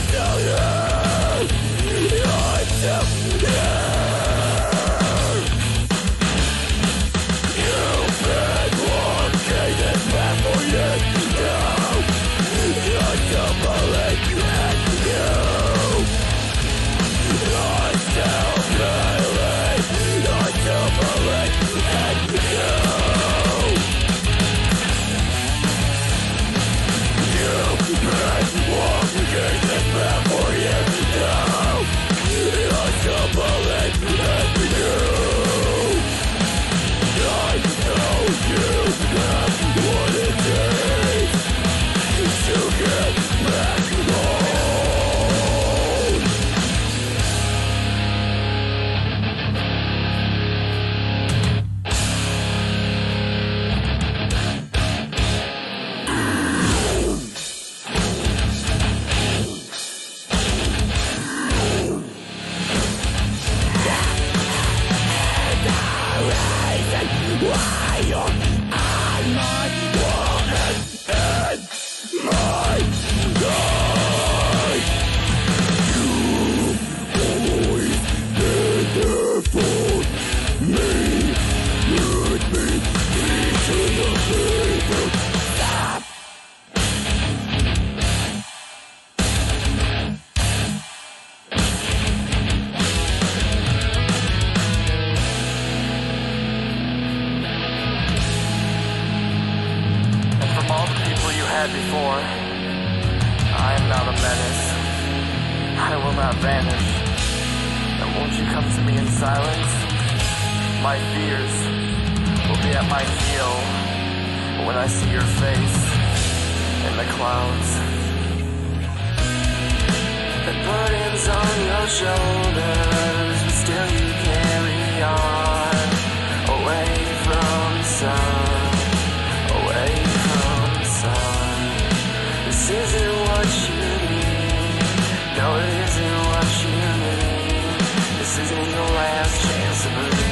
had before. I am now the menace. I will not vanish. And won't you come to me in silence? My fears will be at my heel when I see your face in the clouds. The burden's on your shoulders, but still you carry on. Away from the sun, away from the sun. This isn't what you need. No, it isn't what you need. This isn't your last chance to believe.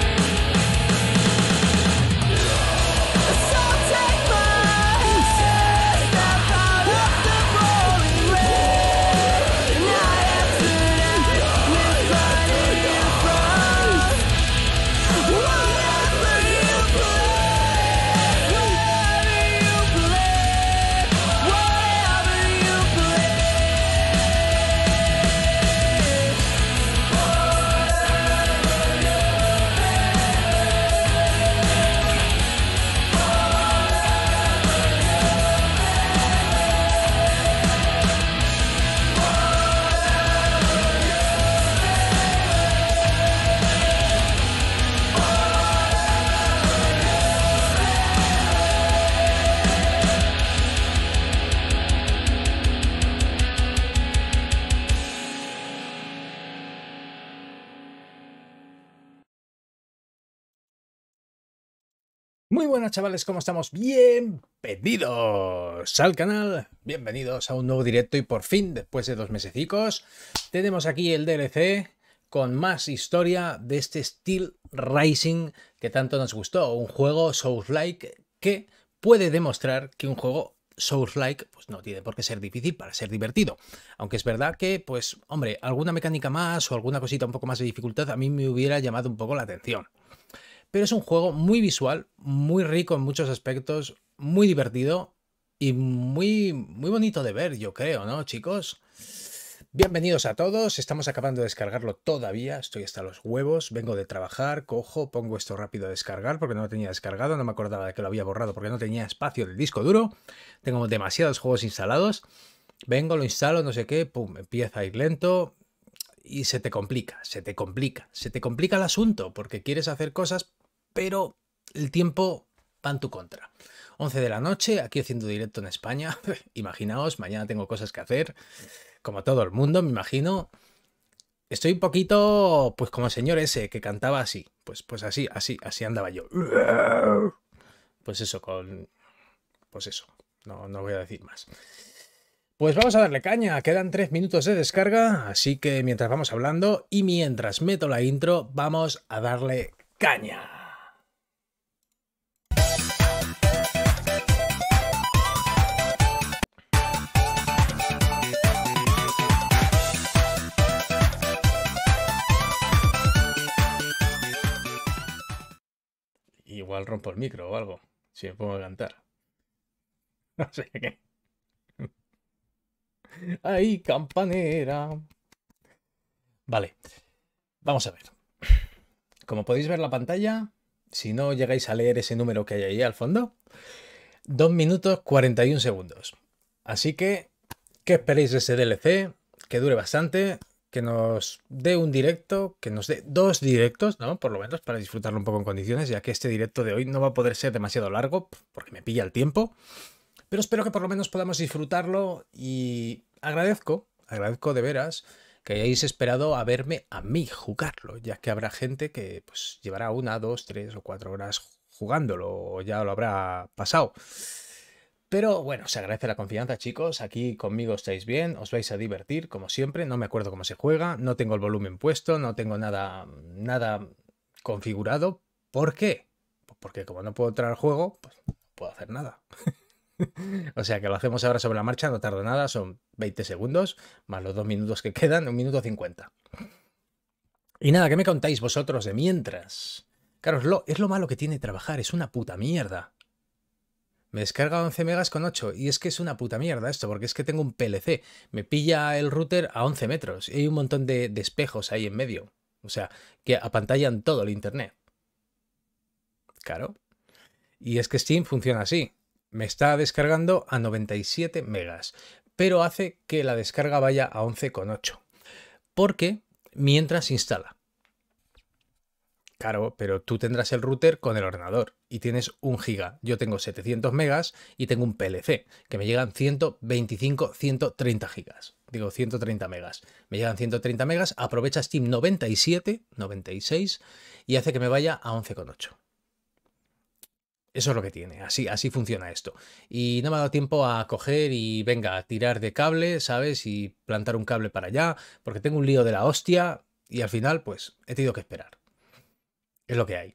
So take my hand, step out of the rolling rain. Night after night, we're fighting in front. Whatever you play, whatever you play, whatever you play. Muy buenas chavales, ¿cómo estamos? Bienvenidos al canal, bienvenidos a un nuevo directo y por fin, después de 2 mesecicos, tenemos aquí el DLC con más historia de este Steel Rising que tanto nos gustó, un juego Souls-like que puede demostrar que un juego Souls-like pues no tiene por qué ser difícil para ser divertido, aunque es verdad que, pues, hombre, alguna mecánica más o alguna cosita un poco más de dificultad a mí me hubiera llamado un poco la atención. Pero es un juego muy visual, muy rico en muchos aspectos, muy divertido y muy bonito de ver, yo creo, ¿no, chicos? Bienvenidos a todos, estamos acabando de descargarlo todavía, estoy hasta los huevos, vengo de trabajar, cojo, pongo esto rápido a descargar porque no lo tenía descargado, no me acordaba de que lo había borrado porque no tenía espacio del disco duro, tengo demasiados juegos instalados, vengo, lo instalo, no sé qué, pum, empieza a ir lento y se te complica el asunto porque quieres hacer cosas, pero el tiempo va en tu contra. 11 de la noche, aquí haciendo directo en España. Imaginaos, mañana tengo cosas que hacer, como todo el mundo, me imagino. Estoy un poquito, pues como el señor ese que cantaba así. Pues así andaba yo. Pues eso, pues eso, no voy a decir más. Pues vamos a darle caña, quedan 3 minutos de descarga, así que mientras vamos hablando y mientras meto la intro, vamos a darle caña. igual rompo el micro o algo. Si me pongo a cantar. No sé qué. ¡Ay, campanera! Vale, vamos a ver. Como podéis ver la pantalla, si no llegáis a leer ese número que hay ahí al fondo, 2 minutos 41 segundos. Así que, ¿qué esperéis de ese DLC? Que dure bastante, que nos dé un directo, que nos dé 2 directos, ¿no? Por lo menos para disfrutarlo un poco en condiciones, ya que este directo de hoy no va a poder ser demasiado largo, porque me pilla el tiempo. Pero espero que por lo menos podamos disfrutarlo y agradezco de veras que hayáis esperado a verme a mí jugarlo, ya que habrá gente que pues llevará 1, 2, 3 o 4 horas jugándolo o ya lo habrá pasado. Pero bueno, se agradece la confianza, chicos. Aquí conmigo estáis bien, os vais a divertir, como siempre. No me acuerdo cómo se juega, no tengo el volumen puesto, no tengo nada configurado. ¿Por qué? Pues porque como no puedo entrar al juego, pues no puedo hacer nada. O sea que lo hacemos ahora sobre la marcha, no tarda nada, son 20 segundos, más los 2 minutos que quedan, 1 minuto 50. Y nada, ¿qué me contáis vosotros de mientras? Claro, es lo malo que tiene trabajar, es una puta mierda. Me descarga 11 megas con 8 y es que es una puta mierda esto, porque es que tengo un PLC, me pilla el router a 11 metros y hay un montón de espejos ahí en medio, o sea, que apantallan todo el internet. Claro. Y es que Steam funciona así. Me está descargando a 97 megas, pero hace que la descarga vaya a 11,8. Porque mientras instala. Claro, pero tú tendrás el router con el ordenador y tienes 1 giga. Yo tengo 700 megas y tengo un PLC que me llegan 125, 130 gigas. Digo 130 megas. Me llegan 130 megas, aprovecha Steam 97, 96 y hace que me vaya a 11,8. Eso es lo que tiene, así funciona esto. Y no me ha dado tiempo a coger y venga, a tirar de cable, ¿sabes? Y plantar un cable para allá, porque tengo un lío de la hostia y al final, pues, he tenido que esperar. Es lo que hay.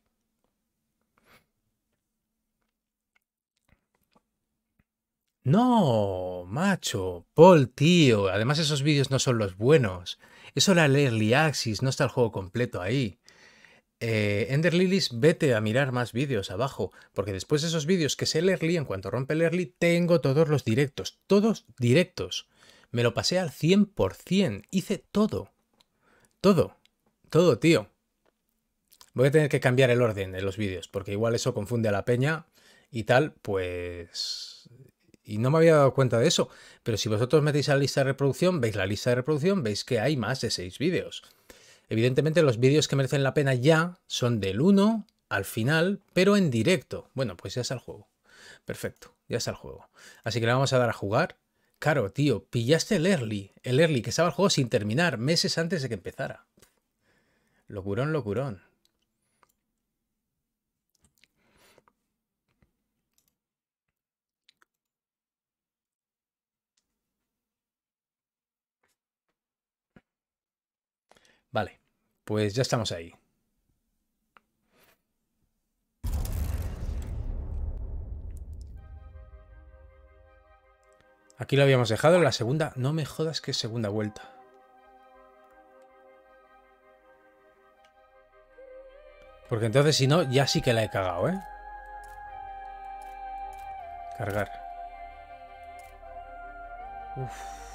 No, macho, Paul, tío. Además esos vídeos no son los buenos. Eso era el Early Access, no está el juego completo ahí. Ender Lilies, vete a mirar más vídeos abajo, porque después de esos vídeos que es el early, en cuanto rompe el early, tengo todos los directos, todos directos. Me lo pasé al 100%, hice todo, todo, todo, tío. Voy a tener que cambiar el orden de los vídeos, porque igual eso confunde a la peña y tal, pues... Y no me había dado cuenta de eso, pero si vosotros metéis a la lista de reproducción, veis la lista de reproducción, veis que hay más de 6 vídeos. Evidentemente los vídeos que merecen la pena ya son del 1 al final, pero en directo. Bueno, pues ya está el juego. Perfecto, ya está el juego. Así que le vamos a dar a jugar. Claro, tío, pillaste el early que estaba el juego sin terminar, meses antes de que empezara. Locurón, locurón. Vale, pues ya estamos ahí. Aquí lo habíamos dejado en la segunda... No me jodas que es segunda vuelta. Porque entonces si no, ya sí que la he cagado, ¿eh? Cargar. Uf.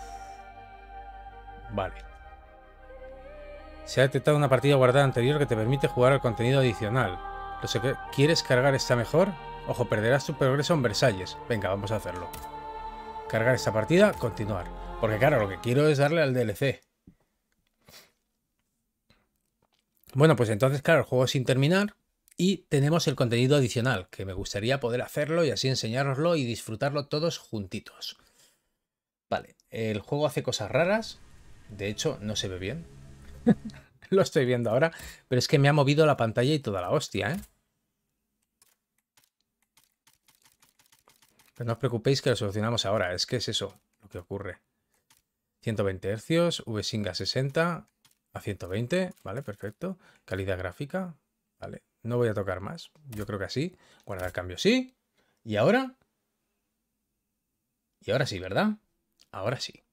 Vale. Se ha detectado una partida guardada anterior que te permite jugar al contenido adicional. No sé qué. ¿Quieres cargar esta mejor? Ojo, perderás tu progreso en Versalles. Venga, vamos a hacerlo. Cargar esta partida, continuar. Porque claro, lo que quiero es darle al DLC. Bueno, pues entonces, claro, el juego sin terminar y tenemos el contenido adicional, que me gustaría poder hacerlo y así enseñároslo y disfrutarlo todos juntitos. Vale, el juego hace cosas raras. De hecho, no se ve bien. Lo estoy viendo ahora, pero es que me ha movido la pantalla y toda la hostia, ¿eh? Pero no os preocupéis que lo solucionamos ahora, es que es eso lo que ocurre. 120 Hz, VSync a 60, a 120, vale, perfecto. Calidad gráfica, vale. No voy a tocar más, yo creo que así. Guardar cambio, sí. ¿Y ahora? Y ahora sí, ¿verdad? Ahora sí.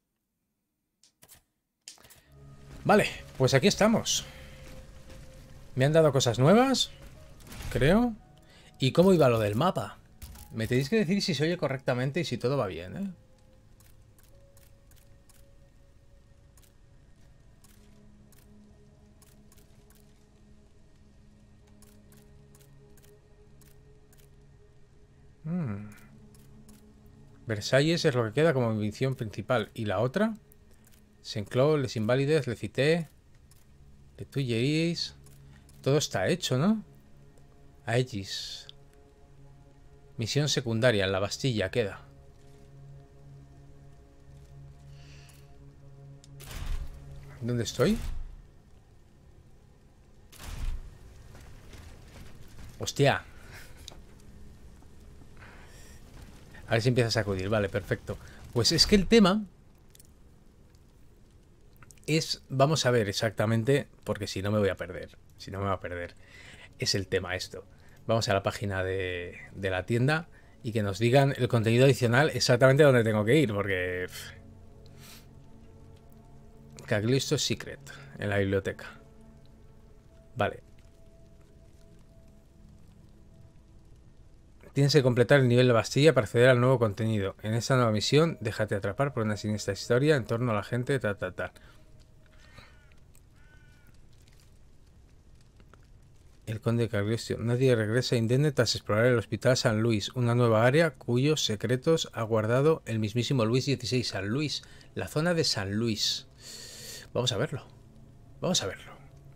Vale, pues aquí estamos. Me han dado cosas nuevas, creo. ¿Y cómo iba lo del mapa? Me tenéis que decir si se oye correctamente y si todo va bien, ¿eh? Versalles es lo que queda como misión principal. ¿Y la otra? Saint-Cloud, Les Invalides, Le Cité, Le Tuileries. Todo está hecho, ¿no? Aegis. Misión secundaria, en la Bastilla queda. ¿Dónde estoy? ¡Hostia! A ver si empieza a sacudir. Vale, perfecto. Pues es que el tema es... Vamos a ver exactamente, porque si no me voy a perder. Si no me va a perder. Es el tema esto. Vamos a la página de la tienda y que nos digan el contenido adicional exactamente dónde tengo que ir, porque... Cagliostro Secret, en la biblioteca. Vale. Tienes que completar el nivel de Bastilla para acceder al nuevo contenido. En esta nueva misión, déjate atrapar por una siniestra historia en torno a la gente, tal. El conde de Cagliostro. Nadie regresa indemne tras explorar el Hospital San Luis, una nueva área cuyos secretos ha guardado el mismísimo Luis XVI. San Luis, la zona de San Luis. Vamos a verlo. Vamos a verlo.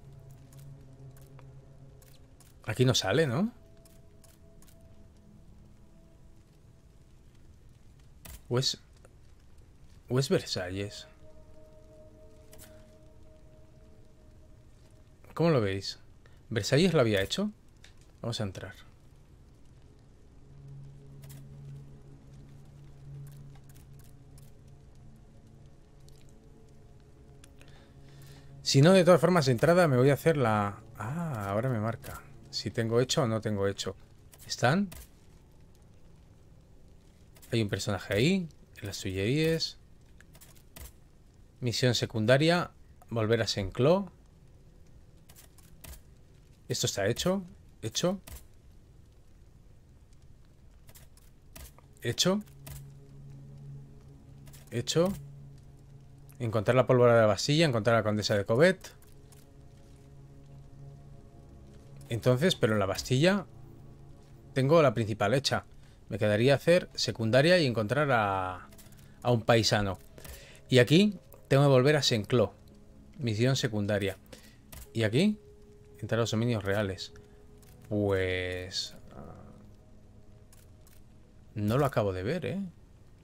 Aquí no sale, ¿no? ¿O es Versalles? ¿Cómo lo veis? ¿Versalles lo había hecho? Vamos a entrar. Si no, de todas formas, de entrada me voy a hacer la... Ah, ahora me marca. Si tengo hecho o no tengo hecho. ¿Están? Hay un personaje ahí. En las Tullerías. Misión secundaria. Volver a Saint-Cloud. Esto está hecho. Hecho. Hecho. Hecho. Encontrar la pólvora de la Bastilla. Encontrar a la condesa de Covet. Entonces, pero en la Bastilla tengo la principal hecha. Me quedaría hacer secundaria y encontrar a un paisano. Y aquí tengo que volver a Saint-Cloud. Misión secundaria. Y aquí entrar a los dominios reales. Pues... no lo acabo de ver, ¿eh?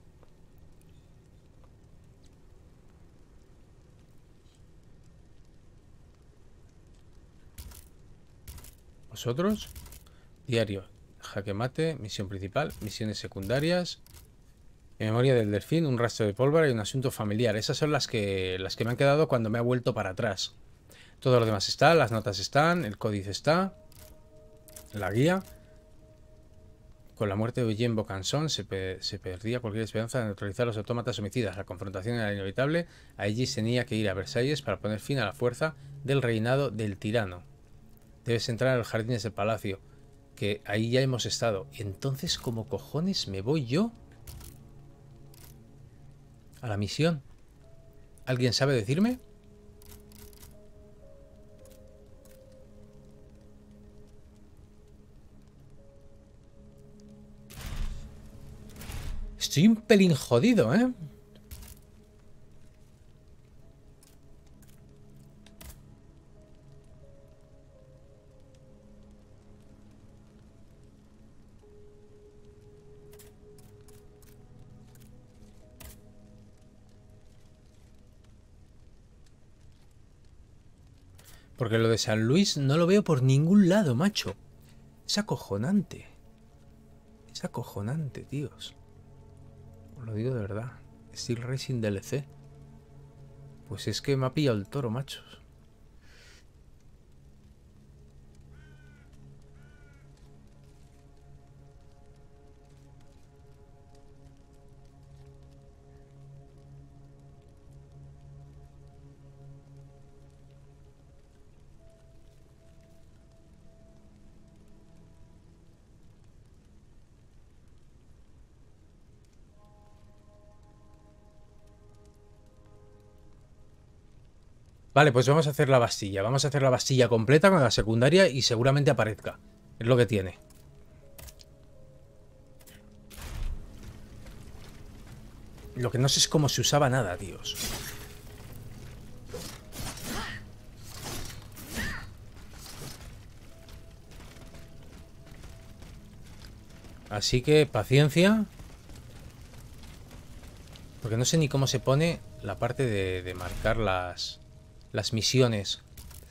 ¿Vosotros? Diario. Jaque mate. Misión principal. Misiones secundarias. En memoria del delfín. Un rastro de pólvora y un asunto familiar. Esas son las que me han quedado cuando me ha vuelto para atrás. Todo lo demás está. Las notas están. El códice está. La guía. Con la muerte de Eugene Bocanson se perdía cualquier esperanza de neutralizar a los autómatas homicidas. La confrontación era inevitable. Aegis tenía que ir a Versalles para poner fin a la fuerza del reinado del tirano. Debes entrar a los jardines del palacio, que ahí ya hemos estado. Entonces, ¿cómo cojones me voy yo a la misión? ¿Alguien sabe decirme? Estoy un pelín jodido, ¿eh? Porque lo de San Luis no lo veo por ningún lado, macho. Es acojonante. Es acojonante, tíos. Os lo digo de verdad. Steel Racing DLC. Pues es que me ha pillado el toro, machos. Vale, pues vamos a hacer la Bastilla. Vamos a hacer la Bastilla completa con la secundaria y seguramente aparezca. Es lo que tiene. Lo que no sé es cómo se usaba nada, tíos. Así que paciencia. Porque no sé ni cómo se pone la parte de marcar las misiones.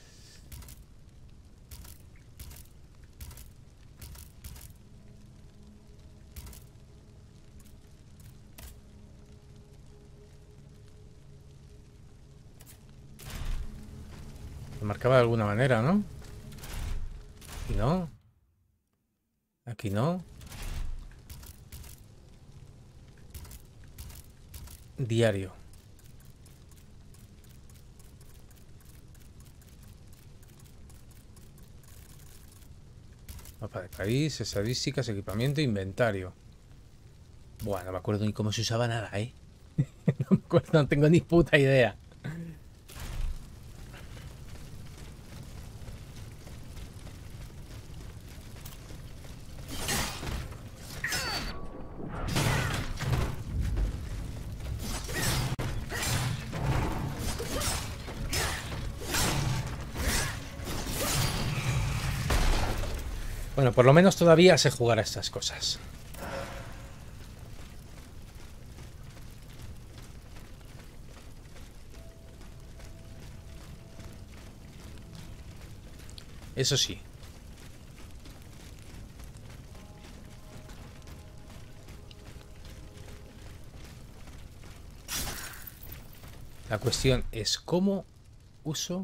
Lo marcaba de alguna manera, ¿no? Aquí no. Aquí no. Diario. Mapa de país, estadísticas, equipamiento, inventario. Buah, no me acuerdo ni cómo se usaba nada, ¿eh? No me acuerdo, no tengo ni puta idea. Bueno, por lo menos todavía sé jugar a estas cosas. Eso sí. La cuestión es cómo uso...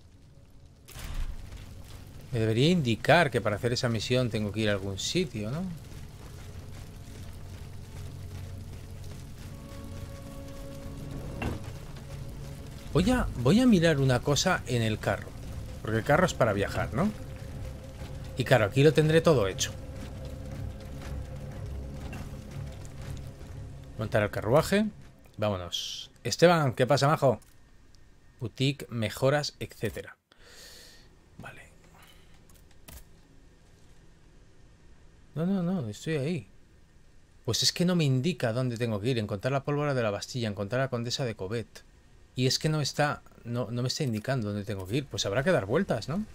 Me debería indicar que para hacer esa misión tengo que ir a algún sitio, ¿no? Voy a mirar una cosa en el carro. Porque el carro es para viajar, ¿no? Y claro, aquí lo tendré todo hecho. Montar el carruaje. Vámonos. Esteban, ¿qué pasa, majo? Boutique, mejoras, etcétera. Vale. No, estoy ahí. Pues es que no me indica dónde tengo que ir. Encontrar la pólvora de la Bastilla, encontrar a la condesa de Covet. Y es que no me está indicando dónde tengo que ir. Pues habrá que dar vueltas, ¿no?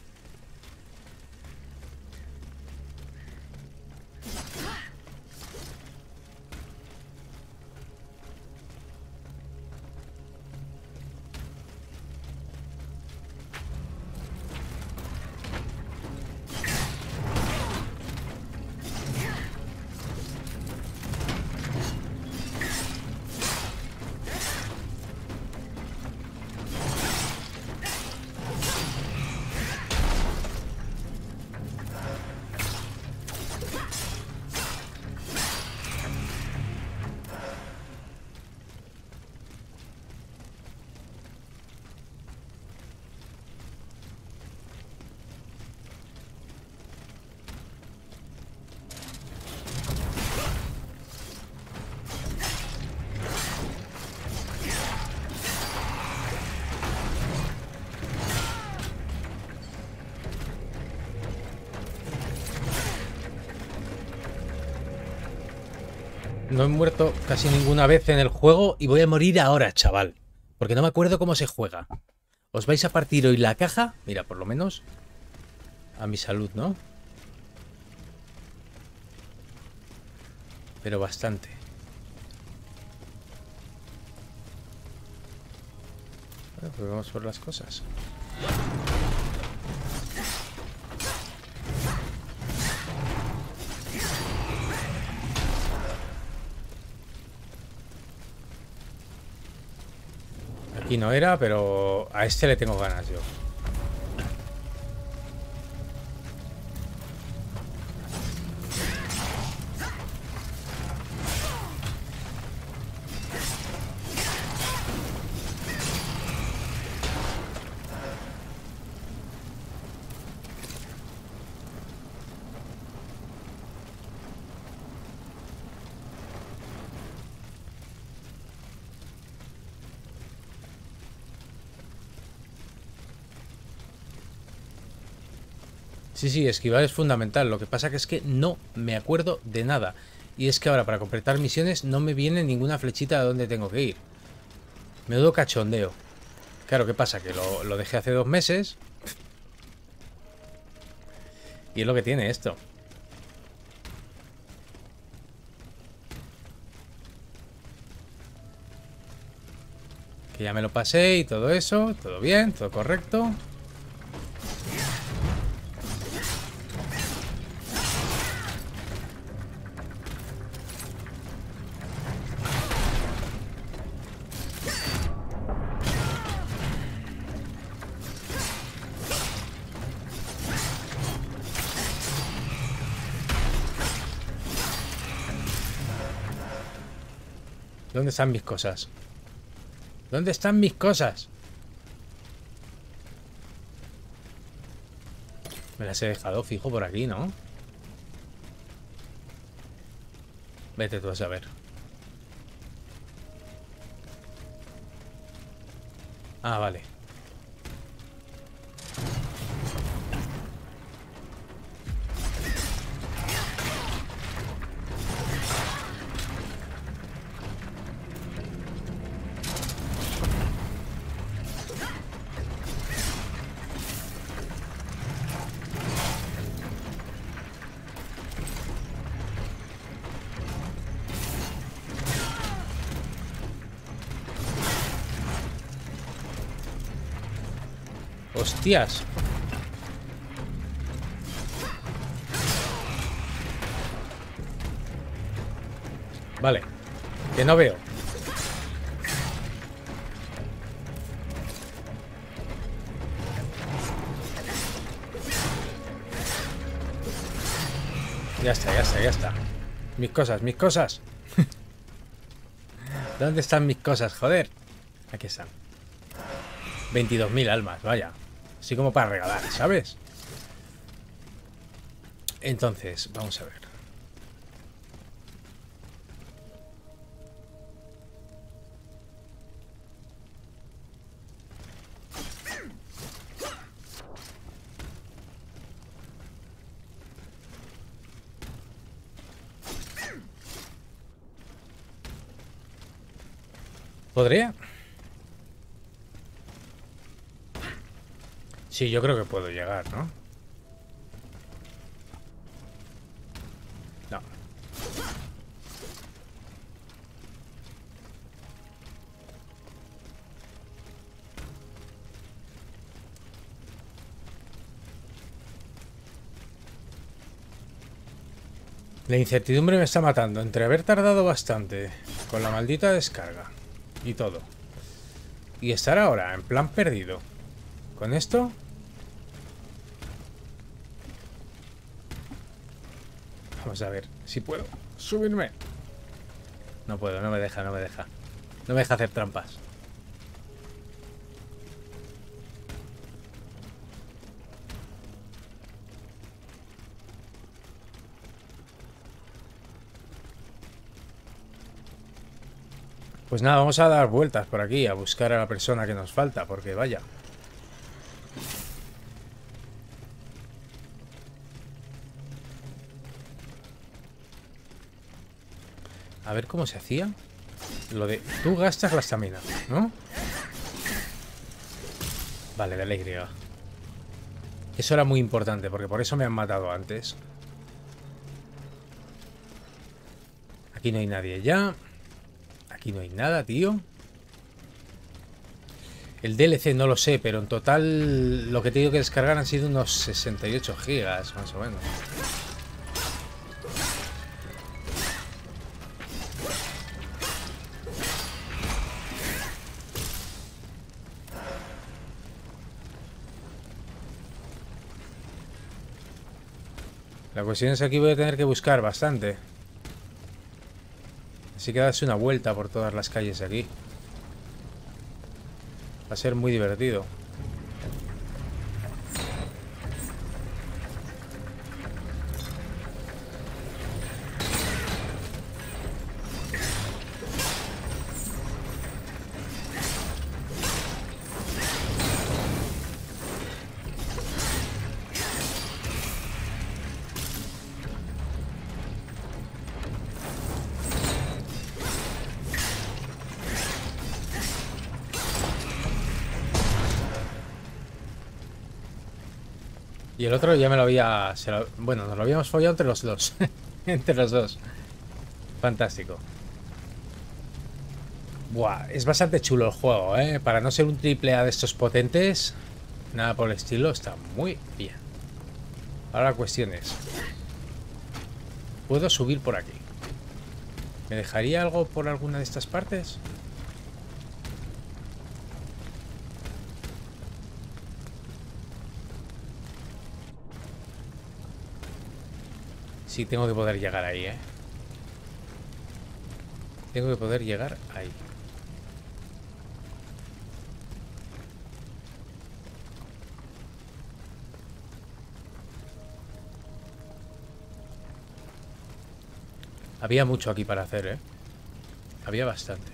No he muerto casi ninguna vez en el juego y voy a morir ahora, chaval. Porque no me acuerdo cómo se juega. ¿Os vais a partir hoy la caja? Mira, por lo menos a mi salud, ¿no? Pero bastante. Bueno, pues vamos por las cosas. Aquí no era, pero a este le tengo ganas yo. Sí, sí, esquivar es fundamental. Lo que pasa que es que no me acuerdo de nada. Y es que ahora para completar misiones no me viene ninguna flechita de dónde tengo que ir. Menudo cachondeo. Claro, ¿qué pasa? Que lo dejé hace 2 meses. Y es lo que tiene esto. Que ya me lo pasé y todo eso. Todo bien, todo correcto. ¿Dónde están mis cosas? ¿Dónde están mis cosas? Me las he dejado fijo por aquí, ¿no? Vete tú a saber. Ah, vale. ¡Hostias! Vale. Que no veo. Ya está, ya está, ya está. Mis cosas, mis cosas. ¿Dónde están mis cosas? Joder. Aquí están. 22.000 almas, vaya. Así como para regalar, ¿sabes? Entonces, vamos a ver. ¿Podría? Sí, yo creo que puedo llegar, ¿no? No. La incertidumbre me está matando. Entre haber tardado bastante con la maldita descarga y todo, y estar ahora en plan perdido con esto. Vamos a ver si puedo subirme. No puedo, no me deja, no me deja. No me deja hacer trampas. Pues nada, vamos a dar vueltas por aquí a buscar a la persona que nos falta, porque vaya. A ver cómo se hacía. Lo de... Tú gastas la estamina, ¿no? Vale, de la Y. Eso era muy importante, porque por eso me han matado antes. Aquí no hay nadie ya. Aquí no hay nada, tío. El DLC no lo sé, pero en total lo que he tenido que descargar han sido unos 68 gigas, más o menos. La cuestión es que aquí voy a tener que buscar bastante. Así que darse una vuelta por todas las calles de aquí. Va a ser muy divertido. Y el otro ya me lo había... bueno, nos lo habíamos follado entre los dos. Entre los dos. Fantástico. Buah, es bastante chulo el juego, ¿eh? Para no ser un triple A de estos potentes, nada por el estilo, está muy bien. Ahora la cuestión es... ¿puedo subir por aquí? ¿Me dejaría algo por alguna de estas partes? Sí, tengo que poder llegar ahí, ¿eh? Tengo que poder llegar ahí. Había mucho aquí para hacer, ¿eh? Había bastante.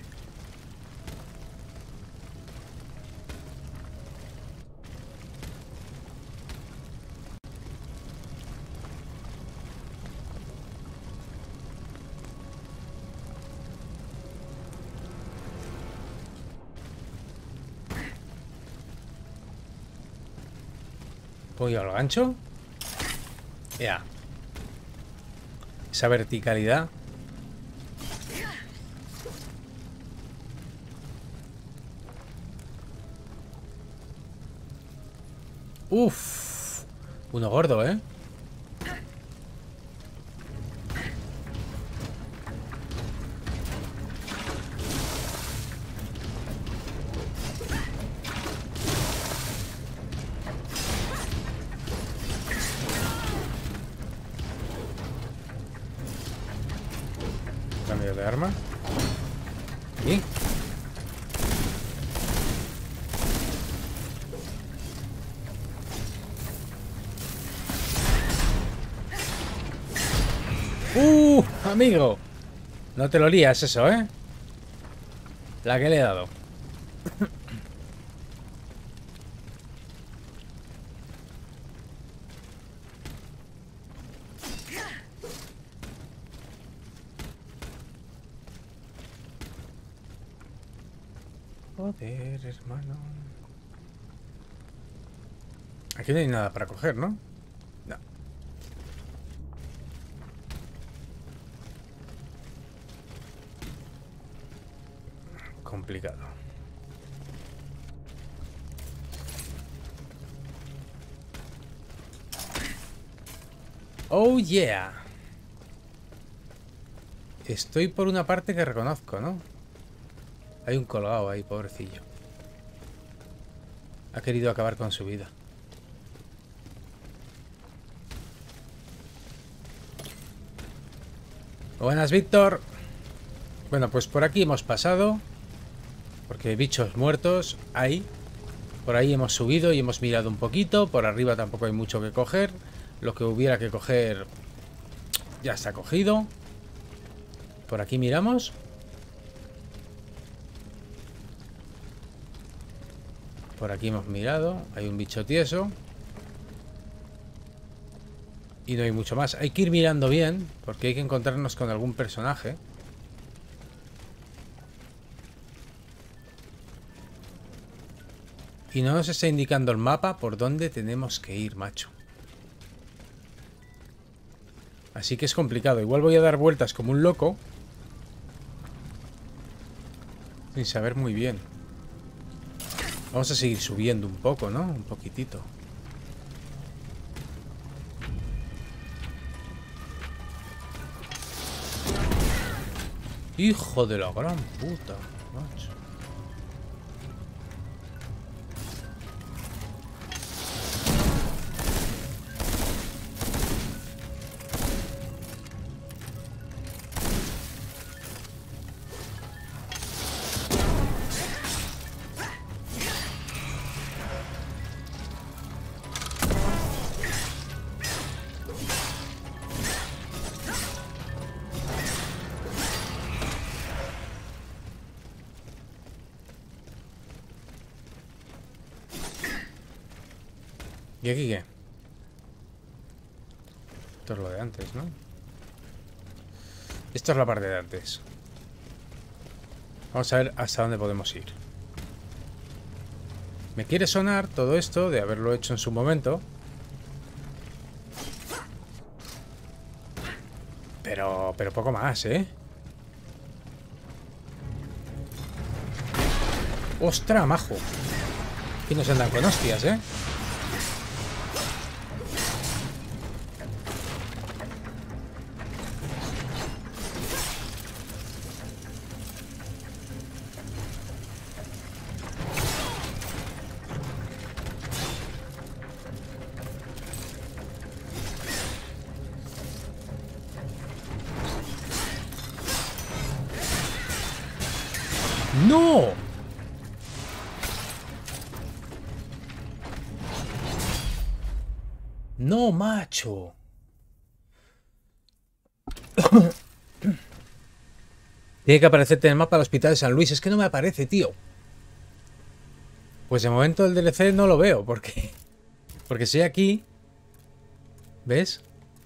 ¿Puedo ir al gancho? Ya. Esa verticalidad. Uf. Uno gordo, ¿eh? Cambio de arma. Y... amigo. No te lo lías eso, ¿eh? La que le he dado. Joder, hermano. Aquí no hay nada para coger, ¿no? No. Complicado. Oh yeah. Estoy por una parte que reconozco, ¿no? Hay un colgado ahí, pobrecillo. Ha querido acabar con su vida. Buenas, Víctor. Bueno, pues por aquí hemos pasado. Porque bichos muertos hay. Por ahí hemos subido y hemos mirado un poquito. Por arriba tampoco hay mucho que coger. Lo que hubiera que coger ya está cogido. Por aquí miramos. Por aquí hemos mirado. Hay un bicho tieso. Y no hay mucho más. Hay que ir mirando bien, porque hay que encontrarnos con algún personaje. Y no nos está indicando el mapa por dónde tenemos que ir, macho. Así que es complicado. Igual voy a dar vueltas como un loco. Sin saber muy bien. Vamos a seguir subiendo un poco, ¿no? Un poquitito. Hijo de la gran puta, macho. ¿Y aquí qué? Esto es lo de antes, ¿no? Esto es la parte de antes. Vamos a ver hasta dónde podemos ir. Me quiere sonar todo esto de haberlo hecho en su momento. Pero poco más, ¿eh? ¡Ostras, majo! Aquí nos andan con hostias, ¿eh? ¡No! ¡No, macho! Tiene que aparecerte en el mapa el Hospital de San Luis. Es que no me aparece, tío. Pues de momento el DLC no lo veo. Porque si aquí... ¿Ves?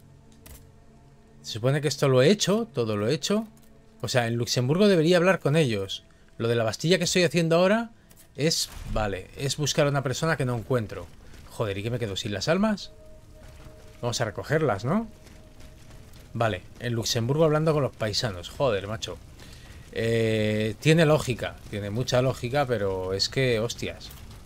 Se supone que esto lo he hecho. Todo lo he hecho. O sea, en Luxemburgo debería hablar con ellos. Lo de la Bastilla que estoy haciendo ahora es... Vale, es buscar a una persona que no encuentro. Joder, ¿y qué me quedo sin las almas? Vamos a recogerlas, ¿no? Vale, en Luxemburgo hablando con los paisanos. Joder, macho. Tiene lógica. Tiene mucha lógica, pero es que... Hostias.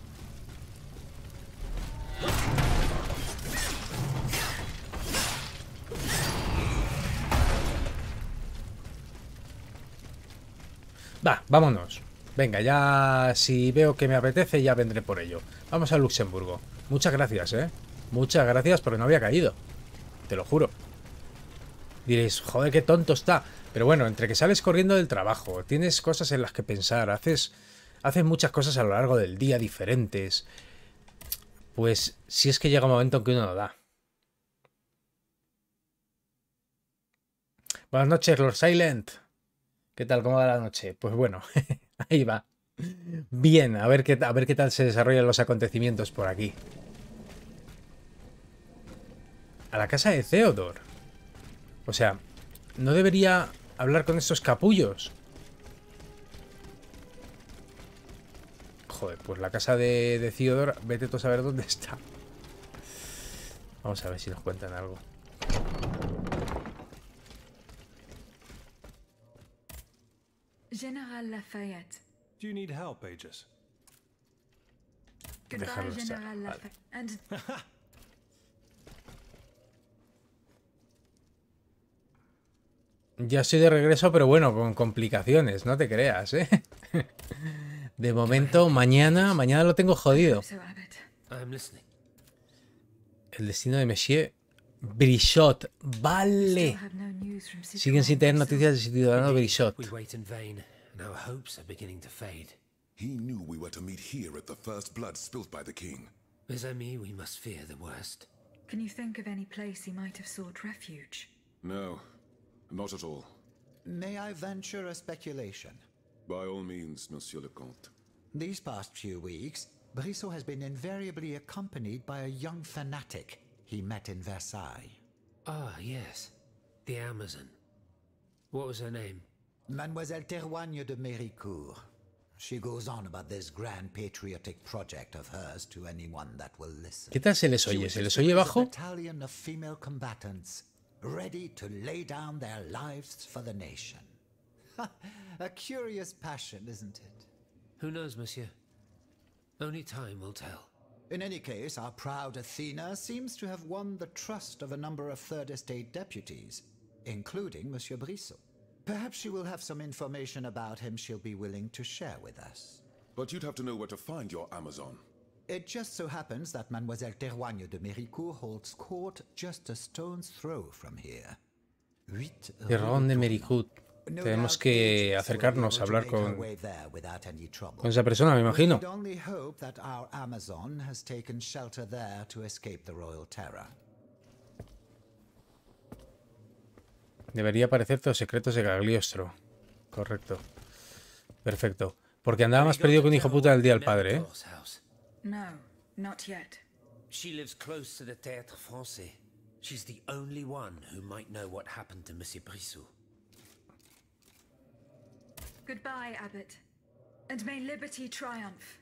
Va, vámonos. Venga, ya si veo que me apetece ya vendré por ello. Vamos a Luxemburgo. Muchas gracias, ¿eh? Muchas gracias porque no había caído. Te lo juro. Diréis, joder, qué tonto está. Pero bueno, entre que sales corriendo del trabajo, tienes cosas en las que pensar, haces muchas cosas a lo largo del día diferentes. Pues si es que llega un momento en que uno no da. Buenas noches, Lord Silent. ¿Qué tal? ¿Cómo va la noche? Pues bueno, ahí va. Bien, a ver qué tal se desarrollan los acontecimientos por aquí. A la casa de Theodore. O sea, ¿no debería hablar con estos capullos? Joder, pues la casa de Theodore, vete tú a saber dónde está. Vamos a ver si nos cuentan algo. General Lafayette. Do you need help, Aegis? Goodbye, Déjalo estar, General vale. Lafayette. And Ya estoy de regreso, pero bueno, con complicaciones, no te creas, ¿eh? De momento, mañana lo tengo jodido. so Abbott. I'm listening. El destino de Monsieur Brichot. Still Vale. have no news from Siguen sin tener noticias del ciudadano Brichot. We wait in vain, and our hopes are beginning to fade. He knew we were to meet here at the first blood spilled by the king. Mes amis, we must fear the worst. Can you think of any place he might have sought refuge? No, not at all. May I venture a speculation? By all means, Monsieur le Comte. These past few weeks, Brissot has been invariably accompanied by a young fanatic he met in Versailles. Ah, yes. The Amazon. What was her name? Mademoiselle Terroigne de Méricourt. She goes on about this grand patriotic project of hers to anyone that will listen. ¿Qué tal se les She oye? wishes ¿Se les to oye raise a bajo? battalion of female combatants, ready to lay down their lives for the nation. A curious passion, isn't it? Who knows, monsieur? Only time will tell. In any case, our proud Athena seems to have won the trust of a number of Third Estate deputies, including Monsieur Brissot. Perhaps she will have some information about him she'll be willing to share with us. But you'd have to know where to find your Amazon. It just so happens that Mademoiselle Terroigne de Méricourt holds court just a stone's throw from here. Terrón de Méricourt. Tenemos que acercarnos a hablar con esa persona, me imagino. We only hope that our Amazon has taken shelter there to escape the royal terror. Debería aparecerte los secretos de Cagliostro. Correcto. Perfecto. Porque andaba más perdido que un hijo puta del día del padre, ¿eh? No, not yet. She lives close to the Théâtre Français. She's the only one who might know what happened to Monsieur Brissot. Goodbye, Abbott. And may liberty triumph.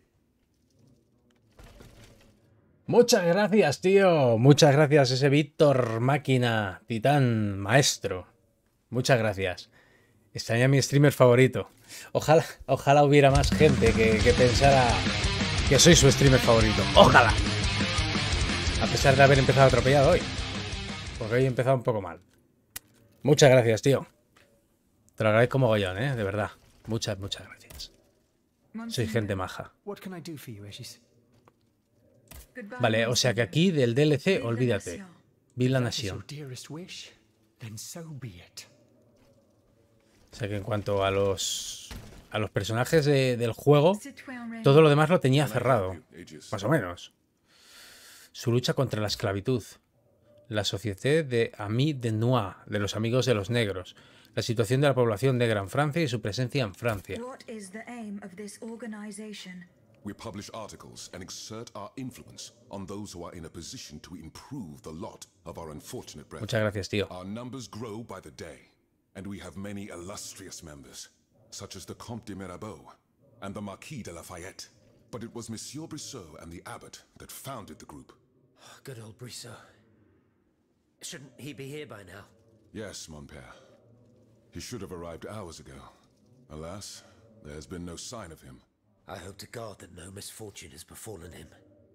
Muchas gracias, tío. Muchas gracias, ese Víctor Máquina, titán, maestro. Muchas gracias. Extraña mi streamer favorito. Ojalá hubiera más gente que pensara que soy su streamer favorito. ¡Ojalá! A pesar de haber empezado atropellado hoy. Porque hoy he empezado un poco mal. Muchas gracias, tío. Te lo agradezco mogollón, de verdad. Muchas gracias. Soy gente maja. What can I do for you, Aegis? Goodbye, Vale, o sea que aquí del DLC, olvídate. Vi la nación. Your dearest wish? Then so be it. O sea que en cuanto a los personajes del juego, todo lo demás lo tenía cerrado. Más o menos. Su lucha contra la esclavitud. La Société de Amis de Noir, de los amigos de los negros. La situación de la población negra en Francia y su presencia en Francia. What is the aim of this organization? We publish articles and exert our influence on those who are in a position to improve the lot of our unfortunate brethren. Muchas gracias, tío. Our numbers grow by the day, and we have many illustrious members, such as the Comte de Mirabeau and the Marquis de Lafayette. But it was Monsieur Brissot and the abbot that founded the group. Good old Brissot. Shouldn't he be here by now? Yes, mon père. He should have arrived hours ago. Alas, there has been no sign of him. I hope to God that no misfortune has befallen him.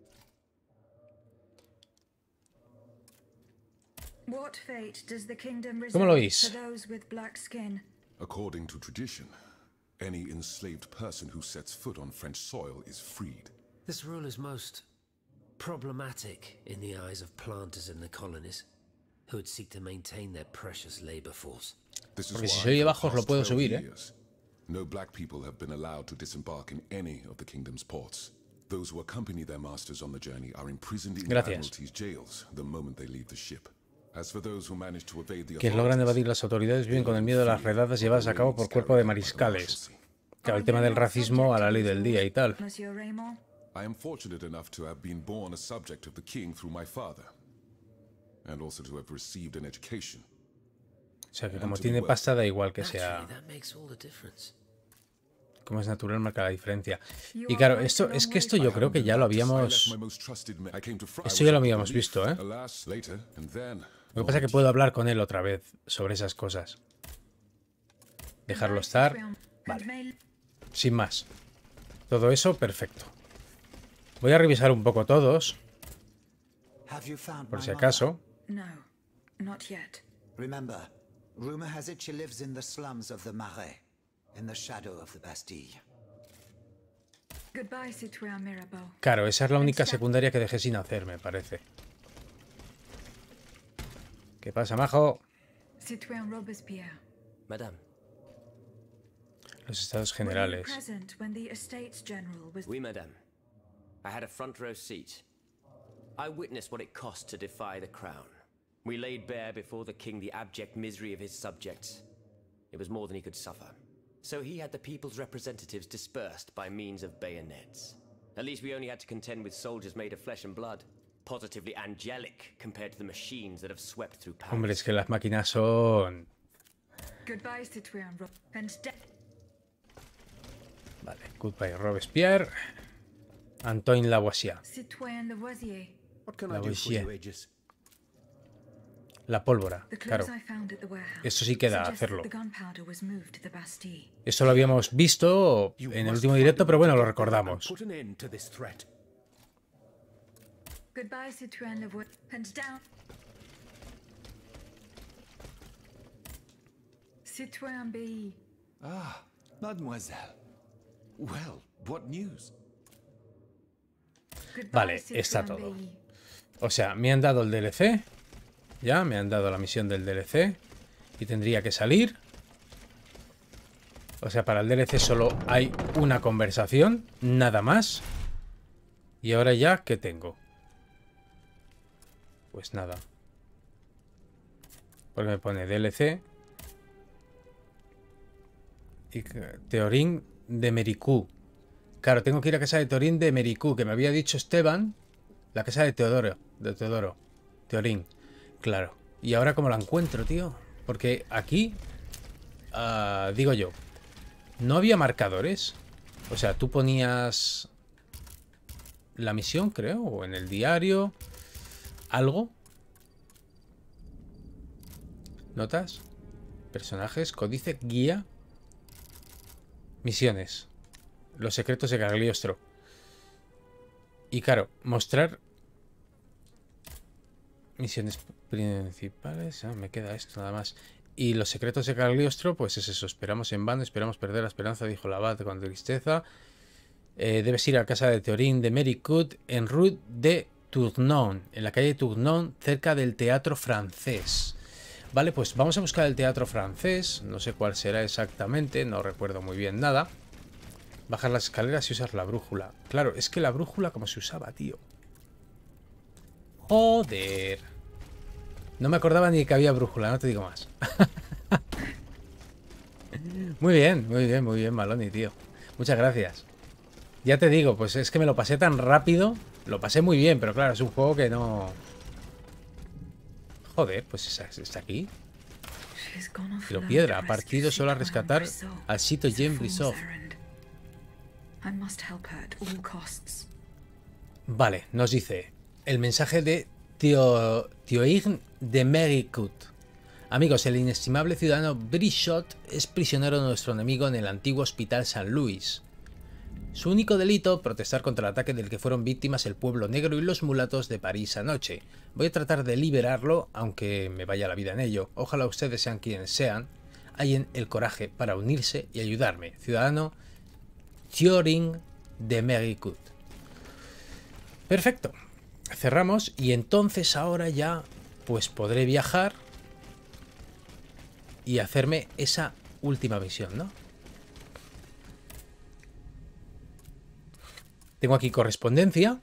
What fate does the kingdom ¿Cómo lo reserve oís? for those with black skin? According to tradition, any enslaved person who sets foot on French soil is freed. This rule is most problematic in the eyes of planters in the colonies, who would seek to maintain their precious labor force. This is Porque si why se oye for the bajo os lo past puedo 12 subir, years, no black people have been allowed to disembark in any of the kingdom's ports. Those who accompany their masters on the journey are imprisoned in the Gracias. Admiralty's jails the moment they leave the ship. As for those who manage to evade the Quienes logran authorities, evadir las autoridades viven con el miedo de las redadas llevadas a cabo por cuerpo de mariscales. Claro, el tema del racismo a la ley del día y tal. Monsieur Raymond? I am fortunate enough to have been born a subject of the king through my father, and also to have received an education. O sea que como tiene pasta da igual que sea... Naturally, that makes all the difference. Como es natural marca la diferencia. Y claro, esto yo creo que ya lo habíamos... Esto ya lo habíamos visto, ¿eh? Lo que pasa es que puedo hablar con él otra vez sobre esas cosas. Dejarlo estar. Vale. Sin más. Todo eso, perfecto. Voy a revisar un poco todos, Have you found por my si mother? acaso. No, not yet. Remember, rumor has it she lives in the slums of the Marais, in the shadow of the Bastille. Goodbye, Citoyen Mirabeau. Claro, esa es la única secundaria que dejé sin hacer, me parece. ¿Qué pasa, majo? Citoyen Robespierre. Madame, Los estados Were you generales. present when the Estates General was... Oui, madame. I had a front row seat. I witnessed what it cost to defy the crown. We laid bare before the king the abject misery of his subjects. It was more than he could suffer. So he had the people's representatives dispersed by means of bayonets. At least we only had to contend with soldiers made of flesh and blood. Positively angelic compared to the machines that have swept through Paris. Hombre, es que las máquinas son... Goodbye, Citoyen Robespierre. Vale, Goodbye Robespierre. Antoine Lavoisier. Citoyen Lavoisier. What can I do for you, Aegis? La pólvora, The claro. clues I found at the warehouse Eso sí queda suggest that hacerlo. the gunpowder was moved to the Bastille. Eso lo habíamos visto You en el must último find directo, a pero way bueno, to lo get there and recordamos. Put an end to this threat. Goodbye, Citoyen Lavoisier. And down. Citoyen B. Ah, mademoiselle. Well, what news? Goodbye, Vale, Citoyen está todo. B. O sea, me han dado el DLC. Ya, me han dado la misión del DLC. Y tendría que salir. O sea, para el DLC solo hay una conversación. Nada más. Y ahora ya, ¿qué tengo? Pues nada. Porque me pone DLC. Y Teorín de Mericú. Claro, tengo que ir a casa de Teorín de Mericú, que me había dicho Esteban. La casa de Teodoro. De Teodoro. Teorín. Claro. ¿Y ahora cómo la encuentro, tío? Porque aquí... digo yo. ¿No había marcadores? O sea, tú ponías... la misión, creo. O en el diario. ¿Algo? ¿Notas? Personajes, códice, guía. Misiones. Los secretos de Cagliostro. Y claro, mostrar misiones principales. Ah, me queda esto nada más. Y los secretos de Cagliostro, pues es eso. Esperamos en vano, esperamos perder la esperanza, dijo el abad con tristeza. Debes ir a casa de Theorin de Mericut en Rue de Tournon, en la calle Tournon, cerca del Teatro Francés. Vale, pues vamos a buscar el Teatro Francés. No sé cuál será exactamente, no recuerdo muy bien nada. Bajar las escaleras y usar la brújula. Claro, es que la brújula, ¿cómo se usaba, tío? Joder. No me acordaba ni que había brújula, no te digo más. Muy bien, Maloney, tío. Muchas gracias. Ya te digo, pues es que me lo pasé tan rápido. Lo pasé muy bien, pero claro, es un juego que no... Joder, pues está aquí. Pero piedra, ha partido solo a rescatar al Citoyen Brissot. Vale, nos dice el mensaje de Theorin de Mericut. Amigos, el inestimable ciudadano Brissot es prisionero de nuestro enemigo en el antiguo Hospital San Luis. Su único delito, protestar contra el ataque del que fueron víctimas el pueblo negro y los mulatos de París anoche. Voy a tratar de liberarlo, aunque me vaya la vida en ello. Ojalá ustedes sean quienes sean, hallen el coraje para unirse y ayudarme. Ciudadano Theorin de Mericut. Perfecto. Cerramos y entonces ahora ya pues podré viajar y hacerme esa última misión, ¿no? Tengo aquí correspondencia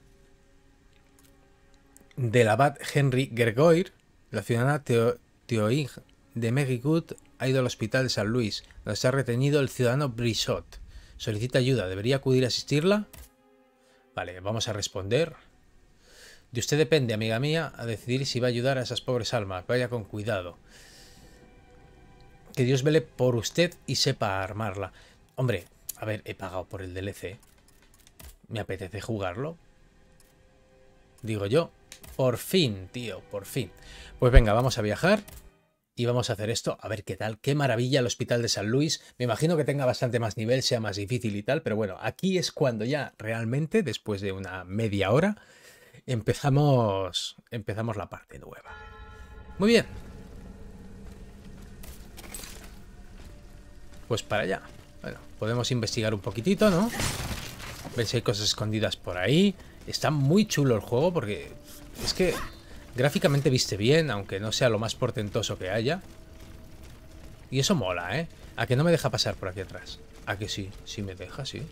del abad Henry Gergoir. La ciudadana Theorin de Mericut ha ido al hospital de San Luis, donde está retenido el ciudadano Brissot. Solicita ayuda. ¿Debería acudir a asistirla? Vale, vamos a responder. De usted depende, amiga mía, a decidir si va a ayudar a esas pobres almas. Vaya con cuidado. Que Dios vele por usted y sepa armarla. Hombre, a ver, he pagado por el DLC. ¿Me apetece jugarlo? Digo yo. Por fin, tío, por fin. Pues venga, vamos a viajar y vamos a hacer esto. A ver qué tal. Qué maravilla el Hospital de San Luis. Me imagino que tenga bastante más nivel, sea más difícil y tal. Pero bueno, aquí es cuando ya realmente, después de una media hora, empezamos la parte nueva. Muy bien. Pues para allá. Bueno, podemos investigar un poquitito, ¿no? Ver si hay cosas escondidas por ahí. Está muy chulo el juego porque es que gráficamente viste bien, aunque no sea lo más portentoso que haya. Y eso mola, ¿eh? A que no me deja pasar por aquí atrás. A que sí, sí me deja, sí.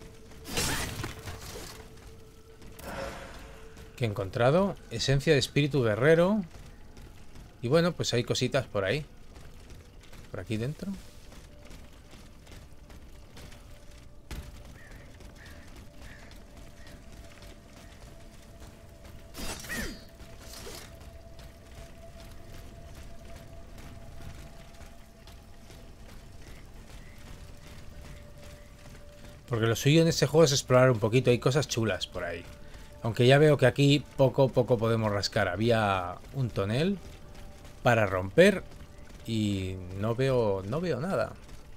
¿Qué he encontrado? Esencia de espíritu guerrero. Y bueno, pues hay cositas por ahí. Por aquí dentro. Porque lo suyo en este juego es explorar un poquito. Hay cosas chulas por ahí. Aunque ya veo que aquí poco a poco podemos rascar. Había un tonel para romper y no veo nada.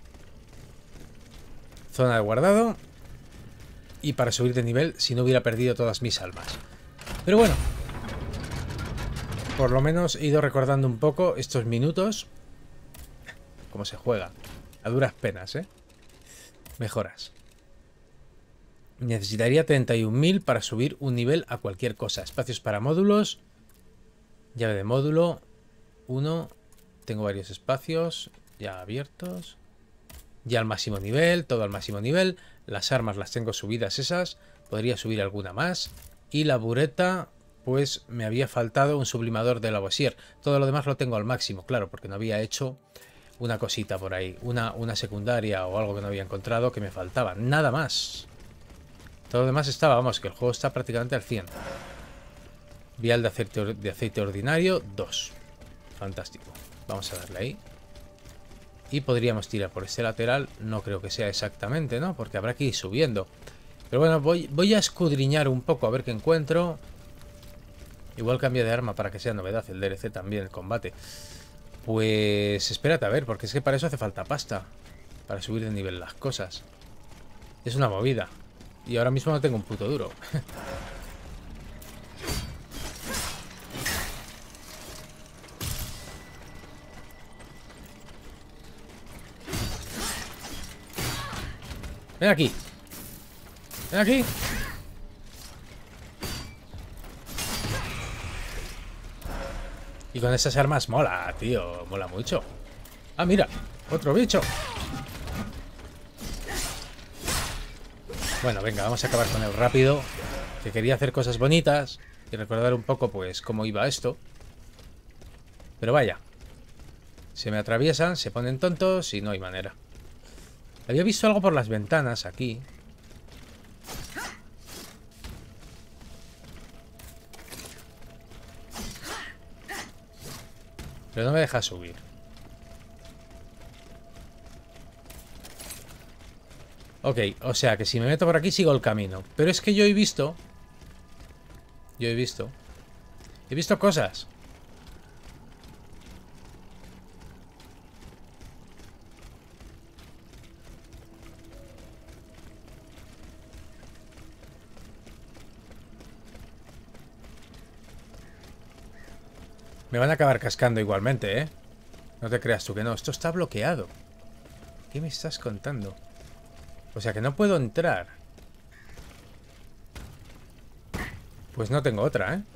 Zona de guardado. Y para subir de nivel si no hubiera perdido todas mis almas. Pero bueno. Por lo menos he ido recordando un poco estos minutos. Cómo se juega. A duras penas, ¿eh? Mejoras. Necesitaría 31.000 para subir un nivel a cualquier cosa. Espacios para módulos. Llave de módulo. 1. Tengo varios espacios ya abiertos. Ya al máximo nivel. Todo al máximo nivel. Las armas las tengo subidas esas. Podría subir alguna más. Y la bureta, pues me había faltado un sublimador de Lavoisier. Todo lo demás lo tengo al máximo, claro, porque no había hecho una cosita por ahí. Una secundaria o algo que no había encontrado que me faltaba. Nada más. Todo lo demás estaba, vamos, que el juego está prácticamente al 100. Vial de aceite ordinario, 2. Fantástico. Vamos a darle ahí. Y podríamos tirar por este lateral. No creo que sea exactamente, ¿no? Porque habrá que ir subiendo. Pero bueno, voy a escudriñar un poco a ver qué encuentro. Igual cambio de arma para que sea novedad. El DLC también, el combate. Pues espérate a ver, porque es que para eso hace falta pasta. Para subir de nivel las cosas. Es una movida. Y ahora mismo no tengo un puto duro. Ven aquí. Ven aquí. Y con esas armas mola, tío. Mola mucho. Ah, mira. Otro bicho. Bueno, venga, vamos a acabar con él rápido. Que quería hacer cosas bonitas. Y recordar un poco, pues, cómo iba esto. Pero vaya. Se me atraviesan, se ponen tontos y no hay manera. Había visto algo por las ventanas aquí. Pero no me deja subir. Ok, o sea que si me meto por aquí sigo el camino. Pero es que yo he visto... He visto cosas. Me van a acabar cascando igualmente, ¿eh? No te creas tú que no. Esto está bloqueado. ¿Qué me estás contando? O sea que no puedo entrar. Pues no tengo otra, ¿eh?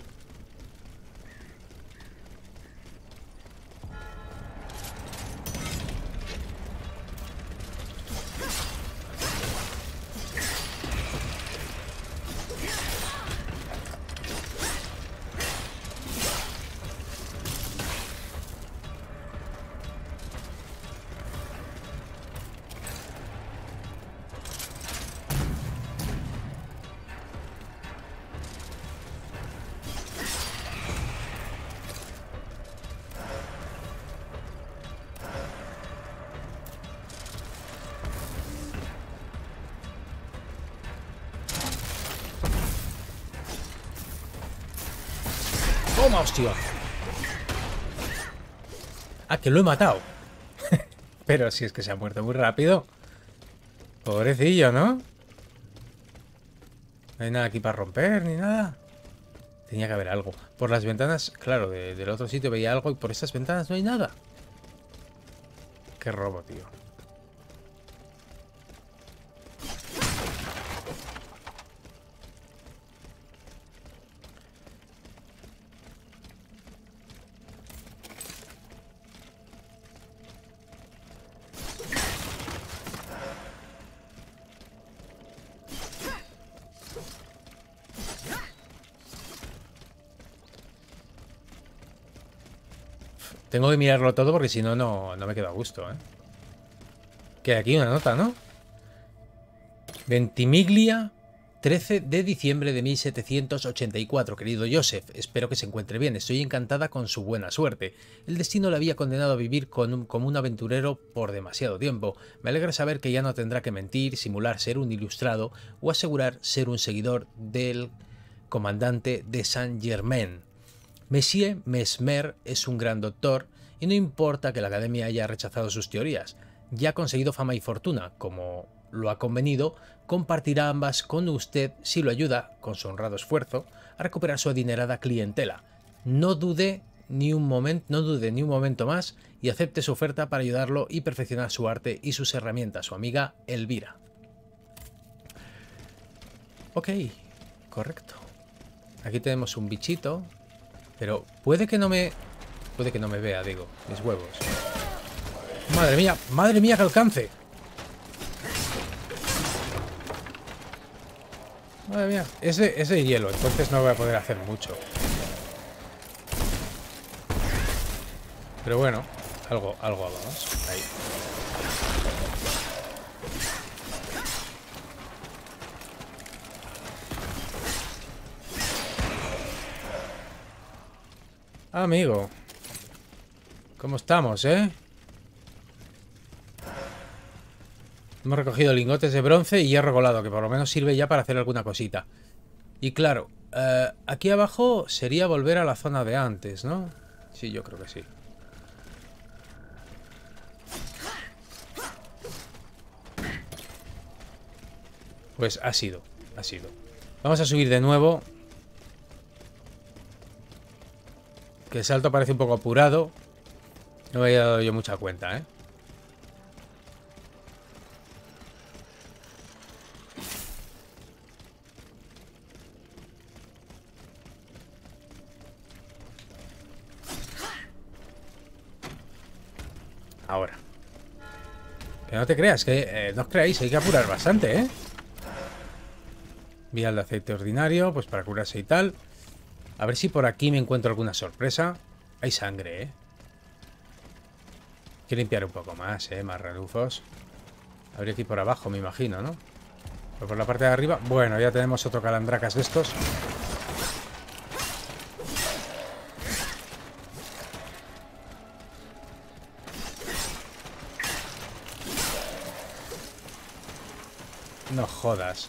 ¡Toma, hostia! Ah, que lo he matado. Pero si es que se ha muerto muy rápido. Pobrecillo, ¿no? No hay nada aquí para romper, ni nada. Tenía que haber algo. Por las ventanas, claro, del otro sitio veía algo y por estas ventanas no hay nada. Qué robo, tío. Tengo que mirarlo todo porque si no, no me quedo a gusto, ¿eh? Que hay aquí una nota, ¿no? Ventimiglia, 13 de diciembre de 1784. Querido Joseph, espero que se encuentre bien. Estoy encantada con su buena suerte. El destino le había condenado a vivir como un aventurero por demasiado tiempo. Me alegra saber que ya no tendrá que mentir, simular ser un ilustrado o asegurar ser un seguidor del comandante de Saint-Germain. Monsieur Mesmer es un gran doctor y no importa que la academia haya rechazado sus teorías. Ya ha conseguido fama y fortuna, como lo ha convenido, compartirá ambas con usted si lo ayuda, con su honrado esfuerzo, a recuperar su adinerada clientela. No dude ni un momento más y acepte su oferta para ayudarlo y perfeccionar su arte y sus herramientas. Su amiga Elvira. Ok, correcto. Aquí tenemos un bichito. Pero puede que no me vea, digo, mis huevos. Madre mía, que alcance. Madre mía, es de hielo, entonces no voy a poder hacer mucho. Pero bueno, algo vamos. Ahí. Amigo, ¿cómo estamos, eh? Hemos recogido lingotes de bronce y hierro colado, que por lo menos sirve ya para hacer alguna cosita. Y claro, aquí abajo sería volver a la zona de antes, ¿no? Sí, yo creo que sí. Pues ha sido. Vamos a subir de nuevo. Que el salto parece un poco apurado. No me había dado yo mucha cuenta, ¿eh? Ahora. Que no te creas, que no os creáis, hay que apurar bastante, ¿eh? Vial de aceite ordinario, pues para curarse y tal. A ver si por aquí me encuentro alguna sorpresa. Hay sangre, ¿eh? Hay que limpiar un poco más, más relufos. Habría que ir por abajo, me imagino, ¿no? Pero por la parte de arriba... Bueno, ya tenemos otro calandracas de estos. No jodas.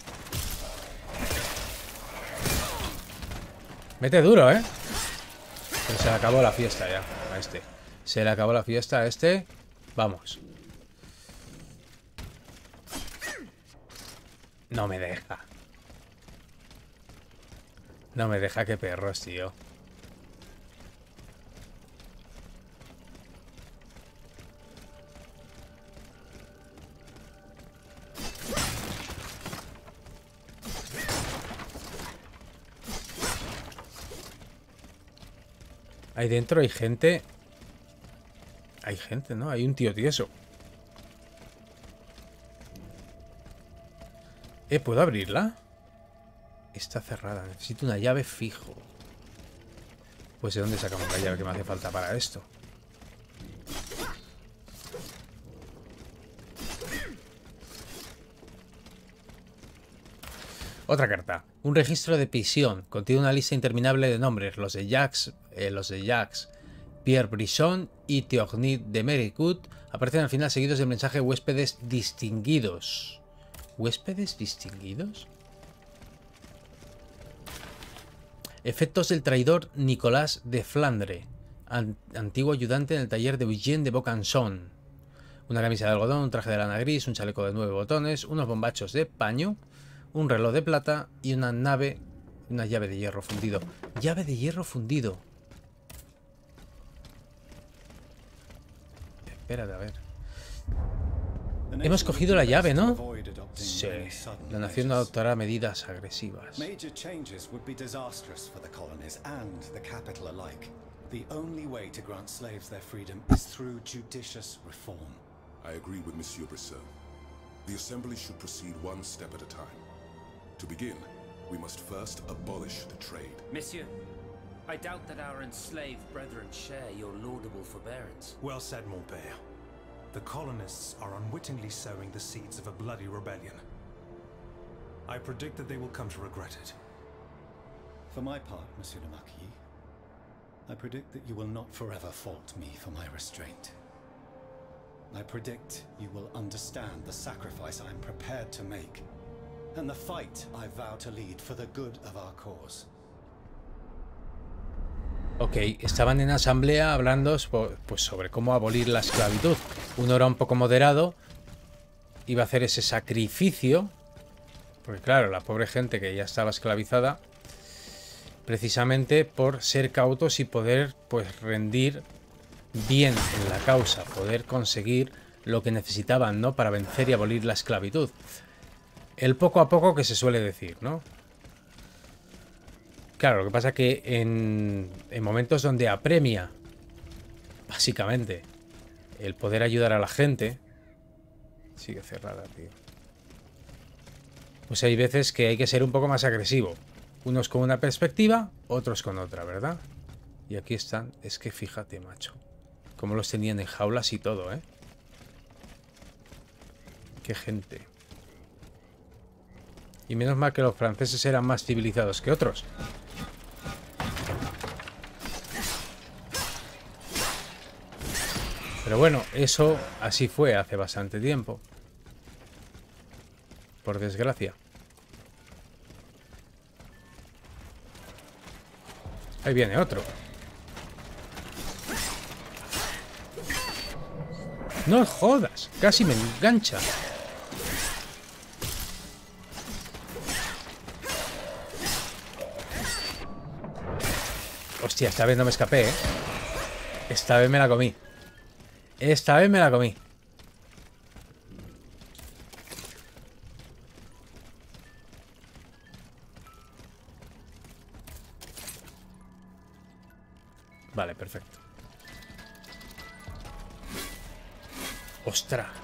Mete duro, ¿eh? Pero se le acabó la fiesta ya a este. Se le acabó la fiesta a este. Vamos. No me deja. No me deja, qué perros, tío. Ahí dentro hay gente. Hay gente, ¿no? Hay un tío tieso. ¿Puedo abrirla? Está cerrada. Necesito una llave fijo. Pues ¿de dónde sacamos la llave que me hace falta para esto? Otra carta. Un registro de prisión. Contiene una lista interminable de nombres. Los de Jacques, Pierre Brisson y Théognid de Méricourt aparecen al final seguidos del mensaje huéspedes distinguidos. ¿Huéspedes distinguidos? Efectos del traidor Nicolás de Flandre, antiguo ayudante en el taller de Eugène de Beaucanson. Una camisa de algodón, un traje de lana gris, un chaleco de 9 botones, unos bombachos de paño, un reloj de plata y una llave de hierro fundido. Llave de hierro fundido. Espérate, a ver. Hemos cogido la llave, ¿no? Sí. La nación adoptará medidas agresivas. Major changes would be disastrous for the colonies and the capital alike. The only way to grant slaves their freedom is through judicious reform. I agree with Monsieur Brisseau. The assembly should proceed one step at a time. To begin, we must first abolish the trade. Monsieur, I doubt that our enslaved brethren share your laudable forbearance. Well said, mon père. The colonists are unwittingly sowing the seeds of a bloody rebellion. I predict that they will come to regret it. For my part, Monsieur le Marquis, I predict that you will not forever fault me for my restraint. I predict you will understand the sacrifice I am prepared to make, and the fight I vow to lead for the good of our cause. Ok, estaban en asamblea hablando pues sobre cómo abolir la esclavitud. Uno era un poco moderado, iba a hacer ese sacrificio, porque claro, la pobre gente que ya estaba esclavizada, precisamente por ser cautos y poder pues rendir bien en la causa, poder conseguir lo que necesitaban, ¿no? Para vencer y abolir la esclavitud. El poco a poco que se suele decir, ¿no? Claro, lo que pasa es que en momentos donde apremia, básicamente, el poder ayudar a la gente... Sigue cerrada, tío. Pues hay veces que hay que ser un poco más agresivo. Unos con una perspectiva, otros con otra, ¿verdad? Y aquí están. Es que fíjate, macho. Cómo los tenían en jaulas y todo, ¿eh? Qué gente. Y menos mal que los franceses eran más civilizados que otros. Pero bueno, eso así fue hace bastante tiempo. Por desgracia. Ahí viene otro. No jodas, casi me engancha. Hostia, esta vez no me escapé, ¿eh? Esta vez me la comí. Esta vez me la comí. Vale, perfecto. ¡Ostras!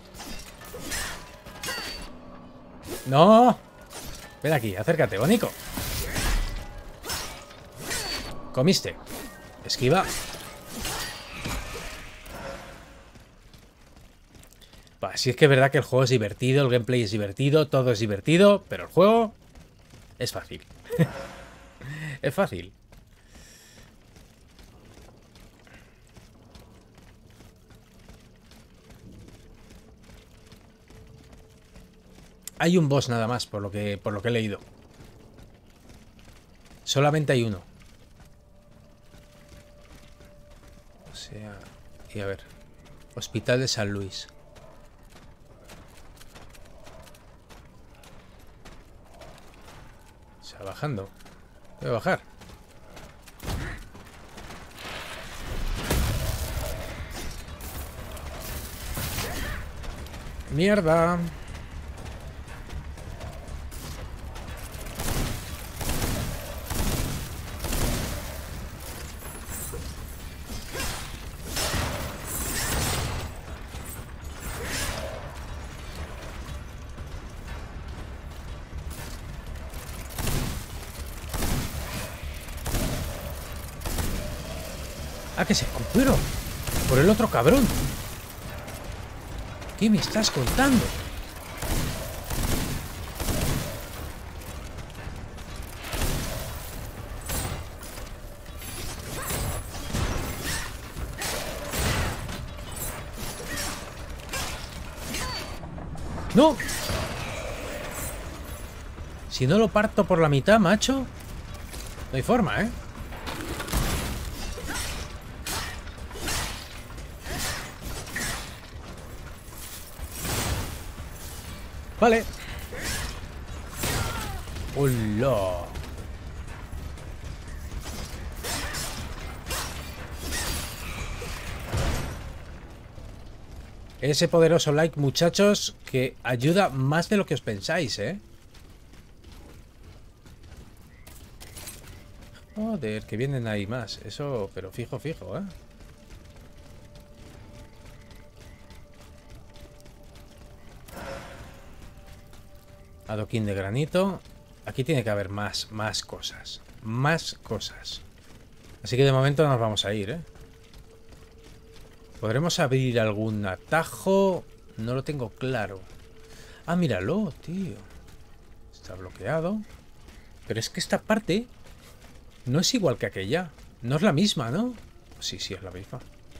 ¡No! Ven aquí, acércate, bonico. Comiste. Esquiva. Va, si es que es verdad que el juego es divertido, el gameplay es divertido, todo es divertido, pero el juego es fácil. Es fácil. Hay un boss nada más, por lo que he leído. Solamente hay uno. O sea... Y a ver... Hospital de San Luis. Está bajando. Voy a bajar. ¡Mierda! Ah, que se recuperó por el otro cabrón. ¿Qué me estás contando? ¡No! Si no lo parto por la mitad, macho, no hay forma, ¿eh? Vale. ¡Hola! Ese poderoso like, muchachos, que ayuda más de lo que os pensáis, ¿eh? Joder, que vienen ahí más. Eso, pero fijo, fijo, ¿eh? Adoquín de granito. Aquí tiene que haber más cosas. Más cosas. Así que de momento nos vamos a ir, ¿eh? ¿Podremos abrir algún atajo? No lo tengo claro. Ah, míralo, tío. Está bloqueado. Pero es que esta parte no es igual que aquella. No es la misma, ¿no? Sí, sí, es la misma.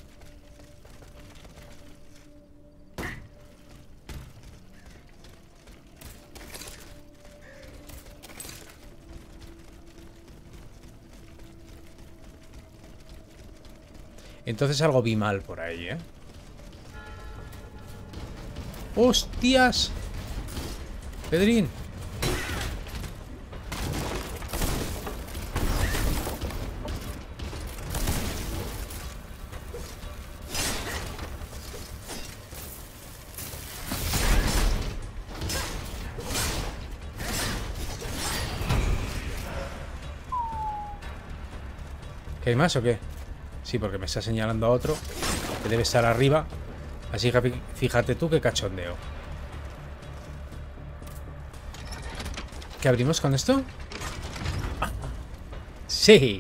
Entonces algo vi mal por ahí, ¿eh? ¡Hostias! Pedrín. ¿Qué hay más o qué? Sí, porque me está señalando a otro que debe estar arriba. Así que fíjate tú qué cachondeo. ¿Qué abrimos con esto? Ah, sí.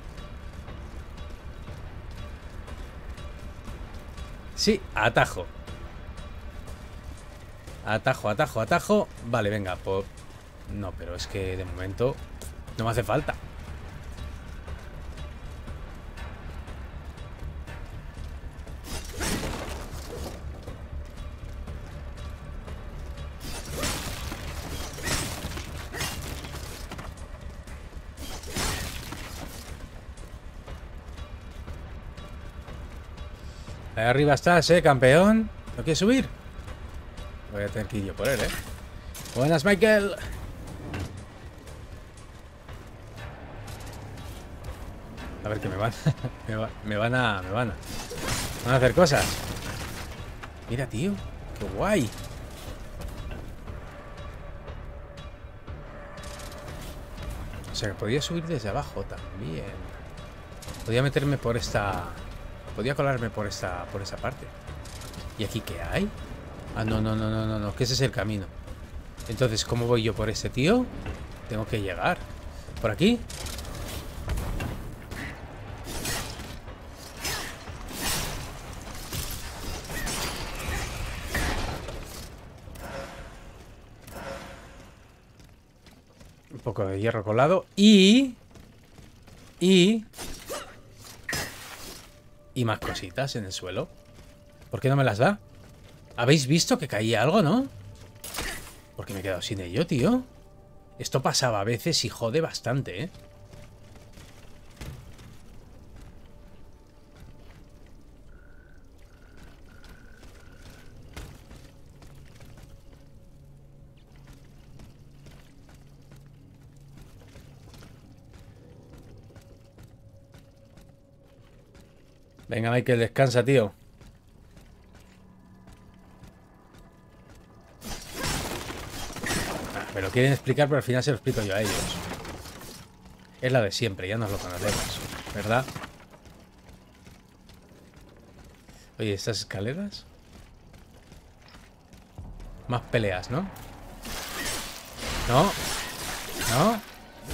Sí, atajo. Atajo, atajo, atajo. Vale, venga, pues... No, pero es que de momento no me hace falta. Ahí arriba estás, campeón. ¿No quieres subir? Voy a tener que ir yo por él, Buenas, Michael. A ver, que me van. me van a hacer cosas. Mira, tío. Qué guay. O sea, que podía subir desde abajo también. Podía meterme por esta... Podía colarme por esa parte. ¿Y aquí qué hay? Ah, no, que ese es el camino. Entonces, ¿cómo voy yo por este tío? Tengo que llegar. ¿Por aquí? Un poco de hierro colado y más cositas en el suelo. ¿Por qué no me las da? ¿Habéis visto que caía algo, no? Porque me he quedado sin ello, tío. Esto pasaba a veces y jode bastante, ¿eh? Venga, Michael, descansa, tío. Me lo quieren explicar, pero al final se lo explico yo a ellos. Es la de siempre, ya nos lo conocemos, ¿verdad? Oye, ¿estas escaleras? Más peleas, ¿no? No. No.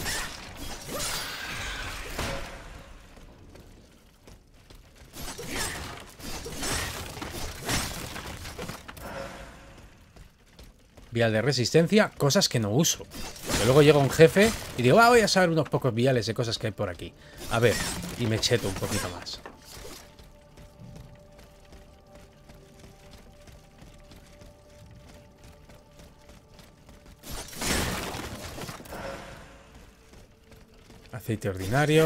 Vial de resistencia, cosas que no uso. Pero luego llega un jefe y digo, voy a saber unos pocos viales de cosas que hay por aquí. A ver, y me cheto un poquito más. Aceite ordinario.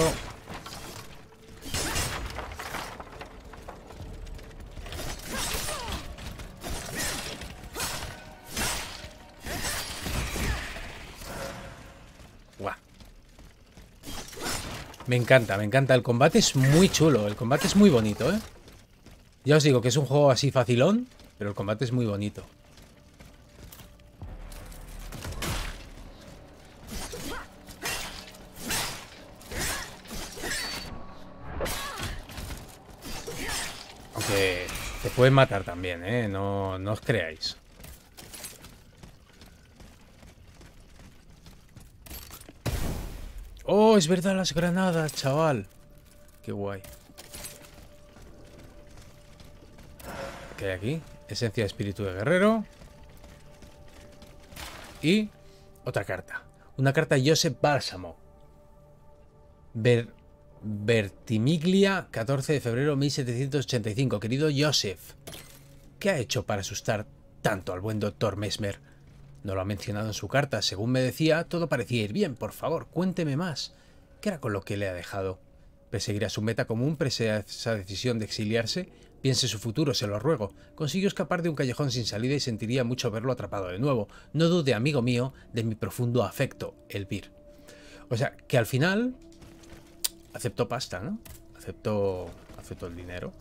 Me encanta, me encanta. El combate es muy chulo, el combate es muy bonito, ¿eh? Ya os digo que es un juego así facilón, pero el combate es muy bonito. Aunque te pueden matar también, ¿eh? No os creáis. Oh, es verdad, las granadas, chaval. Qué guay. ¿Qué hay aquí? Esencia de espíritu de guerrero. Y otra carta. Una carta de Joseph Bálsamo. Vertimiglia, 14 de febrero de 1785. Querido Joseph, ¿qué ha hecho para asustar tanto al buen doctor Mesmer? No lo ha mencionado en su carta. Según me decía, todo parecía ir bien. Por favor, cuénteme más. ¿Qué era con lo que le ha dejado? ¿Perseguirá su meta común pese a esa decisión de exiliarse? Piense su futuro, se lo ruego. Consiguió escapar de un callejón sin salida y sentiría mucho verlo atrapado de nuevo. No dude, amigo mío, de mi profundo afecto, Elvir. O sea, que al final aceptó pasta, ¿no? Aceptó el dinero.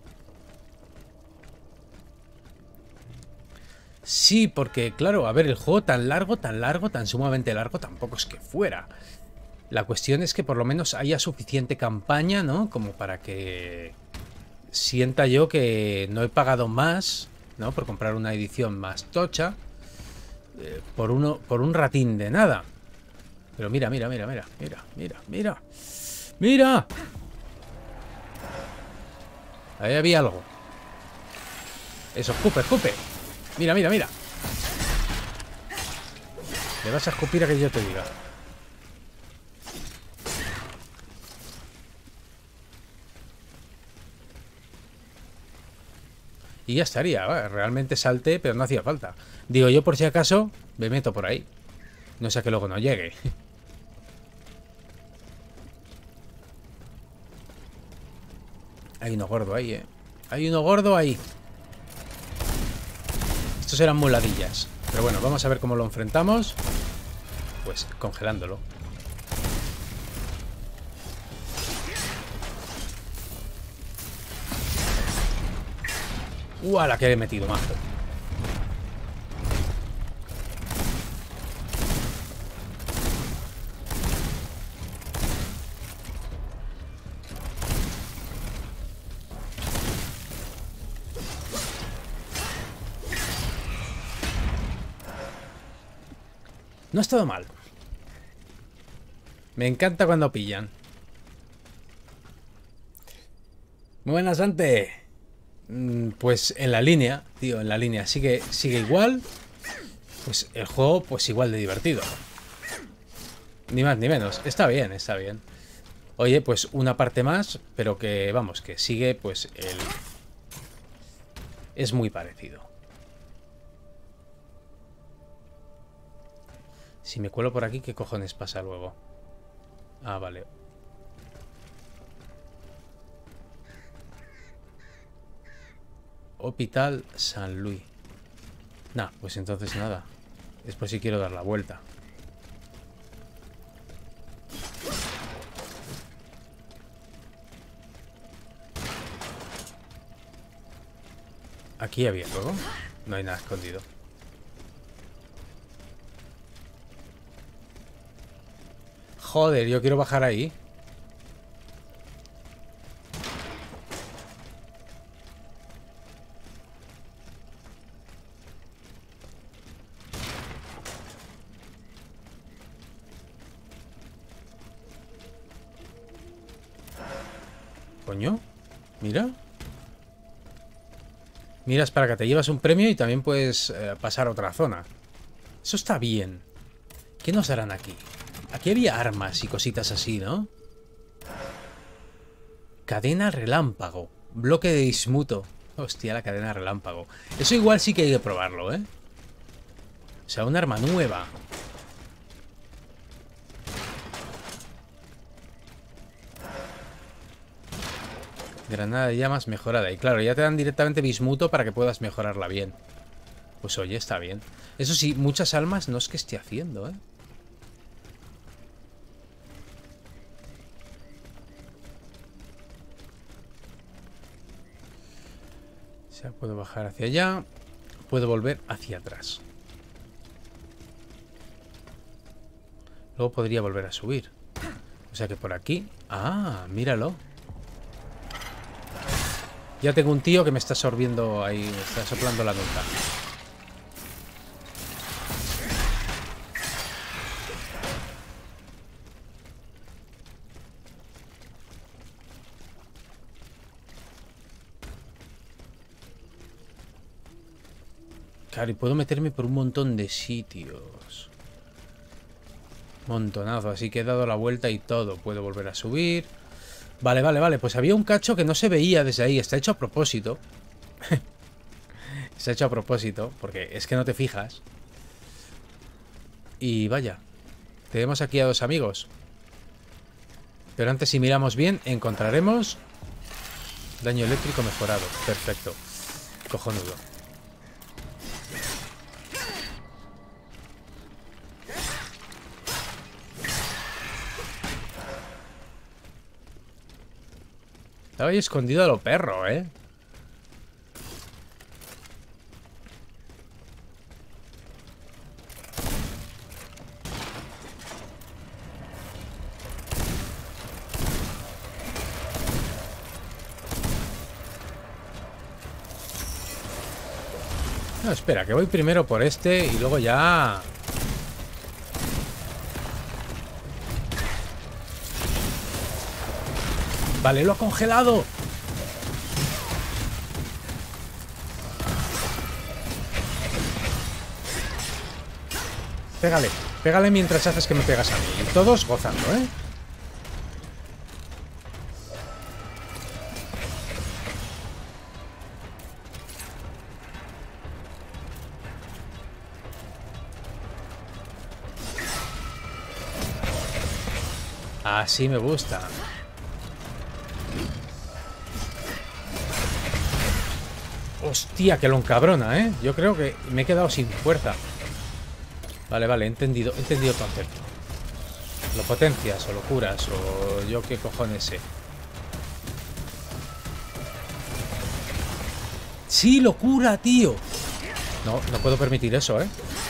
Sí, porque, claro, a ver, el juego tan largo, tan sumamente largo, tampoco es que fuera. La cuestión es que por lo menos haya suficiente campaña, ¿no? Como para que sienta yo que no he pagado más, ¿no? Por comprar una edición más tocha. Por un ratín de nada. Pero mira. ¡Mira! Ahí había algo. Eso, escupe. Mira. ¿Le vas a escupir a que yo te diga? Y ya estaría, realmente salté, pero no hacía falta. Digo, yo por si acaso me meto por ahí. No sea que luego no llegue. Hay uno gordo ahí, ¿eh? Hay uno gordo ahí. Estos eran muladillas. Pero bueno, vamos a ver cómo lo enfrentamos. Pues congelándolo. La que le he metido, mazo. No ha estado mal. Me encanta cuando pillan. Muy buenas, Dante. Pues en la línea, tío, en la línea. Sigue igual. Pues el juego, pues igual de divertido. Ni más ni menos. Está bien, está bien. Oye, pues una parte más, pero que, vamos, que sigue, pues el... Es muy parecido. Si me cuelo por aquí, ¿qué cojones pasa luego? Ah, vale. Hospital San Luis. Nah, pues entonces nada. Después sí quiero dar la vuelta. Aquí había luego. No hay nada escondido. Joder, yo quiero bajar ahí. Coño, mira. Miras para que te llevas un premio y también puedes pasar a otra zona. Eso está bien. ¿Qué nos darán aquí? Aquí había armas y cositas así, ¿no? Cadena relámpago. Bloque de dismuto. Hostia, la cadena relámpago. Eso igual sí que hay que probarlo, ¿eh? O sea, un arma nueva. Granada de llamas mejorada. Y claro, ya te dan directamente bismuto para que puedas mejorarla bien. Pues oye, está bien. Eso sí, muchas almas no es que esté haciendo, ¿eh? O sea, puedo bajar hacia allá. Puedo volver hacia atrás. Luego podría volver a subir. O sea que por aquí... Ah, míralo. Ya tengo un tío que me está sorbiendo ahí, me está soplando la nuca. Claro, y puedo meterme por un montón de sitios. Montonazo, así que he dado la vuelta y todo. Puedo volver a subir. Vale, vale, vale. Pues había un cacho que no se veía desde ahí. Está hecho a propósito. Está hecho a propósito, porque es que no te fijas. Y vaya. Tenemos aquí a dos amigos. Pero antes, si miramos bien, encontraremos... Daño eléctrico mejorado. Perfecto. Cojonudo. Estaba ahí escondido a lo perro, ¿eh? No, espera, que voy primero por este y luego ya... Vale, lo ha congelado. Pégale, pégale mientras haces que me pegas a mí. Y todos gozando, ¿eh? Así me gusta. Hostia, que lo encabrona, ¿eh? Yo creo que me he quedado sin fuerza. Vale, vale, he entendido el concepto. Lo potencias o lo curas o yo qué cojones sé. Sí, locura, tío. No, no puedo permitir eso, ¿eh?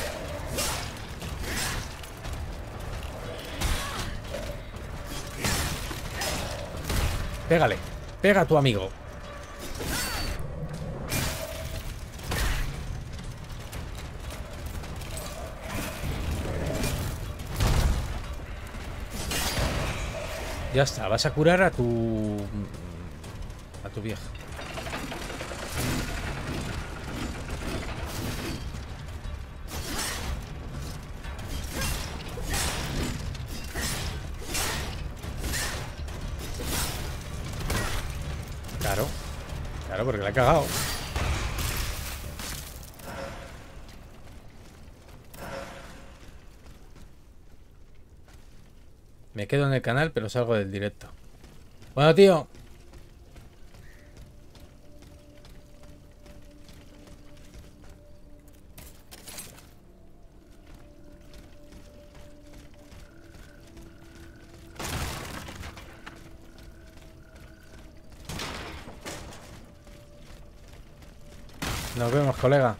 Pégale. Pega a tu amigo. Ya está, vas a curar a tu vieja. Claro. Claro, porque la he cagado. Me quedo en el canal, pero salgo del directo. Bueno, tío. Nos vemos, colega.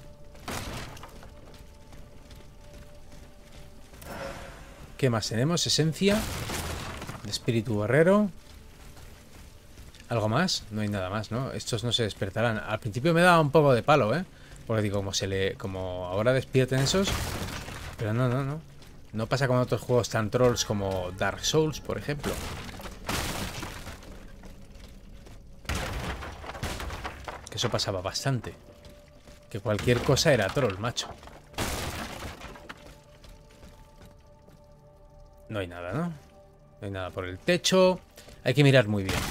¿Qué más tenemos? Esencia de espíritu guerrero. ¿Algo más? No hay nada más, ¿no? Estos no se despertarán. Al principio me daba un poco de palo, ¿eh? Porque digo, como ahora despierten esos. Pero no. No pasa con otros juegos tan trolls como Dark Souls, por ejemplo. Que eso pasaba bastante. Que cualquier cosa era troll, macho. No hay nada, ¿no? No hay nada por el techo. Hay que mirar muy bien.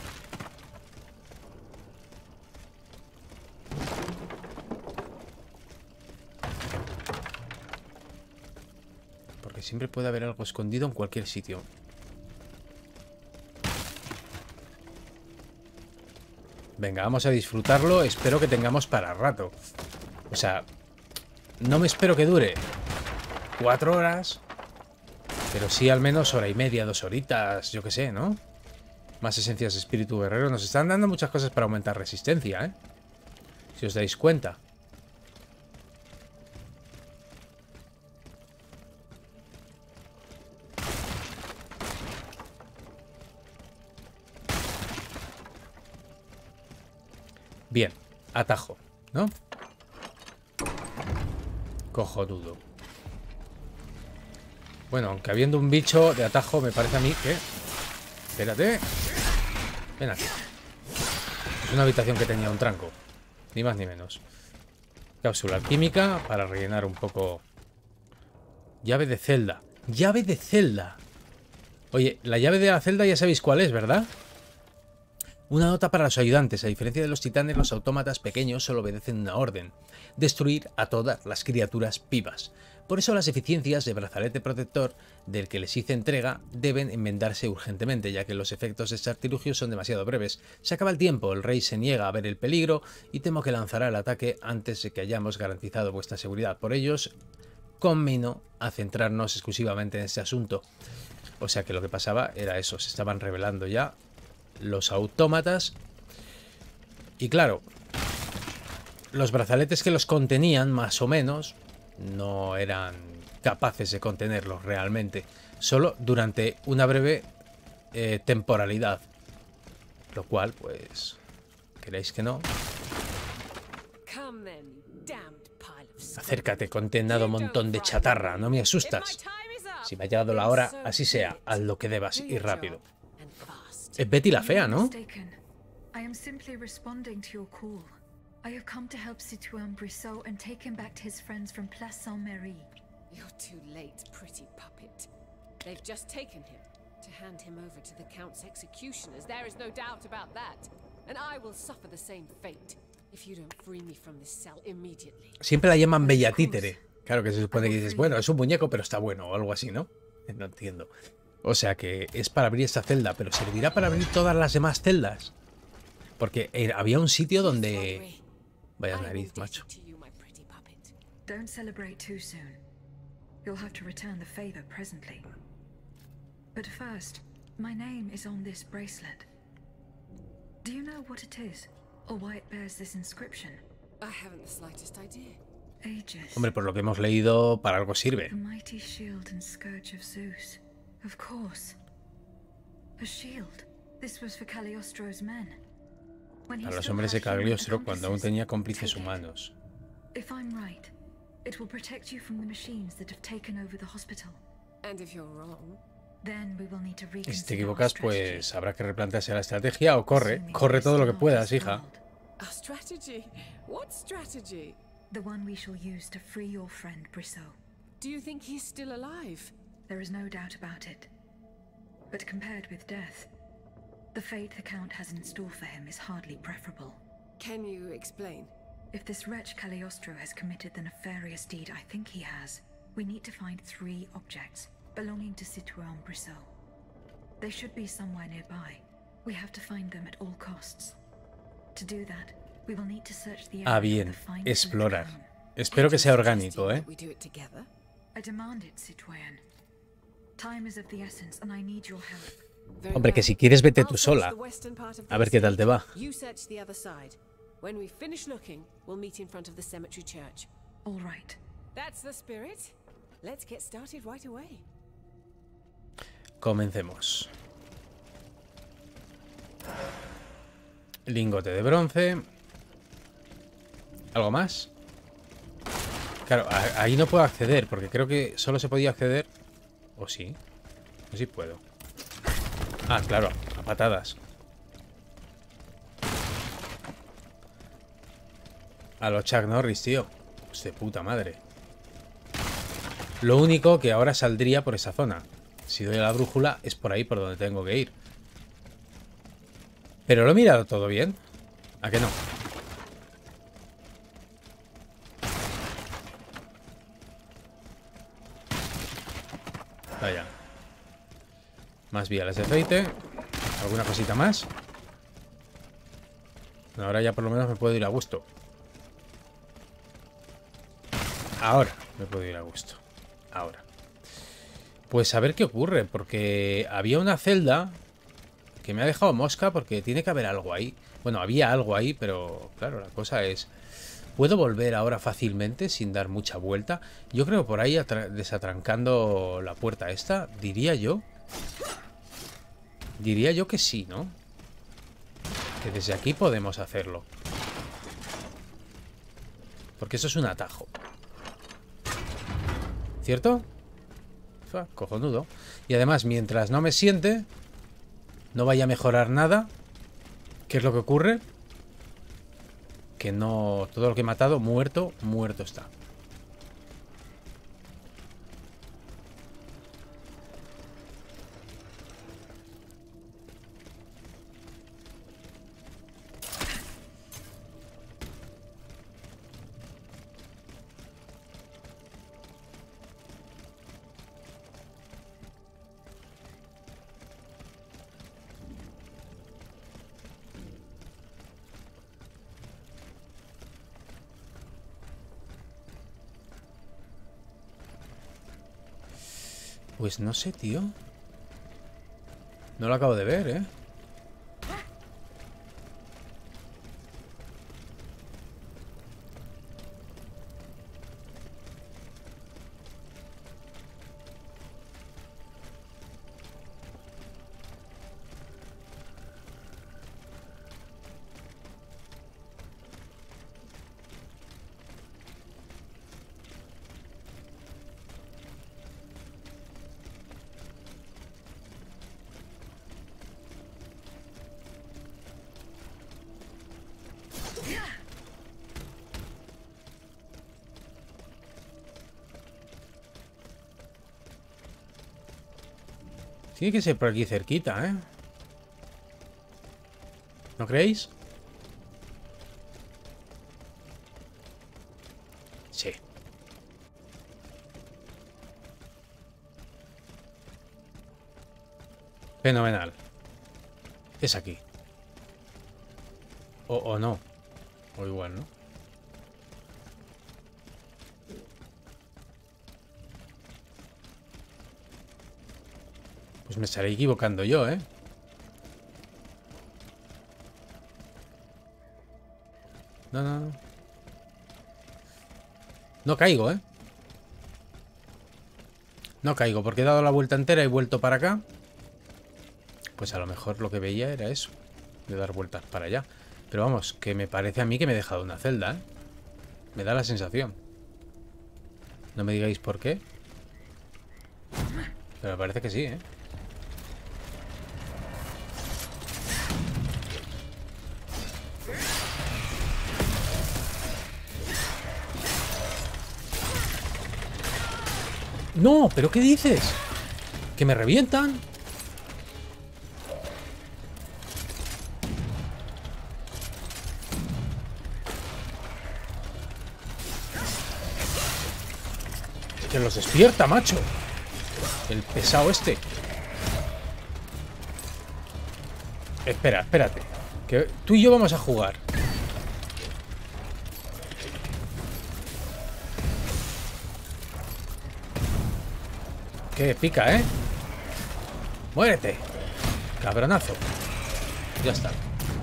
Porque siempre puede haber algo escondido en cualquier sitio. Venga, vamos a disfrutarlo. Espero que tengamos para rato. O sea, no me espero que dure 4 horas. Pero sí al menos hora y media, 2 horitas, yo qué sé, ¿no? Más esencias de espíritu guerrero. Nos están dando muchas cosas para aumentar resistencia, ¿eh? Si os dais cuenta. Bien, atajo, ¿no? Cojonudo. Bueno, aunque habiendo un bicho de atajo, me parece a mí que... Espérate. Ven aquí. Es una habitación que tenía un tranco. Ni más ni menos. Cápsula alquímica para rellenar un poco... Llave de celda. ¡Llave de celda! Oye, la llave de la celda ya sabéis cuál es, ¿verdad? Una nota para los ayudantes. A diferencia de los titanes, los autómatas pequeños solo obedecen una orden. Destruir a todas las criaturas vivas. Por eso las eficiencias de brazalete protector del que les hice entrega deben enmendarse urgentemente, ya que los efectos de este artilugio son demasiado breves. Se acaba el tiempo, el rey se niega a ver el peligro y temo que lanzará el ataque antes de que hayamos garantizado vuestra seguridad. Por ellos, conmino a centrarnos exclusivamente en este asunto. O sea que lo que pasaba era eso, se estaban revelando ya los autómatas. Y claro, los brazaletes que los contenían, más o menos, no eran capaces de contenerlos realmente. Solo durante una breve temporalidad. Lo cual, pues, queréis que no. Acércate, condenado montón de chatarra, no me asustas. Si me ha llegado la hora, así sea, haz lo que debas y rápido. Es Betty la fea, ¿no? I have come to help Citoyen Brissot and take him back to his friends from Place Saint-Merry. You're too late, pretty puppet. They've just taken him to hand him over to the Count's executioners. There is no doubt about that. And I will suffer the same fate if you don't free me from this cell immediately. Siempre la llaman Bella Títere. Claro que se supone que dices, bueno, es un muñeco, pero está bueno, o algo así, ¿no? No entiendo. O sea que es para abrir esta celda, pero ¿servirá para abrir todas las demás celdas? Porque había un sitio donde... Vaya nariz, macho. Don't celebrate too soon. You'll have to return the favor presently. But first, my name is on this bracelet. Do you know what it is? or why it bears this inscription? I haven't the slightest idea. Aegis. Hombre, por lo que hemos leído, para algo sirve. The mighty shield and scourge of Zeus. Of course. A shield. This was for Cagliostro's men. Para los hombres de Cagliostro cuando aún tenía cómplices humanos. If I'm right, it will protect you from the machines that have taken over the hospital. And if you're wrong, then we will need to Y si te reconsider our equivocas, strategy. pues habrá que replantearse la estrategia o corre. Corre todo lo que puedas, hija. our strategy? What strategy? The one we shall use to free your friend Brissot. Do you think he's still alive? There is no doubt about it. But compared with death, the fate the Count has in store for him is hardly preferable. Can you explain? If this wretch Cagliostro has committed the nefarious deed I think he has, we need to find 3 objects belonging to Citoyen Brissot. They should be somewhere nearby. We have to find them at all costs. To do that, we will need to search the area Bien. for the finest Explorar. crown. Espero que sea orgánico, ¿eh? We do it together? I demand it, Citoyen. Time is of the essence, and I need your help. Very Hombre, que well. si quieres vete I'll tú search sola. the western part of A the ver qué tal te va. You search the other side. When we finish looking, we'll meet in front of the cemetery church. All right. That's the spirit. Let's get started right away. Comencemos. Lingote de bronce. ¿Algo más? Claro, ahí no puedo acceder, porque creo que solo se podía acceder... ¿O sí? No sé si puedo. Ah, claro, a patadas. A los Chuck Norris, tío. Pues de puta madre. Lo único que ahora saldría por esa zona. Si doy a la brújula, es por ahí por donde tengo que ir. Pero lo he mirado todo bien. ¿A que no? Vaya. Más viales de aceite. ¿Alguna cosita más? Ahora ya por lo menos me puedo ir a gusto. Ahora me puedo ir a gusto. Ahora. Pues a ver qué ocurre, porque había una celda que me ha dejado mosca porque tiene que haber algo ahí. Bueno, había algo ahí, pero claro, la cosa es... ¿Puedo volver ahora fácilmente sin dar mucha vuelta? Yo creo por ahí desatrancando la puerta esta, diría yo. Diría yo que sí, ¿no? Que desde aquí podemos hacerlo. Porque eso es un atajo. ¿Cierto? Cojonudo. Y además, mientras no me siente, no vaya a mejorar nada. ¿Qué es lo que ocurre? Que no... Todo lo que he matado, muerto, muerto está. Pues no sé, tío. No lo acabo de ver, ¿eh? Tiene que ser por aquí cerquita, ¿eh? ¿No creéis? Sí. Fenomenal. Es aquí. O no. O igual, ¿no? Pues me estaré equivocando yo, ¿eh? No, no, no. No caigo, ¿eh? No caigo, porque he dado la vuelta entera y he vuelto para acá. Pues a lo mejor lo que veía era eso, de dar vueltas para allá. Pero vamos, que me parece a mí que me he dejado una celda, ¿eh? Me da la sensación. No me digáis por qué. Pero me parece que sí, ¿eh? No, ¿pero qué dices? ¿Que me revientan? Que los despierta, macho. El pesado este. Espera, espérate. Que tú y yo vamos a jugar. Que pica, ¿eh? Muérete. Cabronazo. Ya está.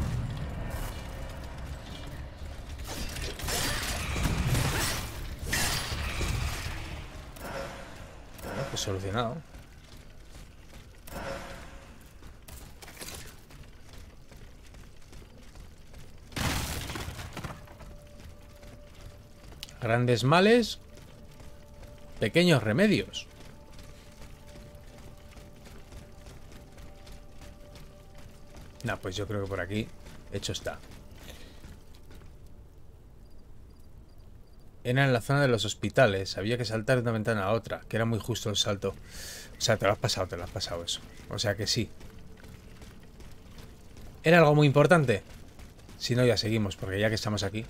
Bueno, pues solucionado. Grandes males, pequeños remedios. Nah, pues yo creo que por aquí hecho está. Era en la zona de los hospitales. Había que saltar de una ventana a otra, que era muy justo el salto. O sea, te lo has pasado eso. O sea que sí. ¿Era algo muy importante? Si no, ya seguimos, porque ya que estamos aquí...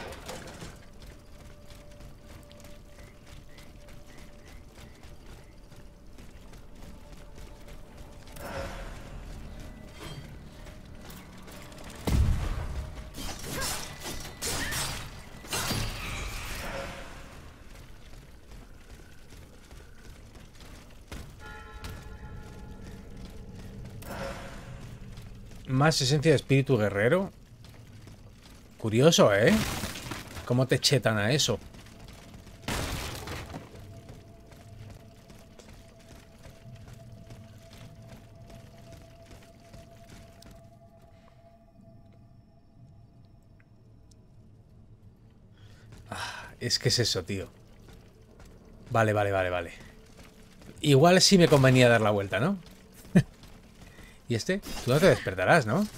Más esencia de espíritu guerrero. Curioso, ¿eh? ¿Cómo te chetan a eso? Ah, es que es eso, tío. Vale. Igual sí me convenía dar la vuelta, ¿no? ¿Y este? Tú no te despertarás, ¿no?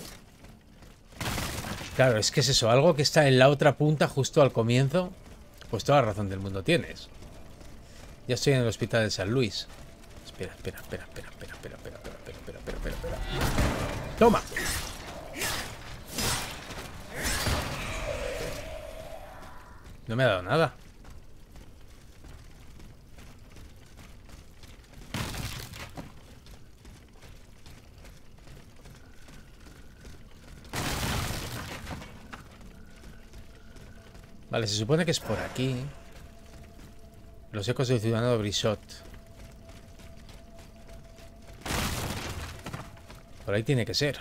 Claro, es que es eso. Algo que está en la otra punta justo al comienzo. Pues toda la razón del mundo tienes. Ya estoy en el hospital de San Luis. Espera. ¡Toma! No me ha dado nada. Vale, se supone que es por aquí. Los ecos del ciudadano de Brissot. Por ahí tiene que ser.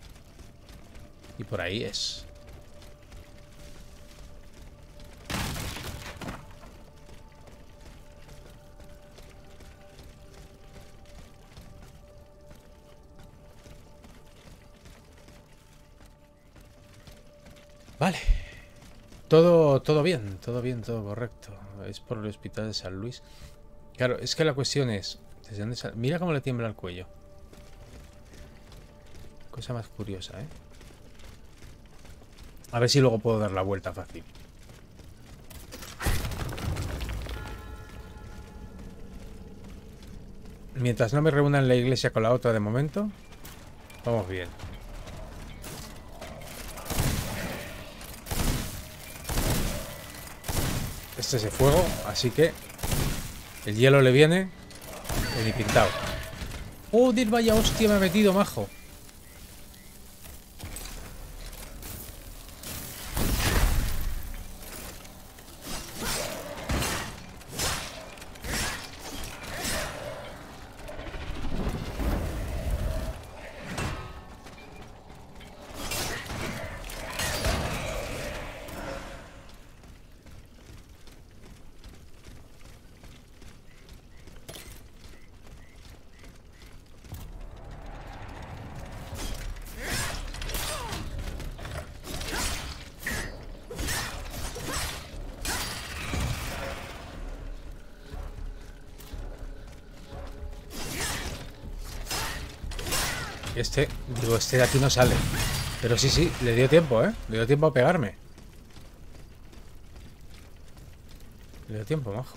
Y por ahí es. Vale. Todo bien, todo correcto. Es por el hospital de San Luis. Claro, es que la cuestión es... ¿desde dónde sale? Mira cómo le tiembla el cuello. Cosa más curiosa, ¿eh? A ver si luego puedo dar la vuelta fácil. Mientras no me reúnan la iglesia con la otra de momento, vamos bien. Este es el fuego, así que el hielo le viene ni pintado. ¡Joder, vaya hostia me ha metido, majo! Este de aquí no sale. Pero sí, le dio tiempo, ¿eh? Le dio tiempo a pegarme. Le dio tiempo, majo.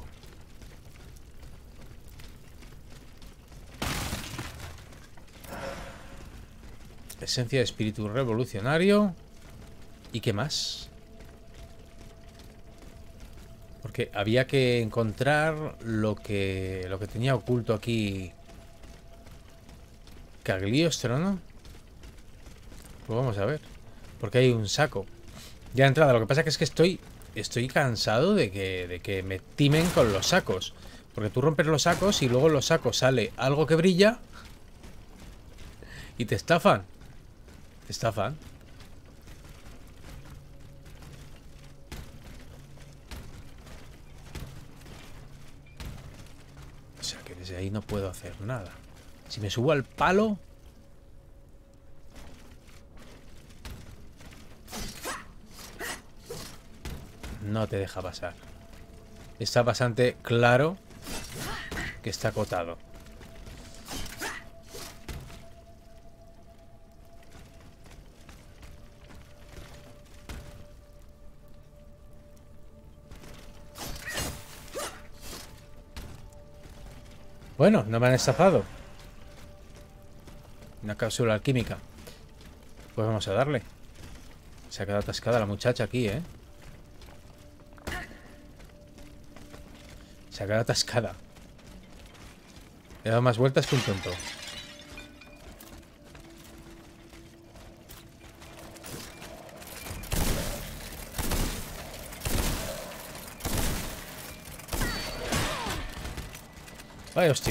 Esencia de espíritu revolucionario. ¿Y qué más? Porque había que encontrar lo que tenía oculto aquí Cagliostro, ¿no? Pues vamos a ver. Porque hay un saco. Ya de entrada, lo que pasa es que estoy cansado de que me timen con los sacos. Porque tú rompes los sacos y luego en los sacos sale algo que brilla y te estafan. Te estafan. O sea que desde ahí no puedo hacer nada. Si me subo al palo... No te deja pasar. Está bastante claro que está acotado. Bueno, no me han estafado. Una cápsula alquímica. Pues vamos a darle. Se ha quedado atascada la muchacha aquí, ¿eh? Se ha quedado atascada. He dado más vueltas que un tonto. Vaya hostia.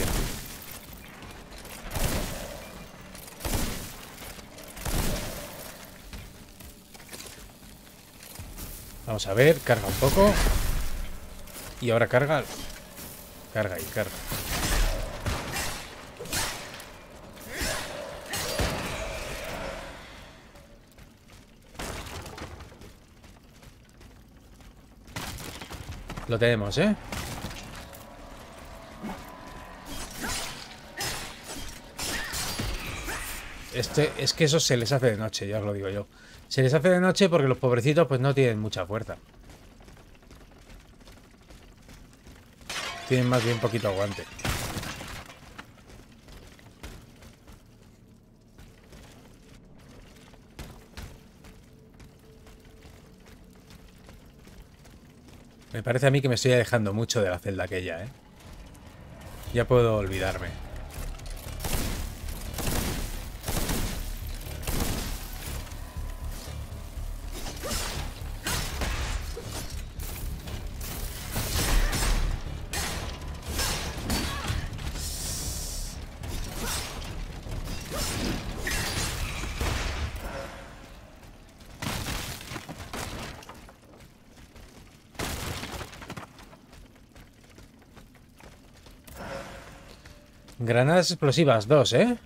Vamos a ver, carga un poco. Y ahora carga. Carga y carga. Lo tenemos, ¿eh? Es que eso se les hace de noche, ya os lo digo yo. Se les hace de noche porque los pobrecitos pues no tienen mucha fuerza. Tienen más bien poquito aguante. Me parece a mí que me estoy alejando mucho de la celda aquella, ¿eh? Ya puedo olvidarme. Granadas explosivas, 2, ¿eh?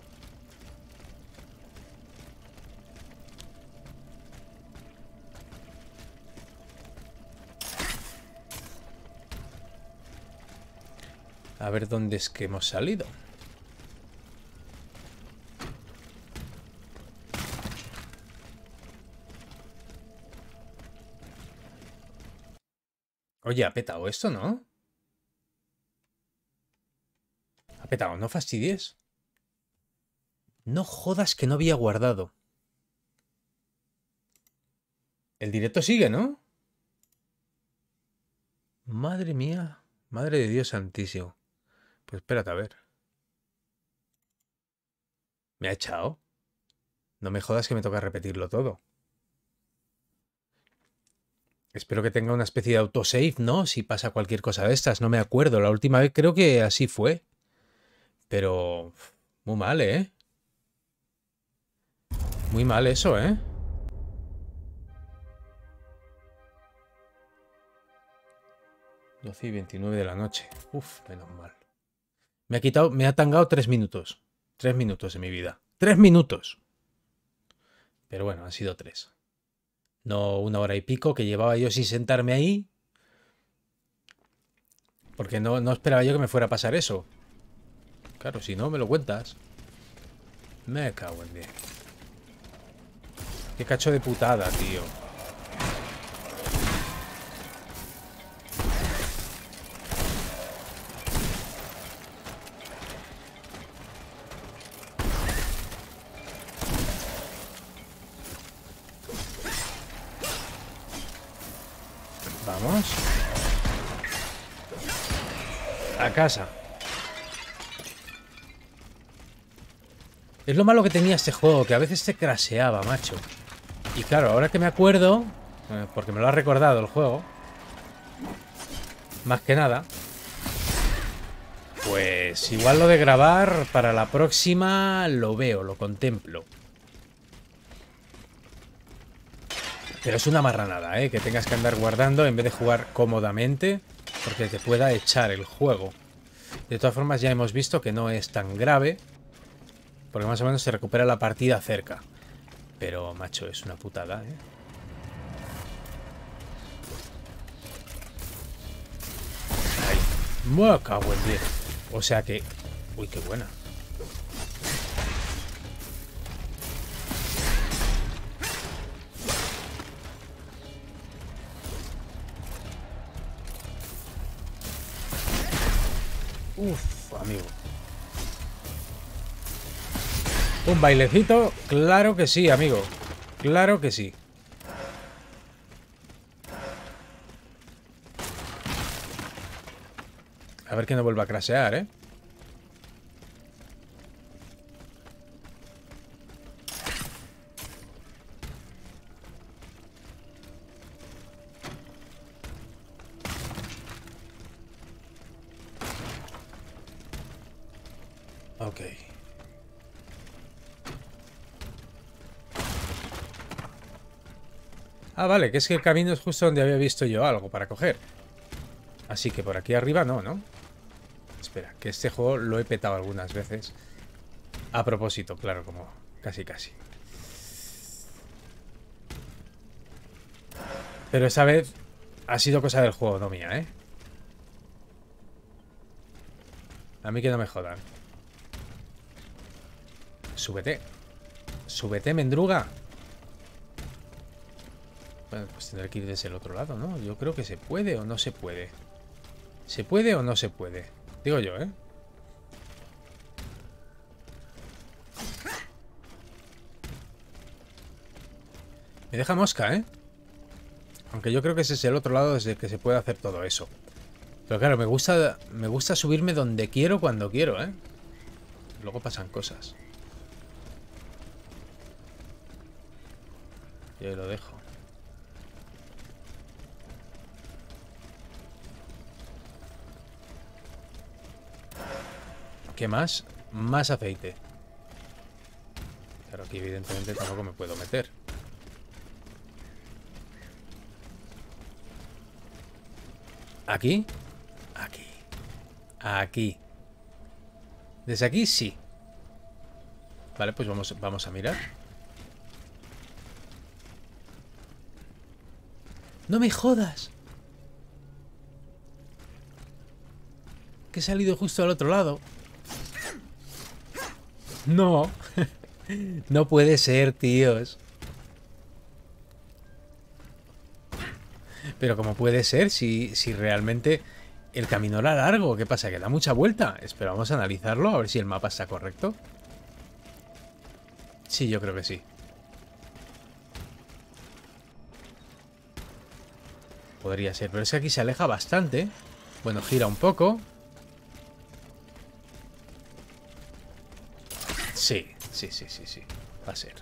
A ver dónde es que hemos salido. Oye, ha petado esto, ¿no? Ha petado, no fastidies. No jodas que no había guardado. El directo sigue, ¿no? Madre mía. Madre de Dios santísimo. Pues espérate a ver. ¿Me ha echado? No me jodas que me toca repetirlo todo. Espero que tenga una especie de autosave, ¿no? Si pasa cualquier cosa de estas. No me acuerdo. La última vez creo que así fue. Pero... muy mal, ¿eh? Muy mal eso, ¿eh? ...12 y 29 de la noche. Uf, menos mal. Me ha quitado... me ha tangado 3 minutos. 3 minutos en mi vida. 3 minutos. Pero bueno, han sido 3. No 1 hora y pico que llevaba yo sin sentarme ahí. Porque no esperaba yo que me fuera a pasar eso. Claro, si no, me lo cuentas. Me cago en 10. Qué cacho de putada, tío. Vamos. A casa. Es lo malo que tenía este juego, que a veces se crasheaba, macho. Y claro, ahora que me acuerdo, porque me lo ha recordado el juego, más que nada, pues igual lo de grabar para la próxima lo veo, lo contemplo. Pero es una marranada, que tengas que andar guardando en vez de jugar cómodamente, porque te pueda echar el juego. De todas formas, ya hemos visto que no es tan grave, porque más o menos se recupera la partida cerca. Pero, macho, es una putada, Ay, me cago en 10. O sea que... Uy, qué buena. Uf, amigo. Un bailecito, claro que sí, amigo. Claro que sí. A ver que no vuelva a crashear, ¿eh? Ok. Ah, vale, que es que el camino es justo donde había visto yo algo para coger. Así que por aquí arriba no, ¿no? Espera, que este juego lo he petado algunas veces. A propósito, claro, como casi casi. Pero esta vez ha sido cosa del juego, no mía, ¿eh? A mí que no me jodan. Súbete. Súbete, mendruga. Bueno, pues tendré que ir desde el otro lado, ¿no? Yo creo que se puede o no se puede. ¿Se puede o no se puede? Digo yo, ¿eh? Me deja mosca, ¿eh? Aunque yo creo que ese es el otro lado desde que se puede hacer todo eso. Pero claro, me gusta subirme donde quiero, cuando quiero, ¿eh? Luego pasan cosas. Yo lo dejo. ¿Qué más? Más aceite. Claro, aquí evidentemente tampoco me puedo meter. ¿Aquí? Aquí. Aquí. Desde aquí sí. Vale, pues vamos a mirar. ¡No me jodas! Que he salido justo al otro lado. No. No puede ser, tíos. Pero ¿cómo puede ser si realmente el camino era largo? ¿Qué pasa? ¿Que da mucha vuelta? Espera, vamos a analizarlo, a ver si el mapa está correcto. Sí, yo creo que sí. Podría ser, pero es que aquí se aleja bastante. Bueno, gira un poco. Sí. Va a ser.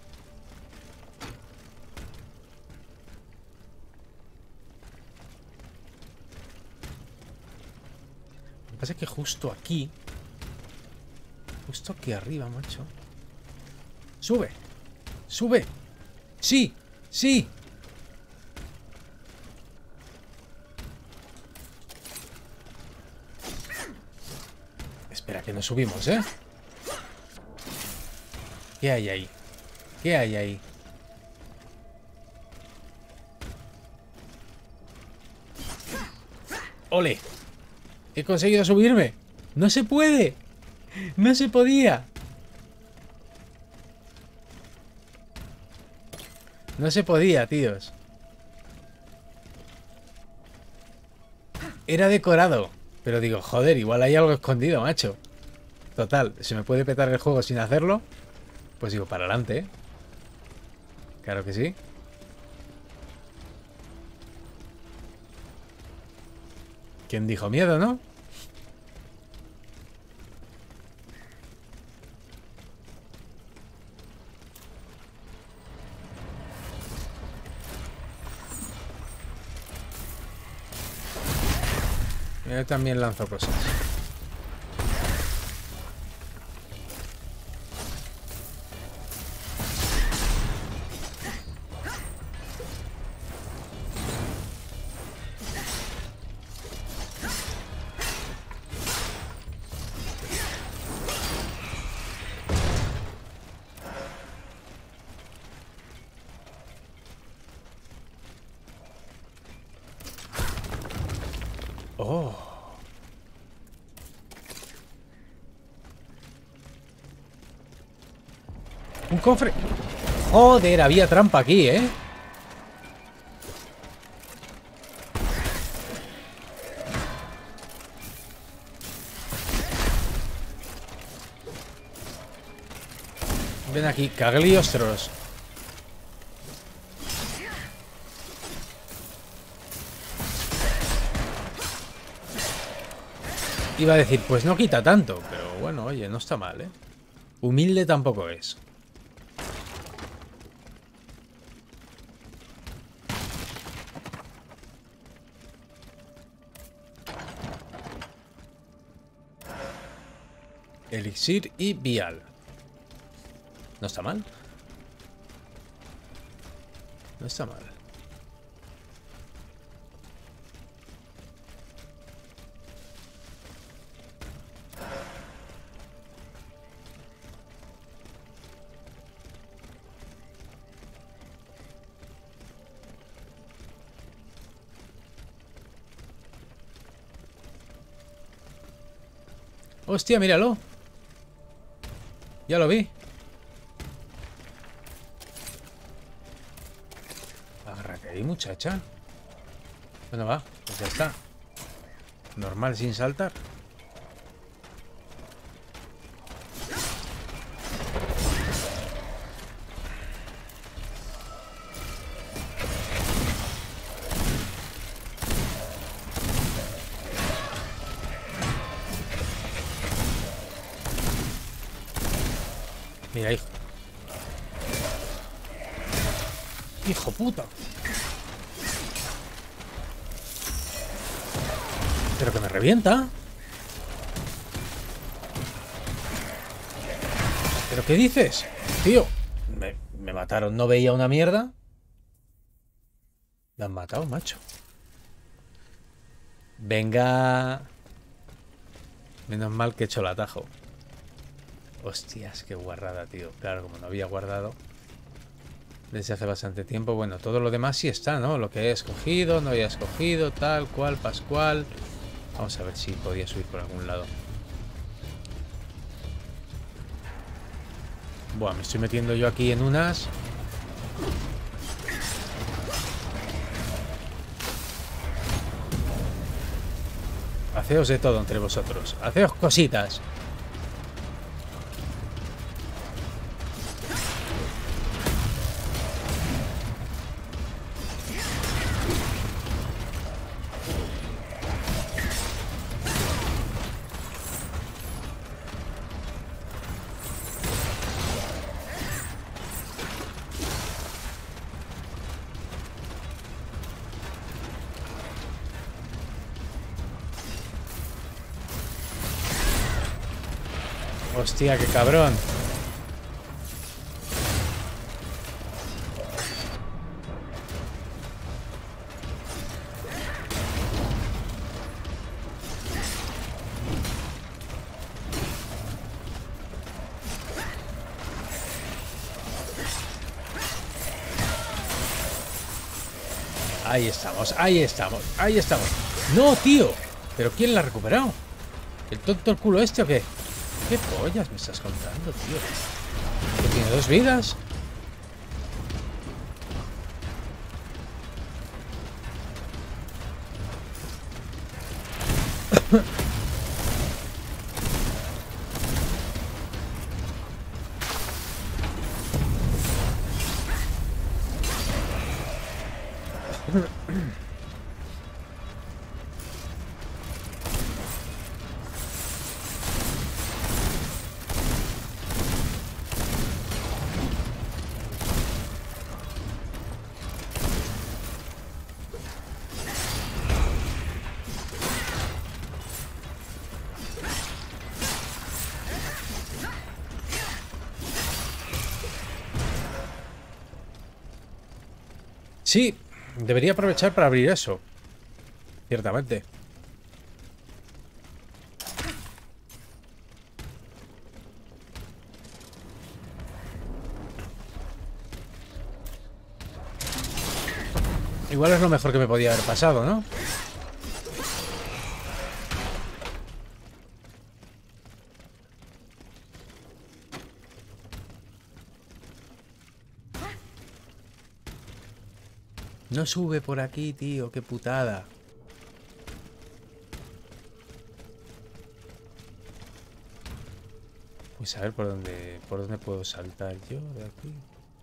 Lo que pasa es que justo aquí arriba, macho. ¡Sube! ¡Sube! ¡Sí! ¡Sí! Espera, que no subimos, ¿eh? ¿Qué hay ahí? ¿Qué hay ahí? ¡Ole! He conseguido subirme. ¡No se puede! ¡No se podía! No se podía, tíos. Era decorado. Pero digo, joder, igual hay algo escondido, macho. Total, se me puede petar el juego sin hacerlo. Pues digo, para adelante, ¿eh? Claro que sí. ¿Quién dijo miedo, no? Yo también lanzo cosas. Oh. Un cofre. Joder, había trampa aquí, ¿eh? Ven aquí, Cagliostros. Iba a decir, pues no quita tanto, pero bueno, oye, no está mal, ¿eh? Humilde tampoco es. Elixir y vial. No está mal. No está mal. Hostia, míralo. Ya lo vi. Agárrate ahí, muchacha. Bueno, va, pues ya está. Normal sin saltar. Mira, hijo. Hijo puta. Pero que me revienta. ¿Pero qué dices? Tío, me mataron. ¿No veía una mierda? Me han matado, macho. Venga. Menos mal que he hecho el atajo. Hostias, qué guarrada, tío. Claro, como no había guardado desde hace bastante tiempo. Bueno, todo lo demás sí está, ¿no? Lo que he escogido, no había escogido, tal cual, pascual. Vamos a ver si podía subir por algún lado. Buah, me estoy metiendo yo aquí en unas. Haceos de todo entre vosotros. Haceos cositas. Hostia, qué cabrón. Ahí estamos, ahí estamos, ahí estamos. ¡No, tío! ¿Pero quién la ha recuperado? ¿El tonto el culo este o qué? ¿Qué pollas me estás contando, tío? ¿Que tiene 2 vidas? Sí, debería aprovechar para abrir eso. Ciertamente. Igual es lo mejor que me podía haber pasado, ¿no? No sube por aquí, tío, qué putada. Pues a ver por dónde puedo saltar yo de aquí.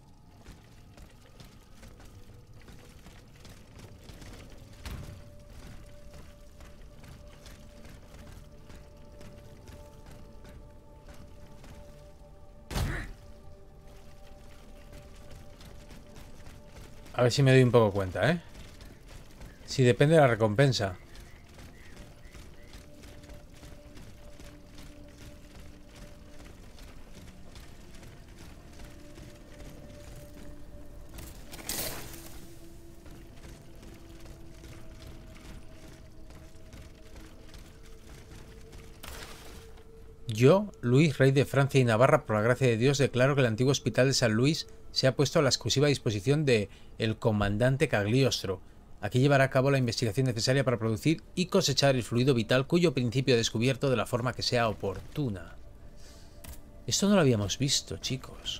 A ver si me doy un poco cuenta, ¿eh? Si depende de la recompensa. Yo, Luis, rey de Francia y Navarra, por la gracia de Dios, declaro que el antiguo hospital de San Luis se ha puesto a la exclusiva disposición de el comandante Cagliostro. Aquí llevará a cabo la investigación necesaria para producir y cosechar el fluido vital cuyo principio descubierto de la forma que sea oportuna. Esto no lo habíamos visto, chicos.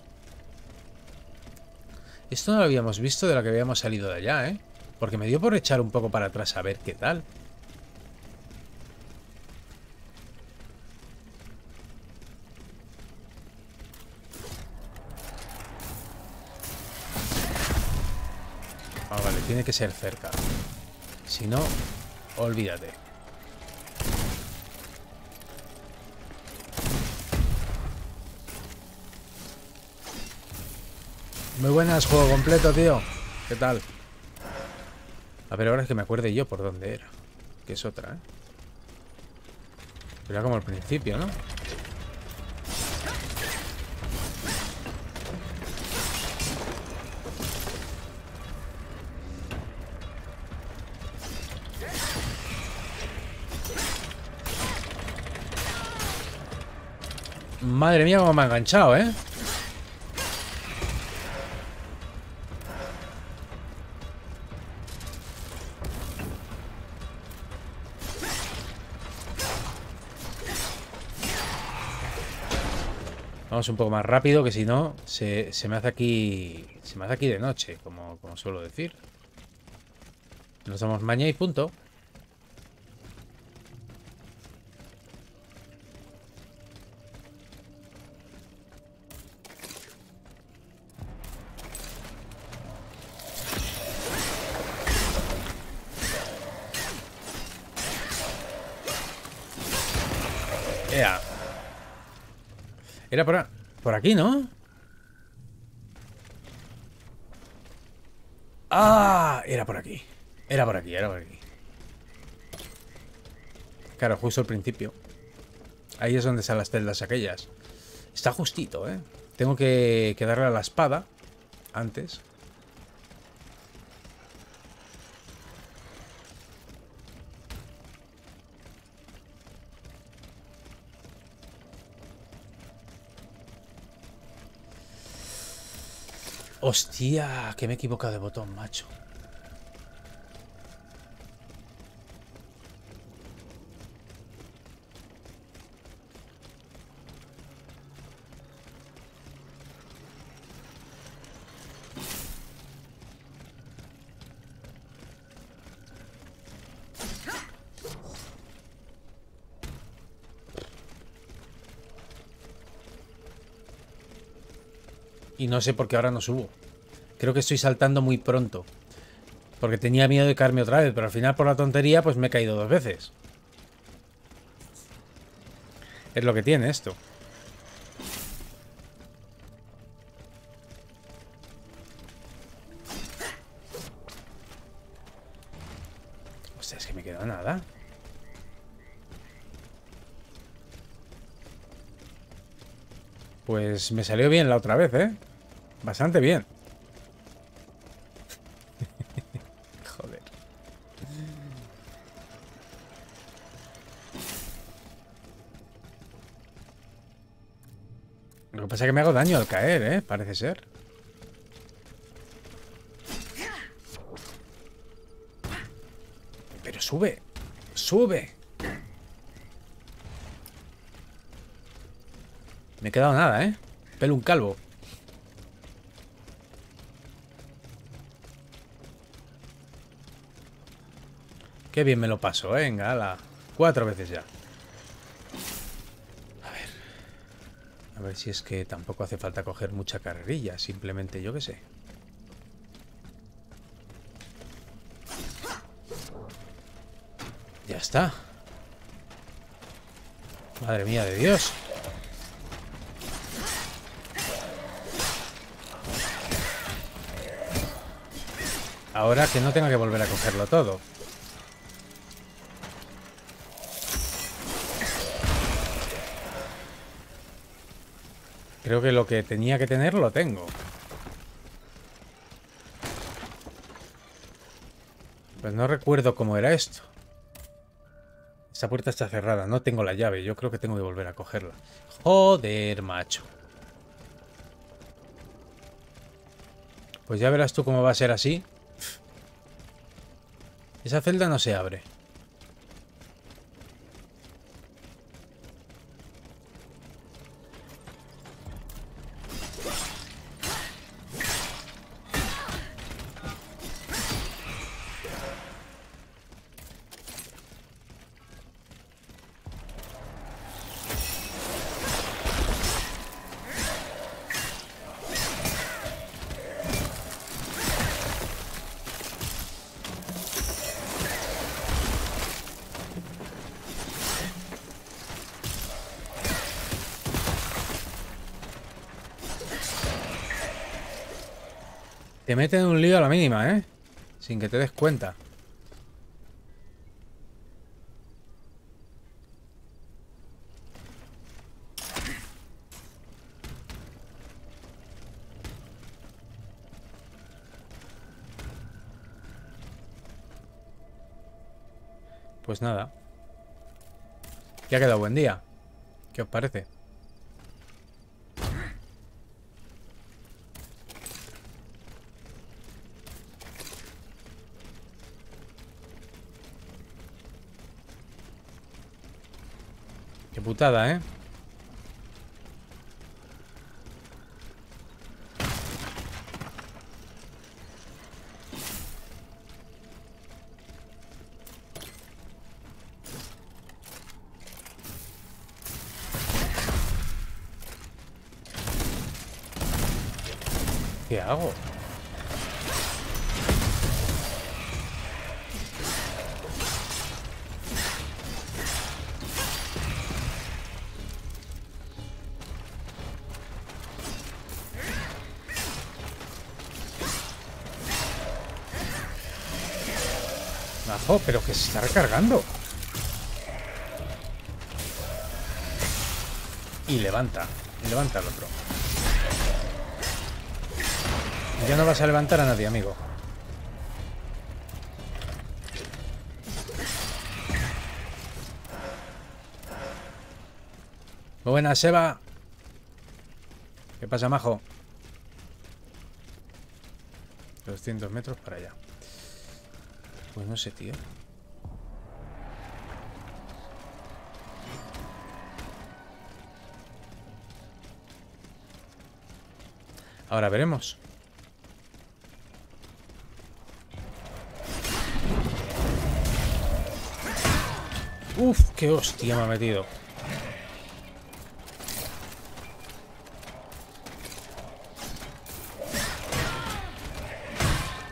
Esto no lo habíamos visto de la que habíamos salido de allá, ¿eh? Porque me dio por echar un poco para atrás a ver qué tal. Ah, vale, tiene que ser cerca. Si no, olvídate. Muy buenas, juego completo, tío. ¿Qué tal? A ver, ahora es que me acuerde yo por dónde era. Que es otra, ¿eh? Era como al principio, ¿no? Madre mía, cómo me ha enganchado, ¿eh? Vamos un poco más rápido, que si no se me hace aquí de noche, como suelo decir. Nos damos maña y punto. Era por aquí, ¿no? ¡Ah! Era por aquí. Era por aquí. Claro, justo al principio. Ahí es donde están las celdas aquellas. Está justito, ¿eh? Tengo que darle a la espada antes. Hostia, que me he equivocado de botón, macho. Y no sé por qué ahora no subo. Creo que estoy saltando muy pronto. Porque tenía miedo de caerme otra vez, pero al final por la tontería pues me he caído 2 veces. Es lo que tiene esto. Hostia, es que me queda nada. Pues me salió bien la otra vez, ¿eh? Bastante bien. Joder. Lo que pasa es que me hago daño al caer, ¿eh? Parece ser. Pero sube. Sube. Me he quedado nada, ¿eh? Pelo un calvo. Qué bien me lo paso, ¿eh? Venga, ala. 4 veces ya. A ver si es que tampoco hace falta coger mucha carrerilla. Simplemente yo qué sé. Ya está. Madre mía de Dios. Ahora que no tenga que volver a cogerlo todo. Creo que lo que tenía que tener lo tengo. Pues no recuerdo cómo era esto. Esta puerta está cerrada, no tengo la llave. Yo creo que tengo que volver a cogerla. Joder, macho. Pues ya verás tú cómo va a ser así. Esa celda no se abre. Te meten en un lío a la mínima, ¿eh? Sin que te des cuenta. Pues nada. Ya ha quedado buen día. ¿Qué os parece? Qué putada, ¿eh? ¿Qué hago? Majo, pero que se está recargando. Y levanta. Y levanta al otro. Ya no vas a levantar a nadie, amigo. Muy buena, Seba. ¿Qué pasa, majo? 200 metros para allá. Pues no sé, tío. Ahora veremos. Uf, qué hostia me ha metido.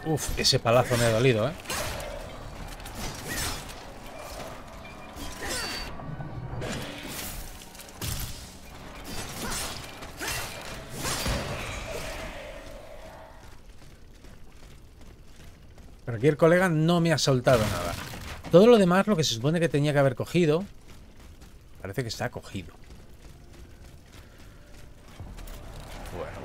Uf, ese palazo me ha dolido, ¿eh? Pero aquí el colega no me ha soltado nada. Todo lo demás, lo que se supone que tenía que haber cogido, parece que está cogido. Bueno.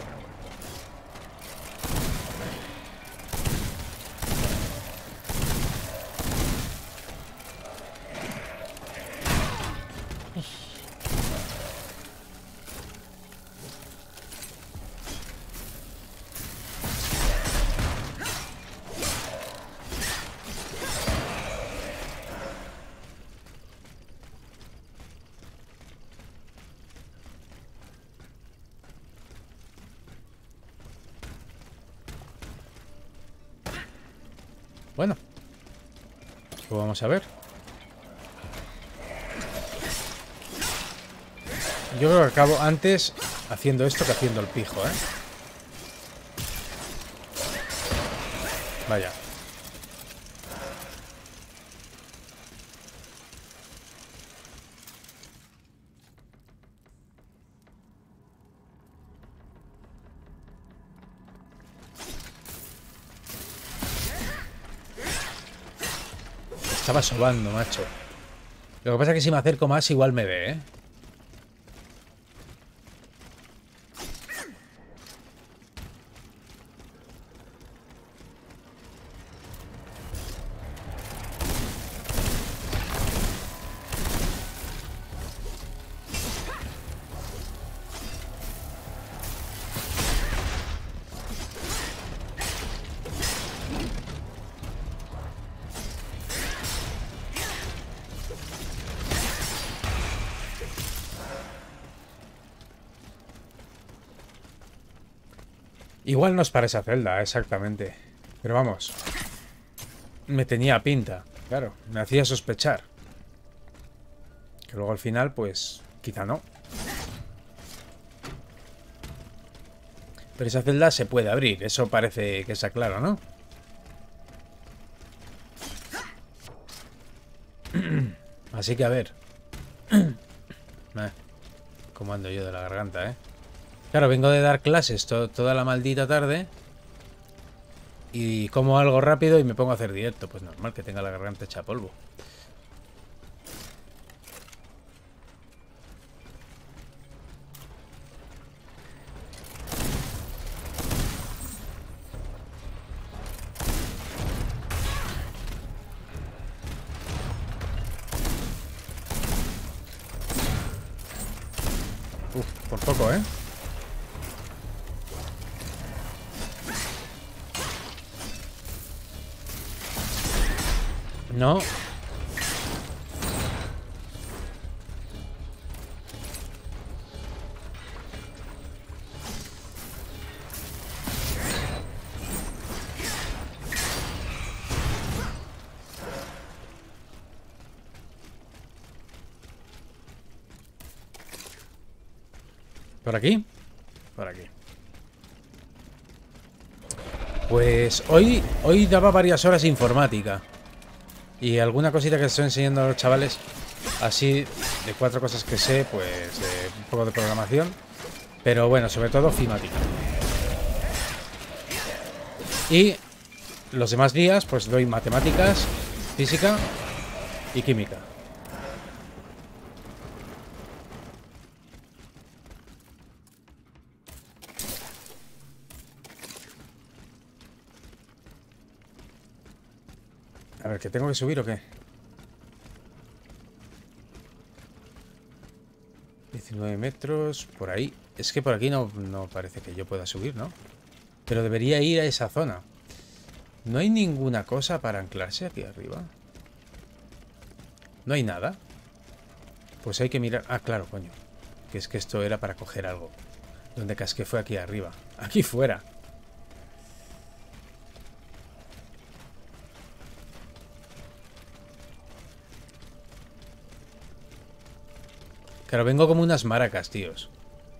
Bueno, pues vamos a ver. Yo creo que acabo antes haciendo esto que haciendo el pijo, ¿eh? Vaya. Estaba sobando, macho. Lo que pasa es que si me acerco más igual me ve, ¿eh? Igual no es para esa celda, exactamente. Pero vamos. Me tenía pinta. Claro, me hacía sospechar. Que luego al final, pues, quizá no. Pero esa celda se puede abrir. Eso parece que está claro, ¿no? Así que a ver. ¿Cómo ando yo de la garganta, eh? Claro, vengo de dar clases toda la maldita tarde. Y como algo rápido y me pongo a hacer directo. Pues normal que tenga la garganta hecha polvo. Uf, por poco, ¿eh? No. ¿Por aquí? Por aquí. Pues hoy daba varias horas de informática. Y alguna cosita que estoy enseñando a los chavales, así de 4 cosas que sé, pues un poco de programación, pero bueno, sobre todo ofimática. Y los demás días, pues doy matemáticas, física y química. A ver, ¿que tengo que subir o qué? 19 metros, por ahí. Es que por aquí no parece que yo pueda subir, ¿no? Pero debería ir a esa zona. ¿No hay ninguna cosa para anclarse aquí arriba? ¿No hay nada? Pues hay que mirar... Ah, claro, coño. Que es que esto era para coger algo. Donde casqué fue aquí arriba. Aquí fuera. Claro, vengo como unas maracas, tíos.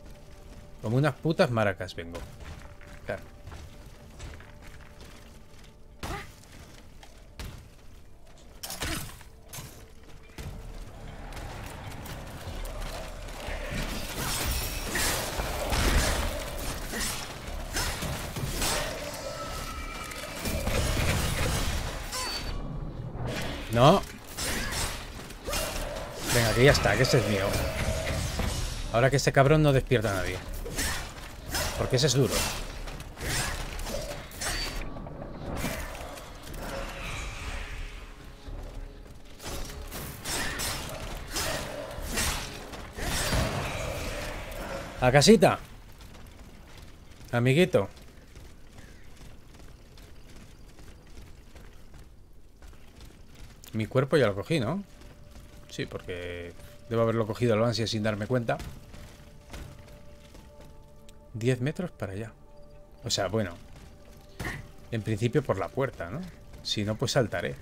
Como unas putas maracas vengo. Claro. No. Venga, que ya está, que este es mío. Ahora que este cabrón no despierta a nadie. Porque ese es duro. A casita. Amiguito. Mi cuerpo ya lo cogí, ¿no? Sí, porque debo haberlo cogido al ansia sin darme cuenta. 10 metros para allá. O sea, bueno. En principio por la puerta, ¿no? Si no, pues saltaré.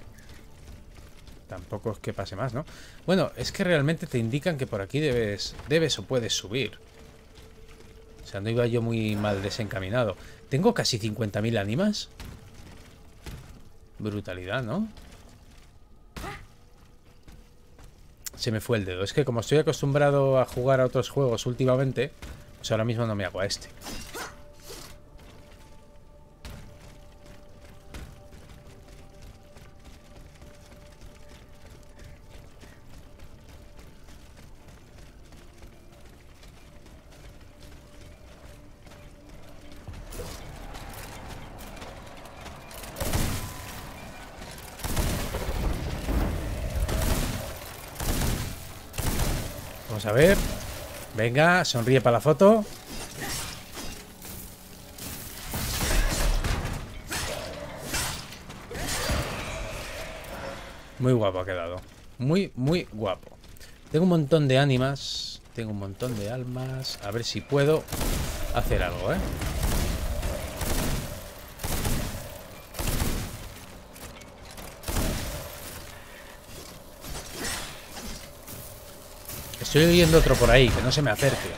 Tampoco es que pase más, ¿no? Bueno, es que realmente te indican que por aquí debes o puedes subir. O sea, no iba yo muy mal desencaminado. Tengo casi 50.000 ánimas. Brutalidad, ¿no? Se me fue el dedo. Es que como estoy acostumbrado a jugar a otros juegos últimamente, pues ahora mismo no me hago a este. Vamos a ver. Venga, sonríe para la foto. Muy guapo ha quedado. Muy, muy guapo. Tengo un montón de ánimas. Tengo un montón de almas. A ver si puedo hacer algo, ¿eh? Estoy oyendo otro por ahí, que no se me acerque.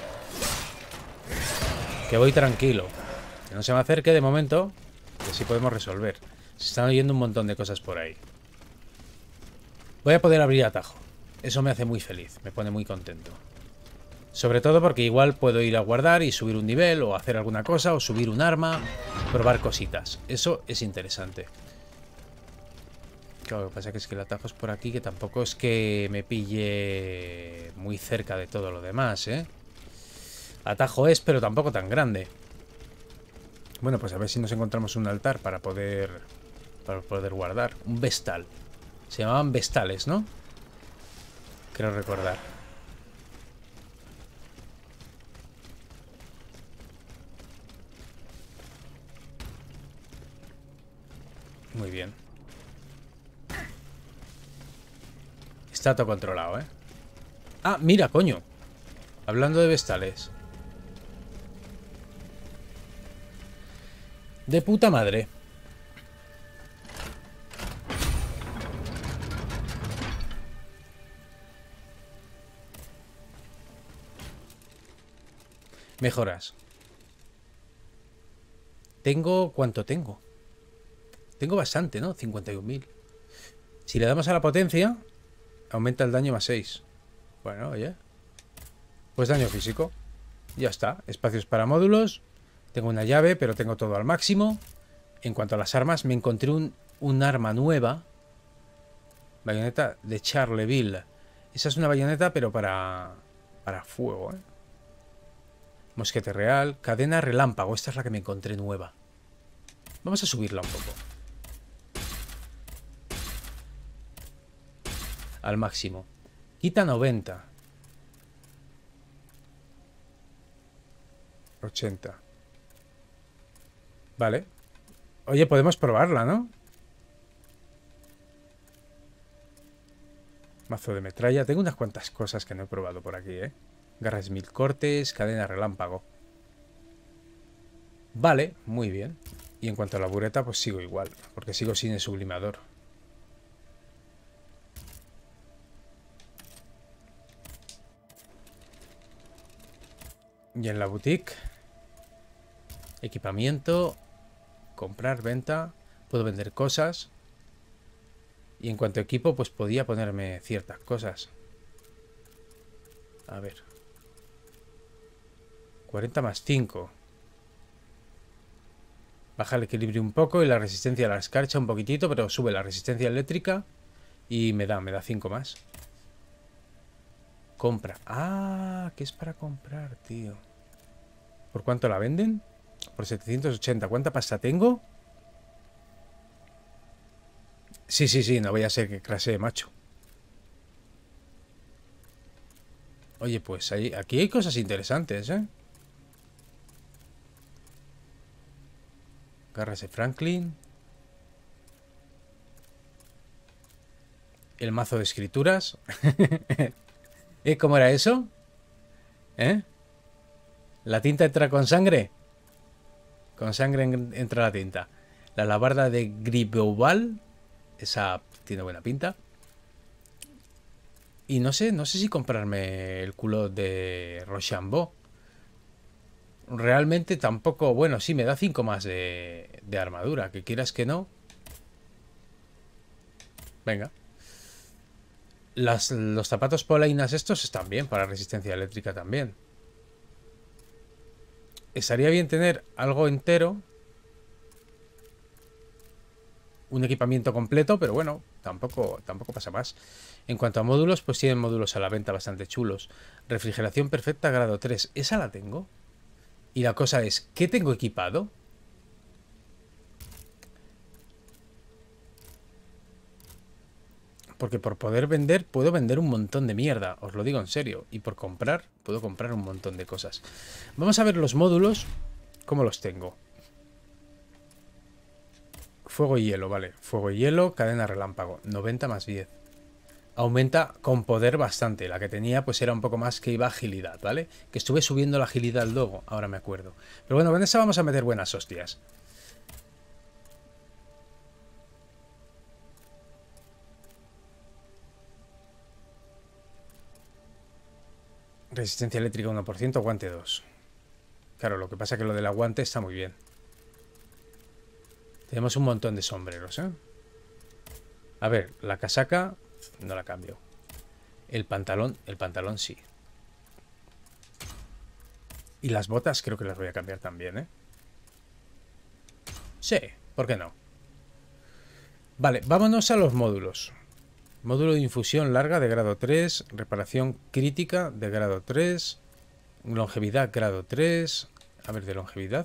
Que voy tranquilo. Que no se me acerque de momento, que sí podemos resolver. Se están oyendo un montón de cosas por ahí. Voy a poder abrir atajo. Eso me hace muy feliz, me pone muy contento. Sobre todo porque igual puedo ir a guardar y subir un nivel, o hacer alguna cosa, o subir un arma, probar cositas. Eso es interesante. Claro, lo que pasa es que el atajo es por aquí, que tampoco es que me pille muy cerca de todo lo demás, ¿eh? Atajo es, pero tampoco tan grande. Bueno, pues a ver si nos encontramos un altar para poder guardar. Un vestal. Se llamaban vestales, ¿no? Creo recordar. Muy bien. Está todo controlado, ¿eh? Ah, mira, coño. Hablando de vestales. De puta madre. Mejoras. Tengo... ¿Cuánto tengo? Tengo bastante, ¿no? 51.000. Si le damos a la potencia, aumenta el daño más 6. Bueno, oye. Pues daño físico. Ya está. Espacios para módulos. Tengo una llave, pero tengo todo al máximo. En cuanto a las armas, me encontré un arma nueva. Bayoneta de Charleville. Esa es una bayoneta, pero para fuego, ¿eh? Mosquete real. Cadena relámpago. Esta es la que me encontré nueva. Vamos a subirla un poco. Al máximo. Quita 90. 80. Vale. Oye, podemos probarla, ¿no? Mazo de metralla. Tengo unas cuantas cosas que no he probado por aquí, ¿eh? Garras 1000 cortes. Cadena relámpago. Vale, muy bien. Y en cuanto a la bureta, pues sigo igual. Porque sigo sin el sublimador. Y en la boutique, equipamiento, comprar, venta, puedo vender cosas. Y en cuanto a equipo, pues podía ponerme ciertas cosas. A ver. 40 más 5. Baja el equilibrio un poco y la resistencia a la escarcha un poquitito, pero sube la resistencia eléctrica Y me da 5 más. Compra. Ah, que es para comprar, tío. ¿Por cuánto la venden? Por 780. ¿Cuánta pasta tengo? Sí, no voy a ser que crasee, macho. Oye, pues aquí hay cosas interesantes, ¿eh? Garras de Franklin. El mazo de escrituras. ¿Cómo era eso? ¿Eh? ¿La tinta entra con sangre? Con sangre entra la tinta. La alabarda de Gribeauval. Esa tiene buena pinta. Y no sé si comprarme el culo de Rochambeau. Realmente tampoco... Bueno, sí, me da 5 más de armadura. Que quieras que no. Venga. Los zapatos polainas estos están bien para resistencia eléctrica también. Estaría bien tener algo entero. Un equipamiento completo, pero bueno, tampoco pasa más. En cuanto a módulos, pues tienen módulos a la venta bastante chulos. Refrigeración perfecta grado 3. Esa la tengo. Y la cosa es, ¿qué tengo equipado? Porque por poder vender, puedo vender un montón de mierda. Os lo digo en serio. Y por comprar, puedo comprar un montón de cosas. Vamos a ver los módulos. ¿Cómo los tengo? Fuego y hielo, vale. Fuego y hielo, cadena relámpago. 90 más 10. Aumenta con poder bastante. La que tenía pues era un poco más que iba a agilidad, ¿vale? Que estuve subiendo la agilidad luego, ahora me acuerdo. Pero bueno, con esa vamos a meter buenas hostias. Resistencia eléctrica 1%, aguante 2. Claro, lo que pasa es que lo del aguante está muy bien. Tenemos un montón de sombreros, ¿eh? A ver, la casaca no la cambio. El pantalón sí. Y las botas creo que las voy a cambiar también, ¿eh? Sí, ¿por qué no? Vale, vámonos a los módulos. Módulo de infusión larga de grado 3. Reparación crítica de grado 3. Longevidad grado 3. A ver, de longevidad.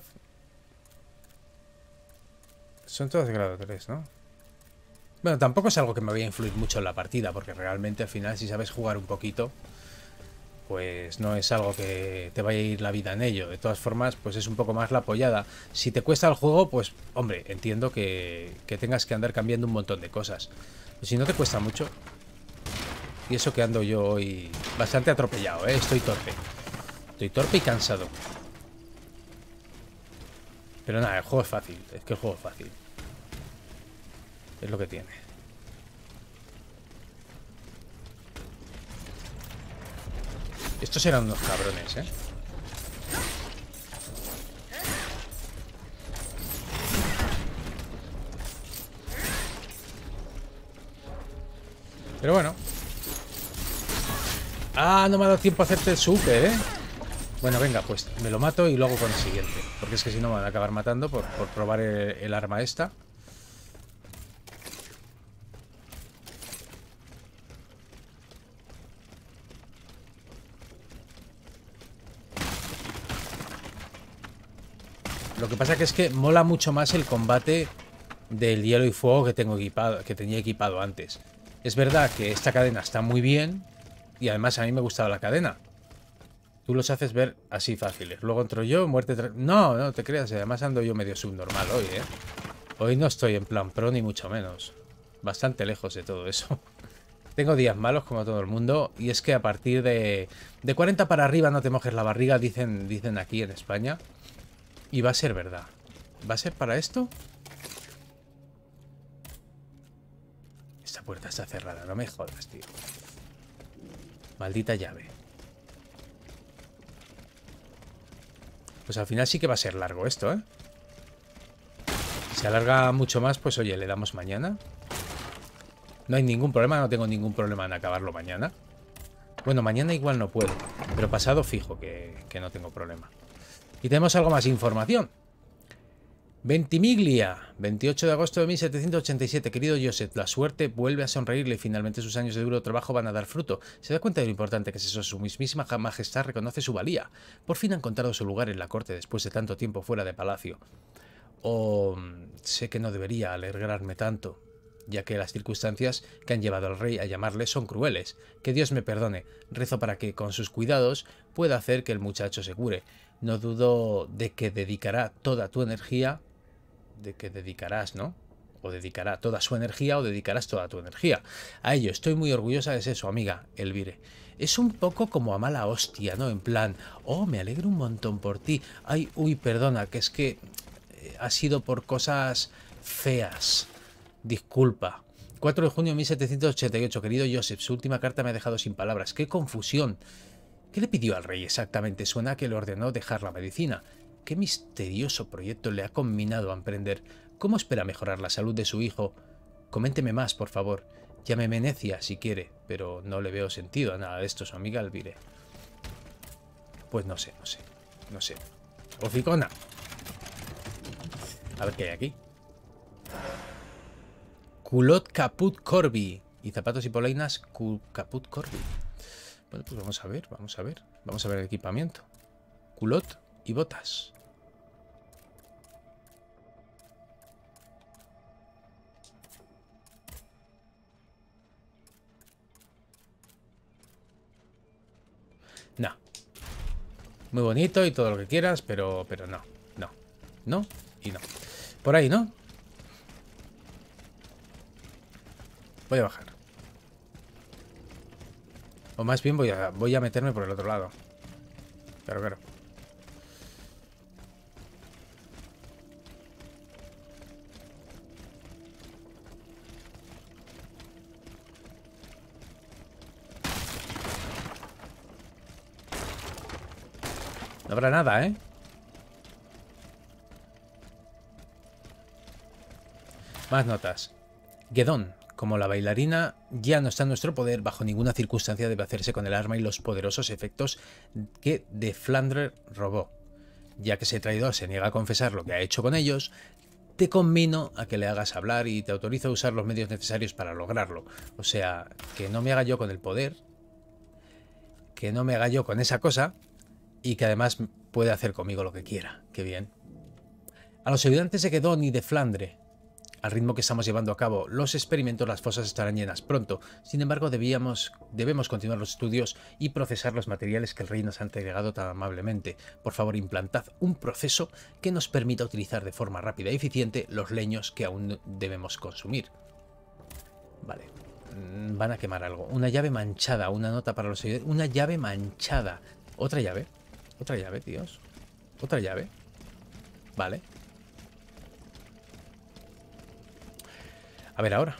Son todos de grado 3, ¿no? Bueno, tampoco es algo que me vaya a influir mucho en la partida, porque realmente al final si sabes jugar un poquito, pues no es algo que te vaya a ir la vida en ello. De todas formas, pues es un poco más la apoyada. Si te cuesta el juego, pues hombre, entiendo que tengas que andar cambiando un montón de cosas. Pero si no te cuesta mucho. Y eso que ando yo hoy bastante atropellado, ¿eh? Estoy torpe. Estoy torpe y cansado. Pero nada, el juego es fácil. Es que el juego es fácil. Es lo que tiene. Estos eran unos cabrones, ¿eh? Pero bueno. Ah, no me ha dado tiempo a hacerte el super, ¿eh? Bueno, venga, pues me lo mato y luego con el siguiente. Porque es que si no me van a acabar matando por probar el arma esta. Lo que pasa que es que mola mucho más el combate del hielo y fuego que tengo equipado, que tenía equipado antes. Es verdad que esta cadena está muy bien y además a mí me gustaba la cadena. Tú los haces ver así fáciles. Luego entro yo, muerte... No, no te creas, además ando yo medio subnormal hoy, ¿eh? Hoy no estoy en plan pro ni mucho menos. Bastante lejos de todo eso. Tengo días malos como todo el mundo y es que a partir de 40 para arriba no te mojes la barriga, dicen aquí en España. Y va a ser verdad. ¿Va a ser para esto? Esta puerta está cerrada, no me jodas, tío. Maldita llave. Pues al final sí que va a ser largo esto, ¿eh? Si se alarga mucho más, pues oye, le damos mañana. No hay ningún problema, no tengo ningún problema en acabarlo mañana. Bueno, mañana igual no puedo, pero pasado fijo que no tengo problema. Y tenemos algo más de información. Ventimiglia, 28 de agosto de 1787. Querido Joseph, la suerte vuelve a sonreírle y finalmente sus años de duro trabajo van a dar fruto. Se da cuenta de lo importante que es eso. Su mismísima majestad reconoce su valía. Por fin ha encontrado su lugar en la corte después de tanto tiempo fuera de palacio. Sé que no debería alegrarme tanto, ya que las circunstancias que han llevado al rey a llamarle son crueles. Que Dios me perdone. Rezo para que, con sus cuidados, pueda hacer que el muchacho se cure. No dudo de que dedicará toda tu energía... de que dedicarás, ¿no? O dedicará toda su energía o dedicarás toda tu energía a ello. Estoy muy orgullosa de ser su amiga, Elvire. Es un poco como a mala hostia, ¿no? En plan, oh, me alegro un montón por ti. Ay, uy, perdona, que es que ha sido por cosas feas. Disculpa. 4 de junio de 1788, querido Joseph, su última carta me ha dejado sin palabras. ¡Qué confusión! ¿Qué le pidió al rey exactamente? Suena que le ordenó dejar la medicina. ¿Qué misterioso proyecto le ha combinado a emprender? ¿Cómo espera mejorar la salud de su hijo? Coménteme más, por favor. Llámeme necia si quiere, pero no le veo sentido a nada de esto, su amiga Elvire. Pues no sé. Hocicona. A ver qué hay aquí. Culot caput corbi. Y zapatos y polainas caput corbi. Bueno, pues vamos a ver. Vamos a ver el equipamiento. Culot y botas. No. Muy bonito y todo lo que quieras, pero no. No y no. Por ahí, ¿no? Voy a bajar. O más bien voy a meterme por el otro lado. Claro. No habrá nada, ¿eh? Más notas. Guedón, como la bailarina, ya no está en nuestro poder. Bajo ninguna circunstancia debe hacerse con el arma y los poderosos efectos que de Flandre robó. Ya que ese traidor se niega a confesar lo que ha hecho con ellos, te conmino a que le hagas hablar y te autorizo a usar los medios necesarios para lograrlo. O sea, que no me haga yo con el poder, que no me haga yo con esa cosa y que además puede hacer conmigo lo que quiera. Qué bien. A los ayudantes de Guedón y de Flandre, al ritmo que estamos llevando a cabo los experimentos, las fosas estarán llenas pronto. Sin embargo, debemos continuar los estudios y procesar los materiales que el rey nos ha entregado tan amablemente. Por favor, implantad un proceso que nos permita utilizar de forma rápida y eficiente los leños que aún debemos consumir. Vale. Van a quemar algo. Una llave manchada. Una nota para los ayudantes. Una llave manchada. Otra llave. Otra llave, tíos. Otra llave. Vale. A ver ahora.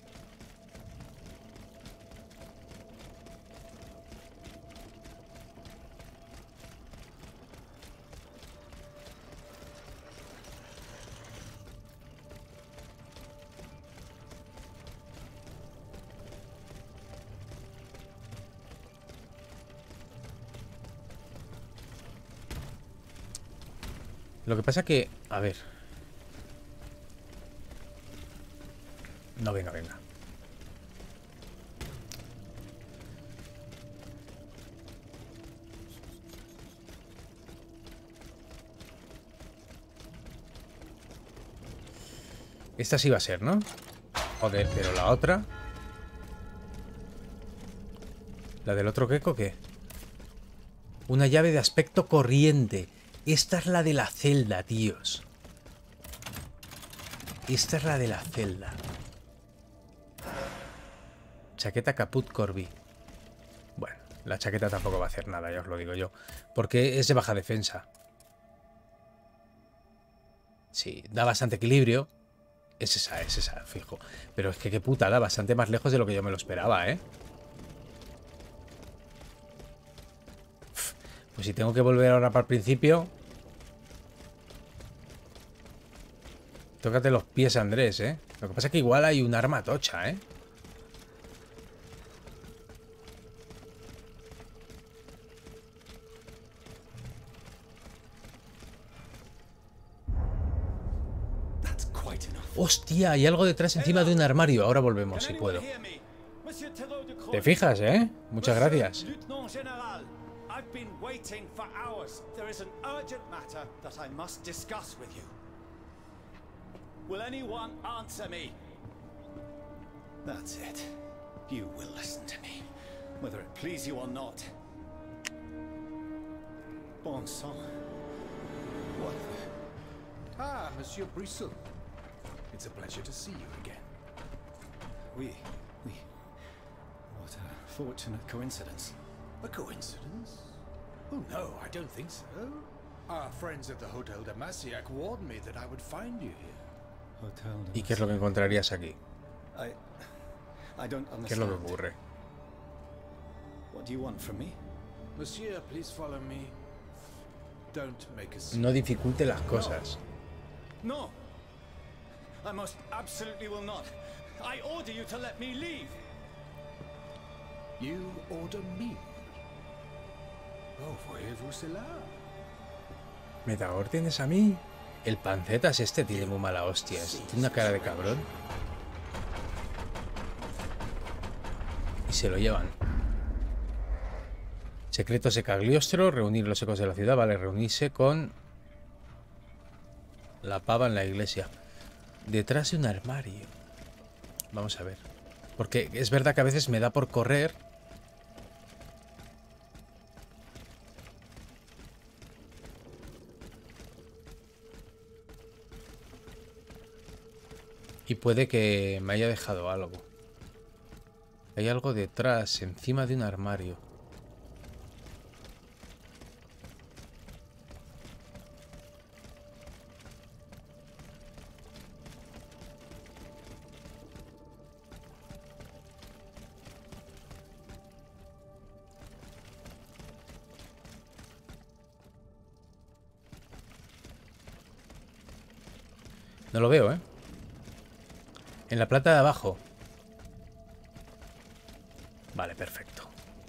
Lo que pasa que... A ver... No, venga. Esta sí va a ser, ¿no? Joder, pero la otra... ¿La del otro gecko qué? Una llave de aspecto corriente. Esta es la de la celda, tíos. Esta es la de la celda. Chaqueta caput corbi. Bueno, la chaqueta tampoco va a hacer nada, ya os lo digo yo. Porque es de baja defensa. Sí, da bastante equilibrio. Es esa, fijo. Pero es que qué puta, da bastante más lejos de lo que yo me lo esperaba, ¿eh? Pues si tengo que volver ahora para el principio... Tócate los pies, Andrés, ¿eh? Lo que pasa es que igual hay un arma tocha, ¿eh? Hostia, hay algo detrás encima de un armario. Ahora volvemos, si puedo. ¿Te fijas, eh? Muchas gracias. I've been waiting for hours. There is an urgent matter that I must discuss with you. Will anyone answer me? That's it. You will listen to me, whether it please you or not. Bon sang. What the... Ah, Monsieur Brisson. It's a pleasure to see you again. Oui. What a fortunate coincidence. A coincidence? Oh no, I don't think so. Our friends at the Hotel de Massiac warned me that I would find you here. Hotel de ¿Y qué es lo que encontrarías aquí? I don't understand. ¿Qué es lo que ocurre? What do you want from me? Monsieur, please follow me. Don't make a scene. No dificulte las cosas. No. I most absolutely will not. I order you to let me leave. You order me? Oh, voyez-vous cela? ¿Metagor tienes a mí? El pancetas este tiene muy mala hostia. Tiene una cara de cabrón. Y se lo llevan. Secretos de Cagliostro. Reunir los ecos de la ciudad. Vale, reunirse con la pava en la iglesia. Detrás de un armario. Vamos a ver. Porque es verdad que a veces me da por correr. Y puede que me haya dejado algo. Hay algo detrás, encima de un armario. No lo veo, ¿eh? En la planta de abajo. Vale, perfecto.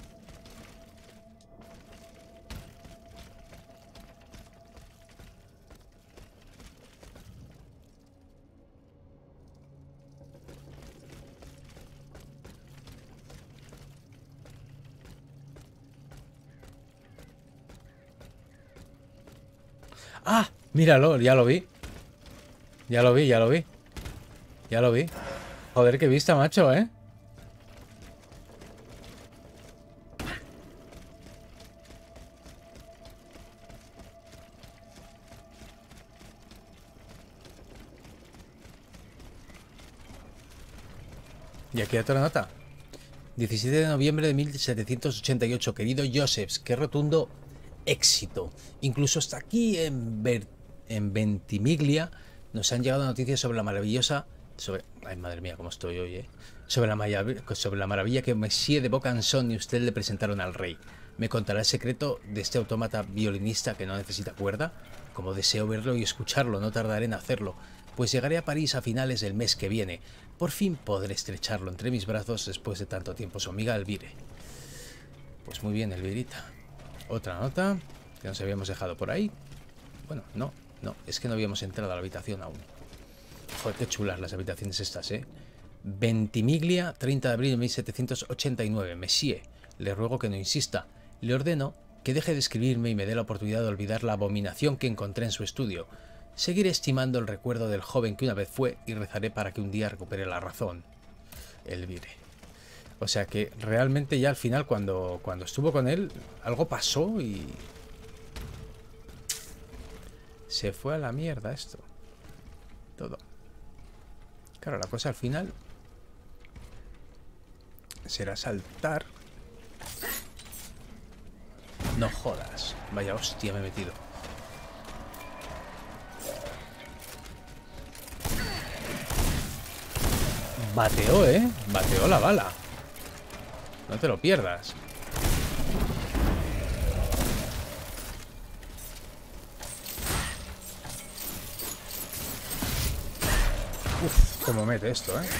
¡Ah! Míralo, ya lo vi. Ya lo vi. Ya lo vi. Joder, qué vista, macho, ¿eh? Y aquí otra nota. 17 de noviembre de 1788. Querido Josephs, qué rotundo éxito. Incluso hasta aquí en Ventimiglia nos han llegado noticias sobre la maravillosa... Ay, madre mía, cómo estoy hoy, ¿eh? Sobre la maravilla que Monsieur de Beaucanson y usted le presentaron al rey. ¿Me contará el secreto de este autómata violinista que no necesita cuerda? Como deseo verlo y escucharlo, no tardaré en hacerlo, pues llegaré a París a finales del mes que viene. Por fin podré estrecharlo entre mis brazos después de tanto tiempo. Su amiga Elvire. Pues muy bien, Elvirita. Otra nota que nos habíamos dejado por ahí. Bueno, no, es que no habíamos entrado a la habitación aún. Joder, qué chulas las habitaciones estas, ¿eh? Ventimiglia, 30 de abril de 1789. Monsieur, le ruego que no insista. Le ordeno que deje de escribirme y me dé la oportunidad de olvidar la abominación que encontré en su estudio. Seguiré estimando el recuerdo del joven que una vez fue y rezaré para que un día recupere la razón. Elvire. O sea que realmente ya al final, cuando estuvo con él, algo pasó y... se fue a la mierda esto. Todo. Claro, la cosa al final será saltar. No jodas. Vaya hostia me he metido. Bateó, ¿eh? Bateó la bala. No te lo pierdas. Uf, cómo mete esto, ¿eh?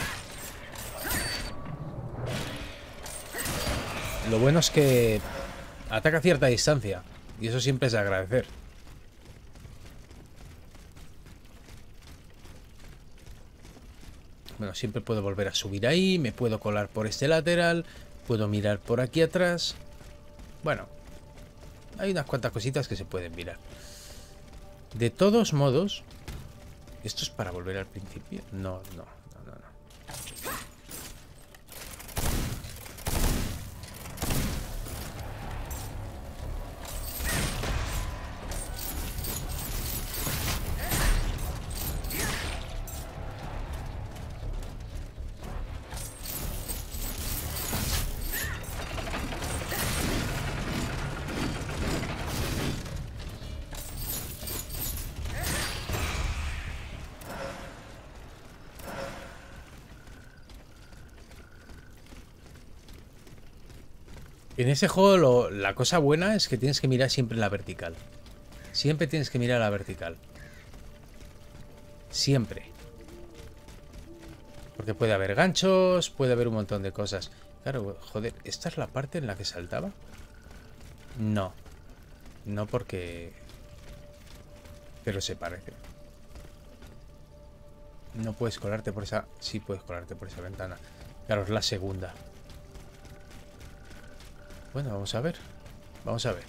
Lo bueno es que ataca a cierta distancia. Y eso siempre es de agradecer. Bueno, siempre puedo volver a subir ahí, me puedo colar por este lateral, puedo mirar por aquí atrás. Bueno, hay unas cuantas cositas que se pueden mirar. De todos modos, ¿esto es para volver al principio? No. En ese juego la cosa buena es que tienes que mirar siempre en la vertical. Siempre tienes que mirar a la vertical. Siempre. Porque puede haber ganchos, puede haber un montón de cosas. Claro, joder, ¿esta es la parte en la que saltaba? No. No porque... Pero se parece. No puedes colarte por esa... Sí puedes colarte por esa ventana. Claro, es la segunda. Bueno, vamos a ver. Vamos a ver.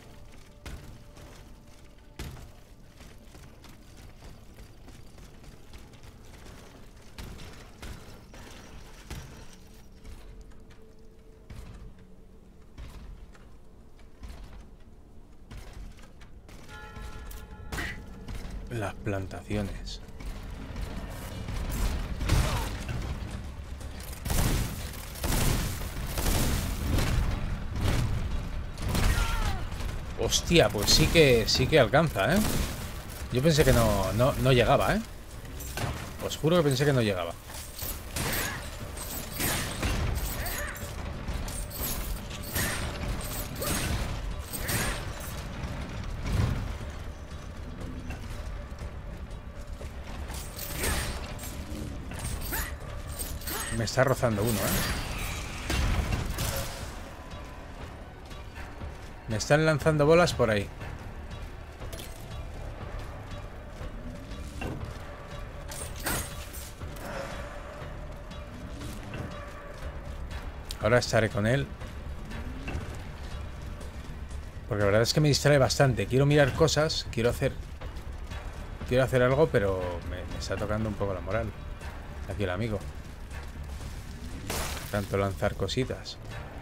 Las plantaciones. Hostia, pues sí que alcanza, ¿eh? Yo pensé que no llegaba, ¿eh? Os juro que pensé que no llegaba. Me está rozando uno, ¿eh? Me están lanzando bolas por ahí. Ahora estaré con él. Porque la verdad es que me distrae bastante. Quiero mirar cosas, quiero hacer algo, pero me está tocando un poco la moral. Aquí el amigo. Tanto lanzar cositas.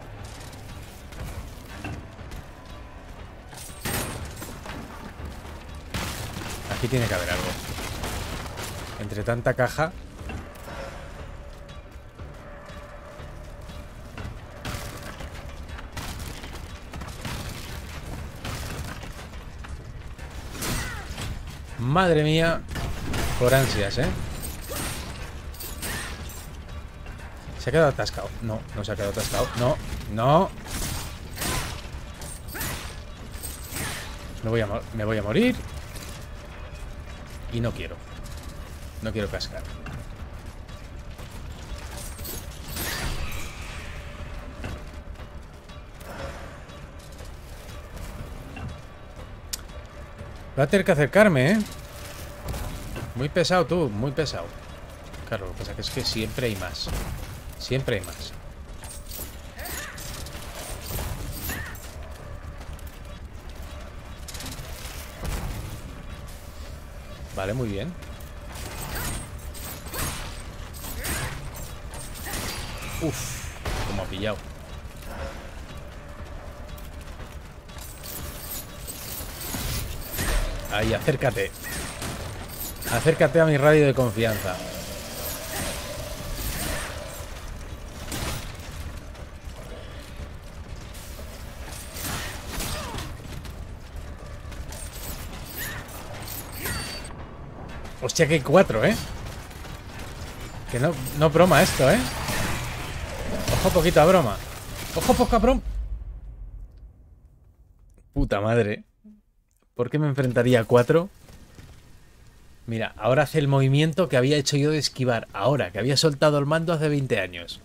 Aquí tiene que haber algo. Entre tanta caja. Madre mía. Por ansias, ¿eh? Se ha quedado atascado. No, no se ha quedado atascado. No, no. Me voy a morir. Y no quiero. No quiero cascar. Voy a tener que acercarme, ¿eh? Muy pesado tú, muy pesado. Claro, lo que pasa es que siempre hay más. Siempre hay más. Vale, muy bien. Uf, como ha pillado. Ahí, acércate. Acércate a mi radio de confianza. Hostia, que hay 4, ¿eh? Que no broma esto, ¿eh? Ojo poquita broma. Ojo poca broma. Puta madre. ¿Por qué me enfrentaría a 4? Mira, ahora hace el movimiento que había hecho yo de esquivar. Ahora, que había soltado el mando hace 20 años.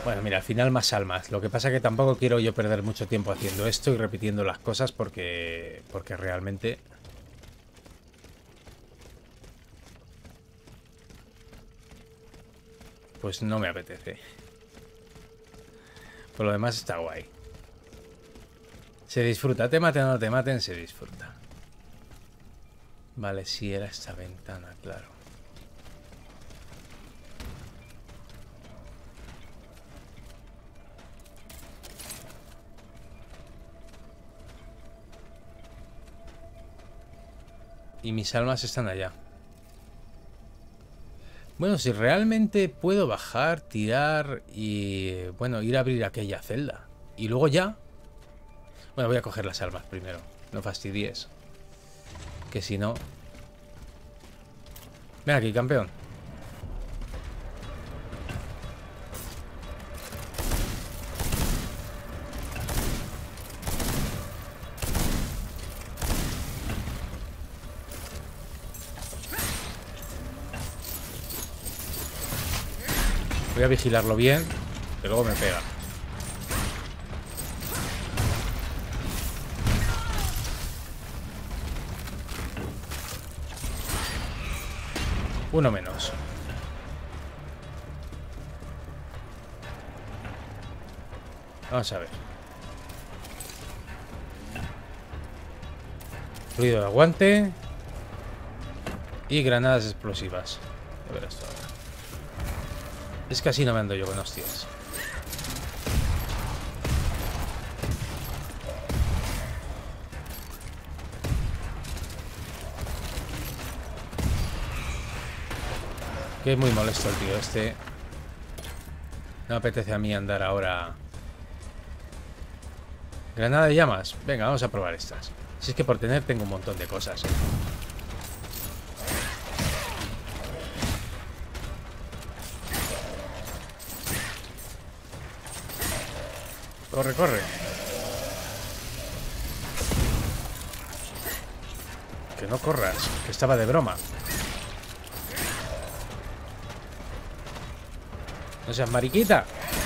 Bueno, mira, al final más almas. Lo que pasa es que tampoco quiero yo perder mucho tiempo haciendo esto y repitiendo las cosas porque realmente... pues no me apetece. Por lo demás está guay. Se disfruta. Te maten o no te maten, se disfruta. Vale, sí era esta ventana, claro. Y mis almas están allá. Bueno, si realmente puedo bajar, tirar y... bueno, ir a abrir aquella celda. Y luego ya... bueno, voy a coger las almas primero. No fastidies. Que si no... ven aquí, campeón. Voy a vigilarlo bien, que luego me pega. Uno menos. Vamos a ver. Ruido de aguante. Y granadas explosivas. Ya verás tú ahora. Es que así no me ando yo con hostias. Que es muy molesto el tío este. No me apetece a mí andar ahora. Granada de llamas. Venga, vamos a probar estas. Si es que por tener tengo un montón de cosas. Corre, corre. Que no corras, que estaba de broma. No seas mariquita.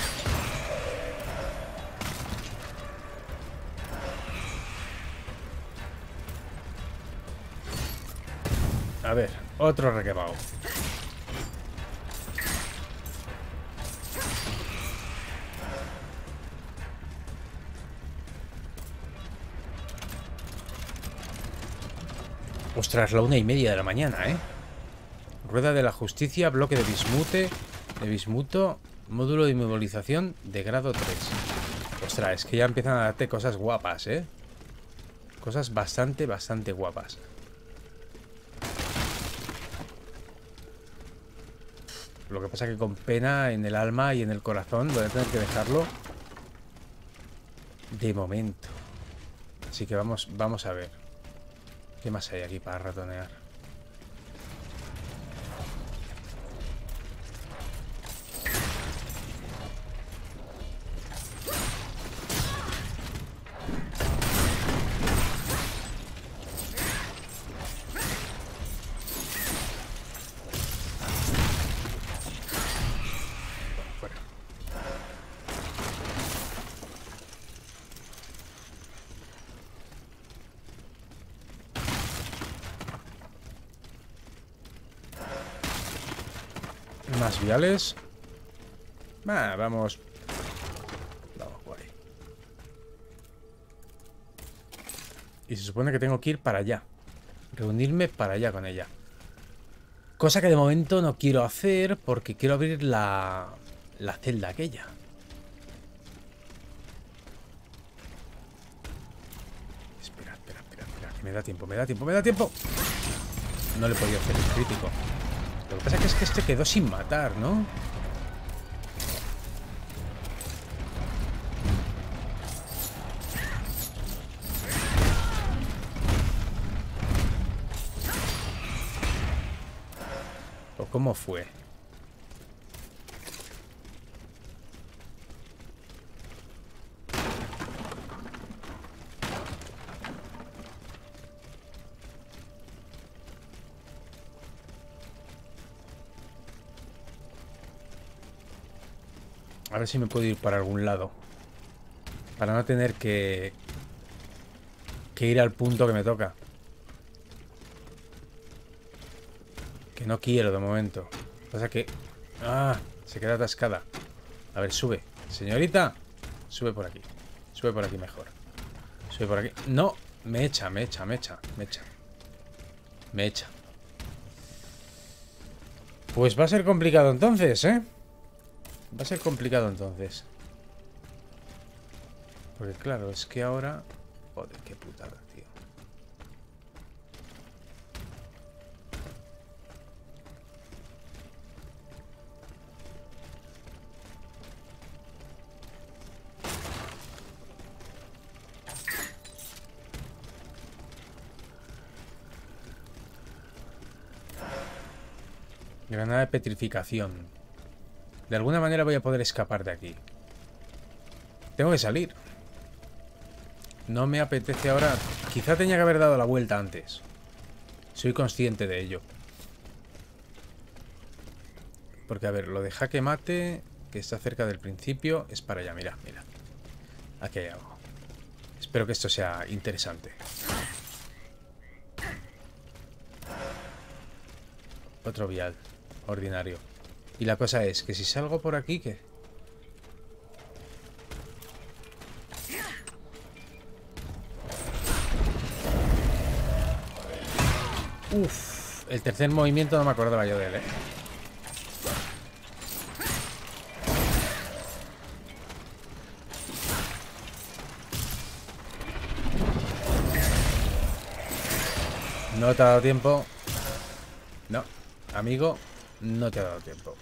A ver, otro requemado. Ostras, la 1:30 de la mañana, ¿eh? Rueda de la justicia, bloque de bismuto, módulo de inmovilización de grado 3. Ostras, es que ya empiezan a darte cosas guapas, ¿eh? Cosas bastante guapas. Lo que pasa es que con pena en el alma y en el corazón voy a tener que dejarlo de momento. Así que vamos a ver. ¿Qué más hay aquí para ratonear? Fuera. Más viales. Vamos. Vamos, guay. Y se supone que tengo que ir para allá. Reunirme para allá con ella. Cosa que de momento no quiero hacer porque quiero abrir la celda aquella. Espera. Que me da tiempo. No le podía hacer el crítico. Lo que pasa es que este quedó sin matar, ¿no? ¿O cómo fue? A ver si me puedo ir para algún lado. Para no tener que ir al punto que me toca. Que no quiero de momento. Pasa que... ¡Ah! Se queda atascada. A ver, sube. Señorita. Sube por aquí. Sube por aquí mejor. Sube por aquí. No. Me echa. Me echa. Pues va a ser complicado entonces, ¿eh? Va a ser complicado entonces. Porque claro, es que ahora... Joder, qué putada, tío. Granada de petrificación. De alguna manera voy a poder escapar de aquí. Tengo que salir. No me apetece ahora. Quizá tenía que haber dado la vuelta antes. Soy consciente de ello. Porque, a ver, lo de jaque mate, que está cerca del principio, es para allá. Mira, mira. Aquí hay algo. Espero que esto sea interesante. Otro vial. Ordinario. Y la cosa es que si salgo por aquí, ¿qué? Uf, el tercer movimiento no me acordaba yo de él, ¿eh? No te ha dado tiempo. No, amigo, no te ha dado tiempo.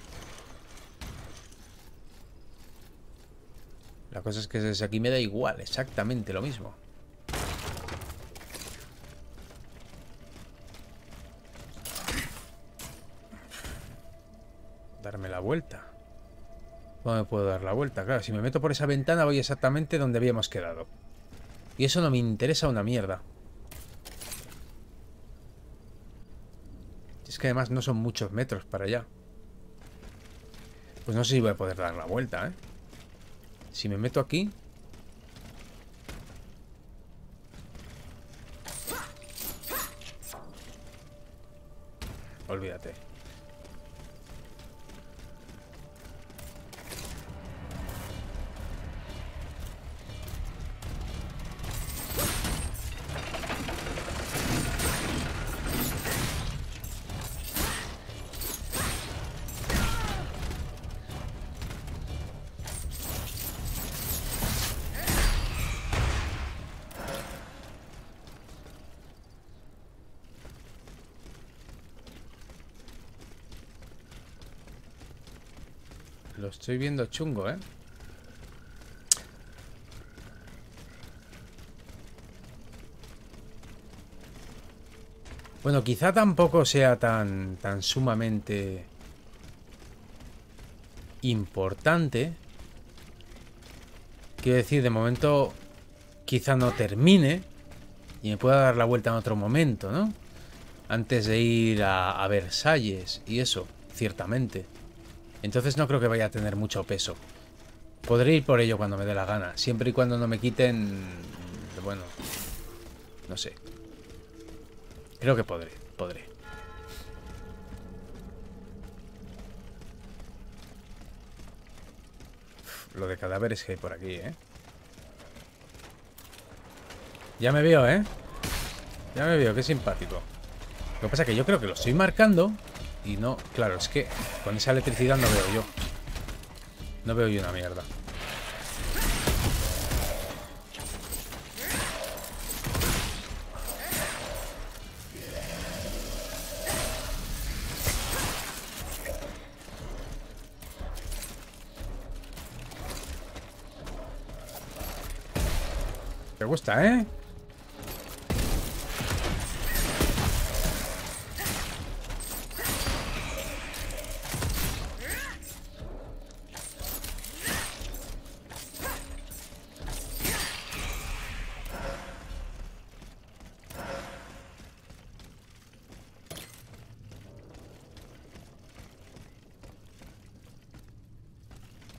La cosa es que desde aquí me da igual, exactamente lo mismo. Darme la vuelta. ¿Cómo me puedo dar la vuelta? Claro, si me meto por esa ventana voy exactamente donde habíamos quedado. Y eso no me interesa una mierda. Es que además no son muchos metros para allá. Pues no sé si voy a poder dar la vuelta, ¿eh? Si me meto aquí... Olvídate. Lo estoy viendo chungo, ¿eh? Bueno, quizá tampoco sea tan sumamente importante. Quiero decir, de momento quizá no termine y me pueda dar la vuelta en otro momento, ¿no? Antes de ir a Versalles y eso, ciertamente. Entonces no creo que vaya a tener mucho peso. Podré ir por ello cuando me dé la gana. Siempre y cuando no me quiten... Bueno, no sé. Creo que podré. Uf, lo de cadáveres que hay por aquí, ¿eh? Ya me veo, ¿eh? Ya me veo, qué simpático. Lo que pasa es que yo creo que lo estoy marcando... Y no, claro, es que con esa electricidad no veo yo. No veo yo una mierda. ¿Te gusta, eh?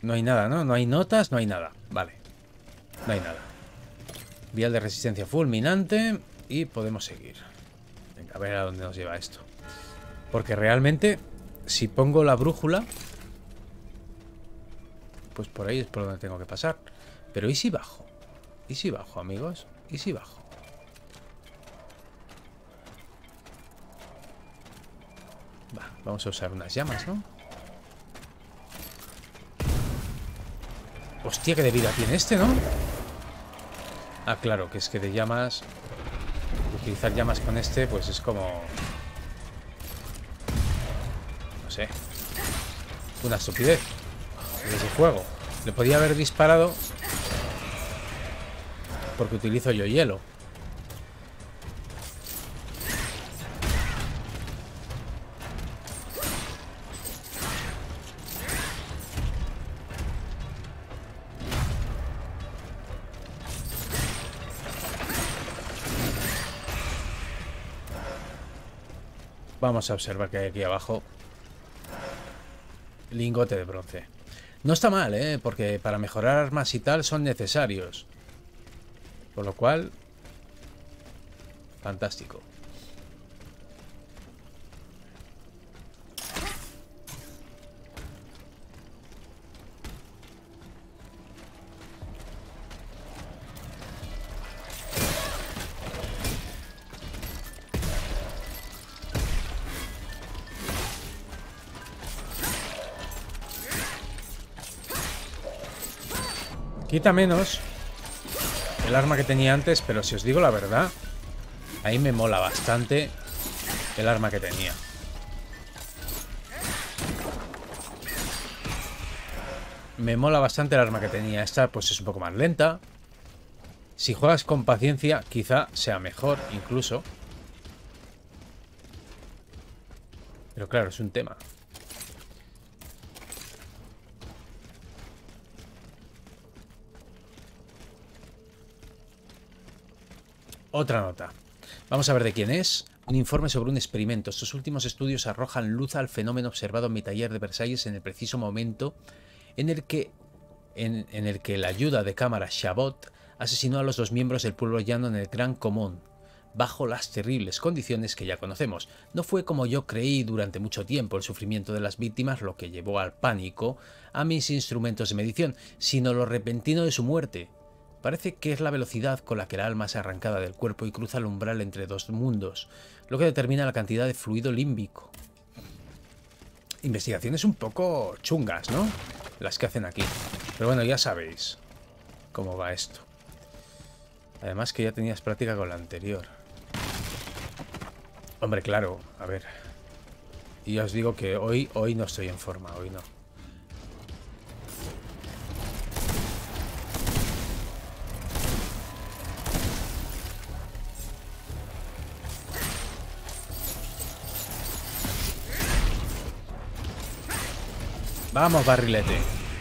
No hay nada, ¿no? No hay notas, no hay nada. Vale. No hay nada. Vial de resistencia fulminante. Y podemos seguir. Venga, a ver a dónde nos lleva esto. Porque realmente, si pongo la brújula, pues por ahí es por donde tengo que pasar. Pero ¿y si bajo? ¿Y si bajo, amigos? ¿Y si bajo? Va, vamos a usar unas llamas, ¿no? Hostia, qué de vida tiene este, ¿no? Ah, claro, que es que de llamas... Utilizar llamas con este, pues es como... No sé. Una estupidez. Desde fuego. Le podía haber disparado... Porque utilizo yo hielo. Vamos a observar qué hay aquí abajo. Lingote de bronce. No está mal, ¿eh? Porque para mejorar armas y tal son necesarios. Por lo cual... Fantástico. Quita menos el arma que tenía antes, pero si os digo la verdad, ahí me mola bastante el arma que tenía. Me mola bastante el arma que tenía. Esta pues es un poco más lenta. Si juegas con paciencia, quizá sea mejor incluso. Pero claro, es un tema. Otra nota. Vamos a ver de quién es. Un informe sobre un experimento. Estos últimos estudios arrojan luz al fenómeno observado en mi taller de Versalles en el preciso momento en el que la ayuda de cámara Chabot asesinó a los 2 miembros del pueblo llano en el Gran Común, bajo las terribles condiciones que ya conocemos. No fue como yo creí durante mucho tiempo el sufrimiento de las víctimas lo que llevó al pánico a mis instrumentos de medición, sino lo repentino de su muerte. Parece que es la velocidad con la que el alma es arrancada del cuerpo y cruza el umbral entre 2 mundos, lo que determina la cantidad de fluido límbico. Investigaciones un poco chungas, ¿no? Las que hacen aquí. Pero bueno, ya sabéis cómo va esto. Además que ya tenías práctica con la anterior. Hombre, claro, a ver. Y ya os digo que hoy no estoy en forma, hoy no. Vamos, barrilete.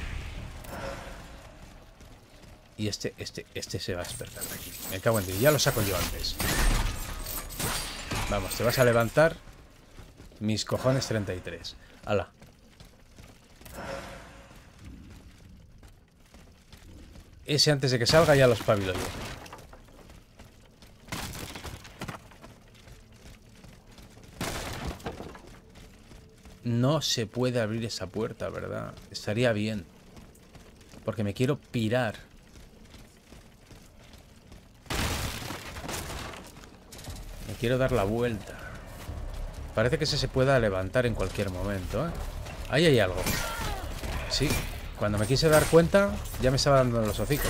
Y este se va a despertar de aquí. Me cago en ti, ya lo saco yo antes. Vamos, te vas a levantar. Mis cojones 33. Hala. Ese antes de que salga ya lo espabilo yo. No se puede abrir esa puerta, ¿verdad? Estaría bien. Porque me quiero pirar. Me quiero dar la vuelta. Parece que ese se pueda levantar en cualquier momento, ¿eh? Ahí hay algo. Sí. Cuando me quise dar cuenta, ya me estaba dando los hocicos.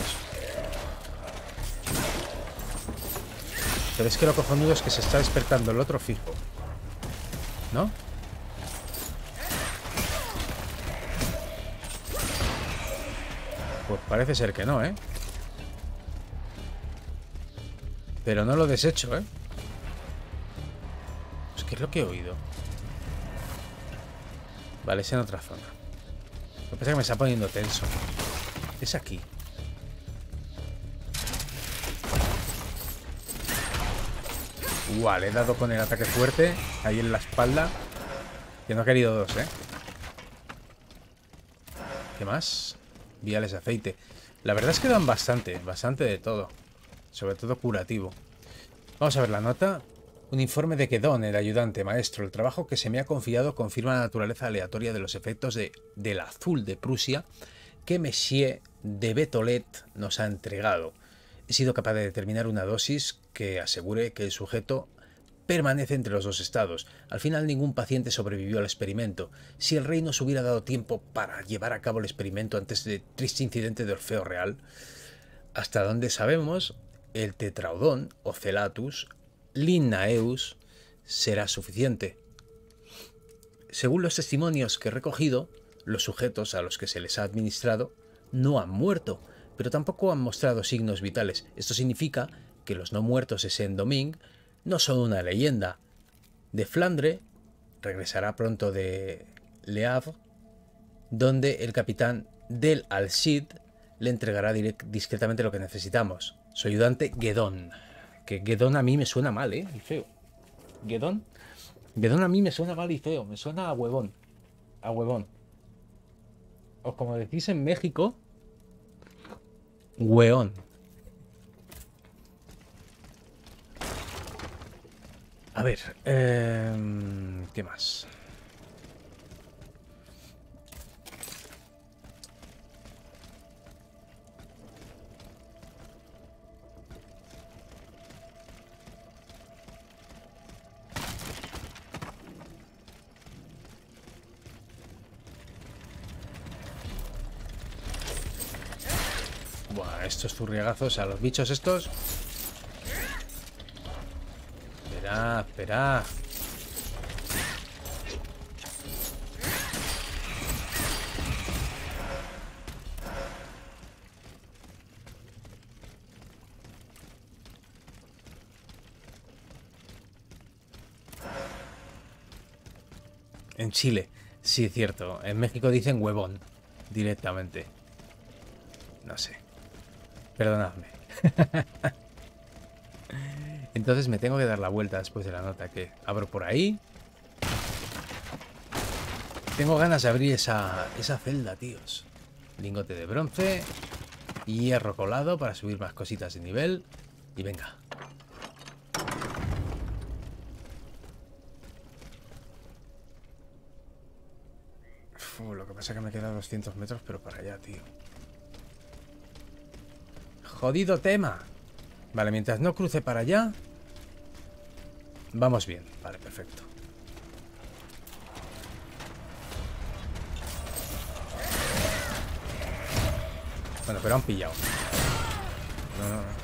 Pero es que lo cojonudo es que se está despertando el otro fijo. ¿No? Pues parece ser que no, ¿eh? Pero no lo desecho, ¿eh? Pues ¿qué es lo que he oído? Vale, es en otra zona. Lo que pasa es que me está poniendo tenso. Es aquí. Le he dado con el ataque fuerte ahí en la espalda. Que no ha querido 2, ¿eh? ¿Qué más? viales de aceite. La verdad es que dan bastante de todo. Sobre todo curativo. Vamos a ver la nota. Un informe de Guédon, el ayudante maestro. El trabajo que se me ha confiado confirma la naturaleza aleatoria de los efectos del azul de Prusia que Monsieur de Betolet nos ha entregado. He sido capaz de determinar una dosis que asegure que el sujeto permanece entre los dos estados. Al final ningún paciente sobrevivió al experimento. Si el rey nos hubiera dado tiempo para llevar a cabo el experimento antes del triste incidente de Orfeo Real, hasta donde sabemos, el tetraodón Ocellatus linnaeus será suficiente. Según los testimonios que he recogido, los sujetos a los que se les ha administrado no han muerto, pero tampoco han mostrado signos vitales. Esto significa que los no muertos de Saint-Domingue no son una leyenda. De Flandre regresará pronto de Le Havre, donde el capitán del Alcide le entregará discretamente lo que necesitamos. Su ayudante Guédon. Que Guédon a mí me suena mal, y feo. ¿Guédon? Guédon a mí me suena mal y feo. Me suena a huevón. A huevón. O como decís en México, hueón. A ver, ¿qué más? Buah, estos zurriagazos a los bichos estos. Espera, espera. En Chile, sí, es cierto. En México dicen huevón directamente. No sé. Perdonadme. Entonces me tengo que dar la vuelta después de la nota que abro por ahí. Tengo ganas de abrir esa celda, tíos. Lingote de bronce. Hierro colado para subir más cositas de nivel. Y venga. Lo que pasa es que me queda 200 metros, pero para allá, tío. Jodido tema. Vale, mientras no cruce para allá, vamos bien. Vale, perfecto. Bueno, pero han pillado. No.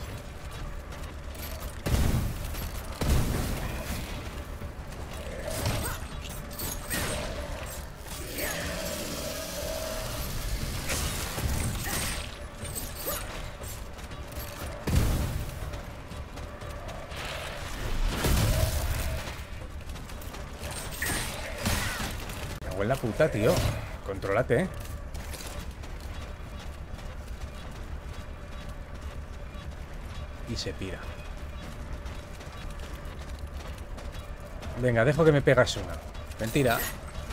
La puta, tío. Contrólate, Y se pira. Venga, dejo que me pegas una. Mentira.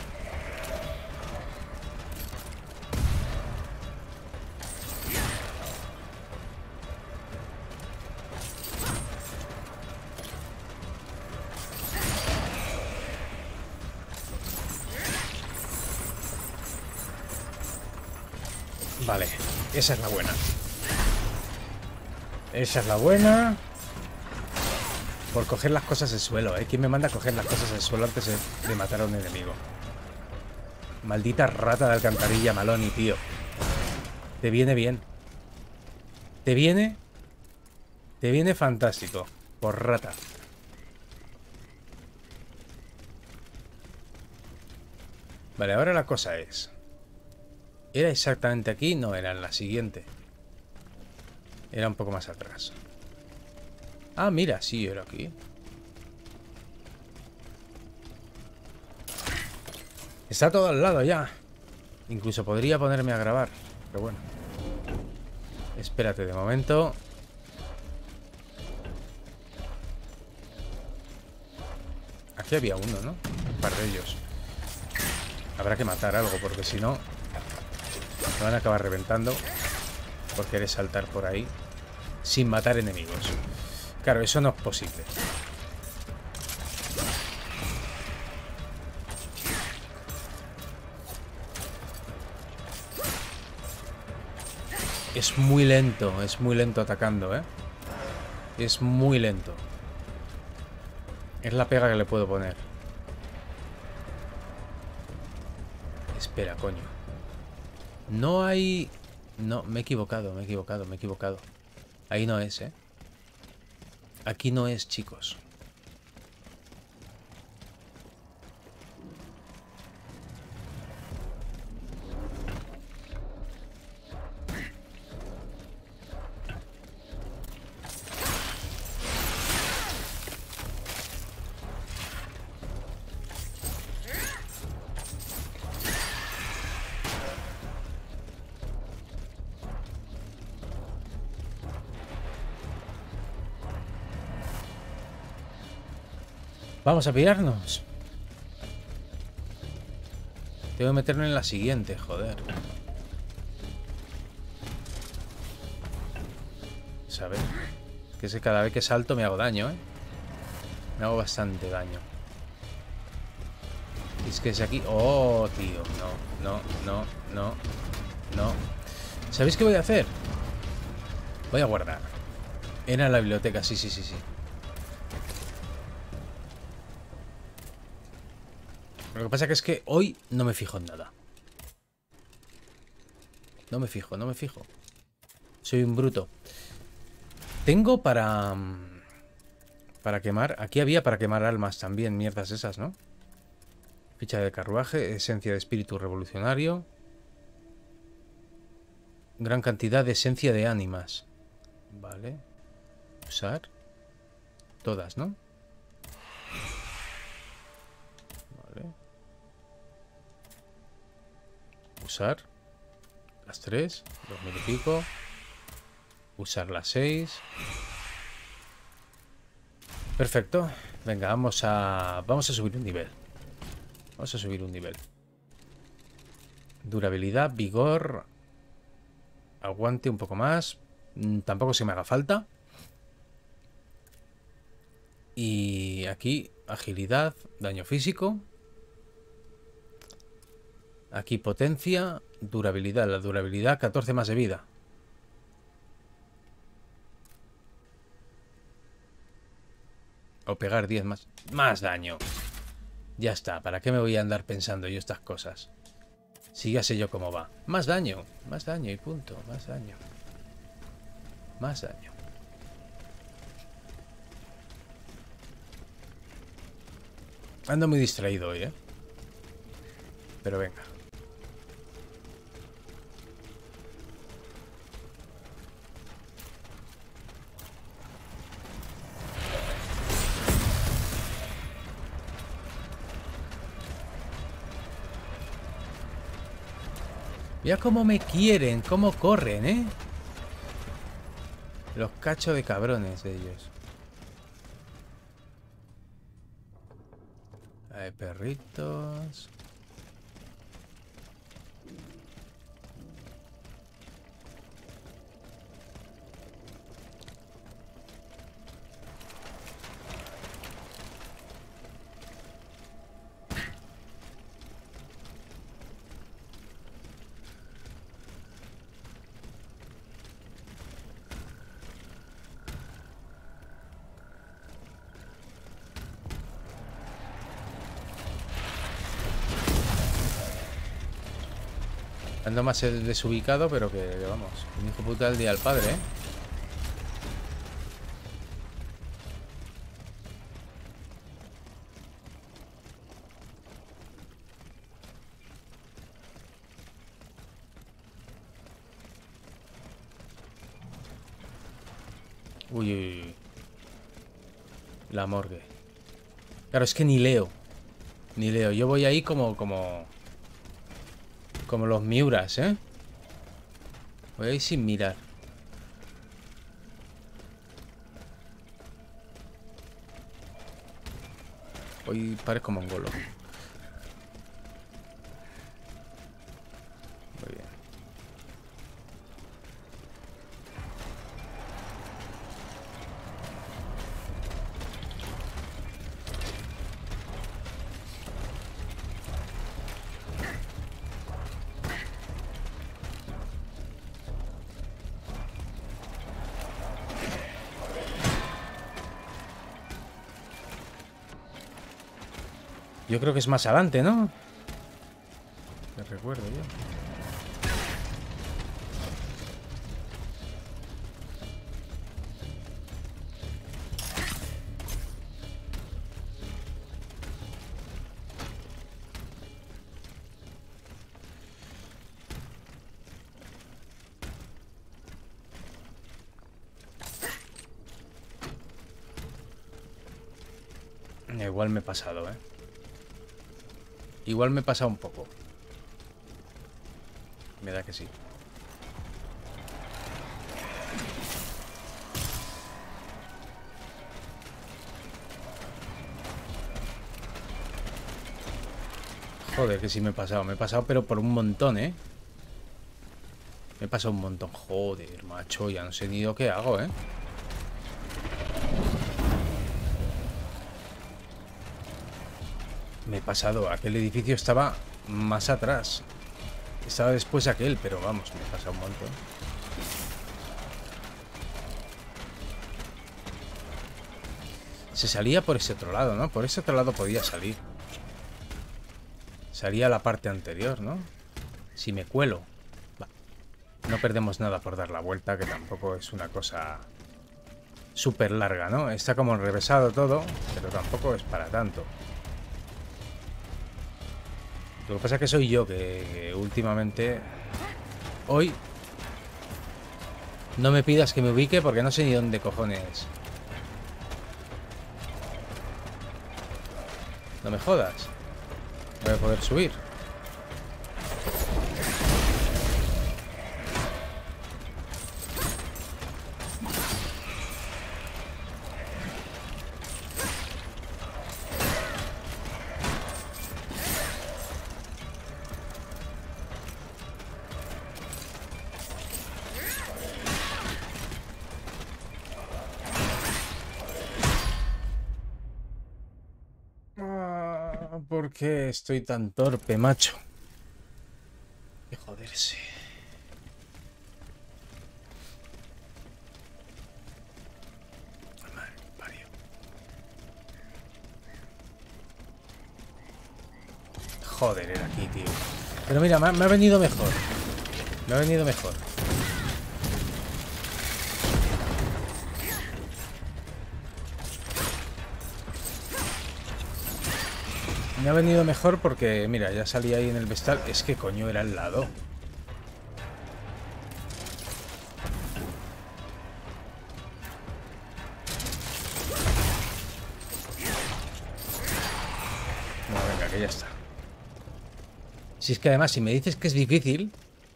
Vale, esa es la buena. Esa es la buena. Por coger las cosas del suelo, ¿Quién me manda a coger las cosas del suelo antes de matar a un enemigo? Maldita rata de alcantarilla, Maloney, tío. Te viene bien. Te viene fantástico. Por rata. Vale, ahora la cosa es... ¿Era exactamente aquí? No, era en la siguiente. Era un poco más atrás. Ah, mira, sí, era aquí. Está todo al lado ya. Incluso podría ponerme a grabar. Pero bueno. Espérate de momento. Aquí había uno, ¿no? Un par de ellos. Habrá que matar algo porque si no... Me van a acabar reventando por querer saltar por ahí sin matar enemigos. Claro, eso no es posible. Es muy lento atacando, ¿eh? Es muy lento. Es la pega que le puedo poner. Espera, coño. No hay... No, me he equivocado. Ahí no es, ¿eh? Aquí no es, chicos. Vamos a pillarnos. Tengo que meterme en la siguiente, joder. ¿Sabes? Que sé, cada vez que salto me hago daño, ¿eh? Me hago bastante daño. Y es que es aquí... Oh, tío. No. ¿Sabéis qué voy a hacer? Voy a guardar. Era la biblioteca, sí. Lo que pasa que es que hoy no me fijo en nada. No me fijo. Soy un bruto. Tengo para quemar... Aquí había para quemar almas también, mierdas esas, ¿no? Ficha de carruaje, esencia de espíritu revolucionario. Gran cantidad de esencia de ánimas. Vale. Usar. Todas, ¿no? Usar las 3, 2000 y pico. Usar las 6. Perfecto. Venga, vamos a subir un nivel. Durabilidad, vigor. Aguante un poco más. Tampoco se me haga falta. Y aquí, agilidad, daño físico. Aquí potencia, durabilidad. La durabilidad, 14 más de vida. O pegar 10 más. Más daño. Ya está. ¿Para qué me voy a andar pensando yo estas cosas? Si ya sé yo cómo va. Más daño y punto. Más daño. Ando muy distraído hoy, ¿eh? Pero venga. Mira cómo me quieren, cómo corren, ¿eh? Los cachos de cabrones de ellos. Hay perritos. Ando más desubicado, pero que vamos. Un hijo puta del día al padre, ¿eh? Uy. La morgue. Claro, es que ni leo. Yo voy ahí como los Miuras, ¿eh? Voy ahí sin mirar. Hoy parezco mongolo. Muy bien. Yo creo que es más adelante, ¿no? Que recuerdo yo. Igual me he pasado, ¿eh? Igual me he pasado un poco. Me da que sí. Joder, que sí me he pasado. Me he pasado, pero por un montón, ¿eh? Me he pasado un montón. Joder, macho, ya no sé ni lo que hago, ¿eh? Me he pasado. Aquel edificio estaba más atrás. Estaba después aquel, pero vamos, me he pasado un montón. Se salía por ese otro lado, ¿no? Por ese otro lado podía salir. Salía la parte anterior, ¿no? Si me cuelo. Va. No perdemos nada por dar la vuelta, que tampoco es una cosa súper larga, ¿no? Está como enrevesado todo, pero tampoco es para tanto. Lo que pasa es que soy yo que últimamente... Hoy... No me pidas que me ubique porque no sé ni dónde cojones. No me jodas. Voy a poder subir. ¿Por qué estoy tan torpe, macho? Que joderse. Madre que parió. Joder, era aquí, tío. Pero mira, me ha venido mejor. Me ha venido mejor. Me ha venido mejor porque, mira, ya salí ahí en el vestal. Es que coño era al lado. No, venga, que ya está. Si es que además, si me dices que es difícil...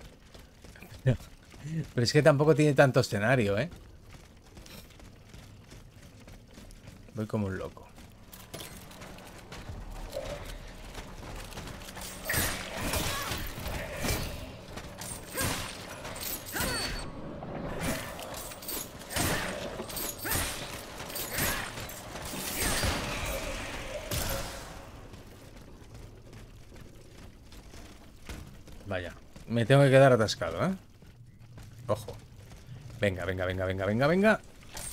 Pero es que tampoco tiene tanto escenario, ¿eh? Voy como un loco. Vaya, me tengo que quedar atascado, ¿eh? Ojo. Venga, venga, venga, venga, venga, venga.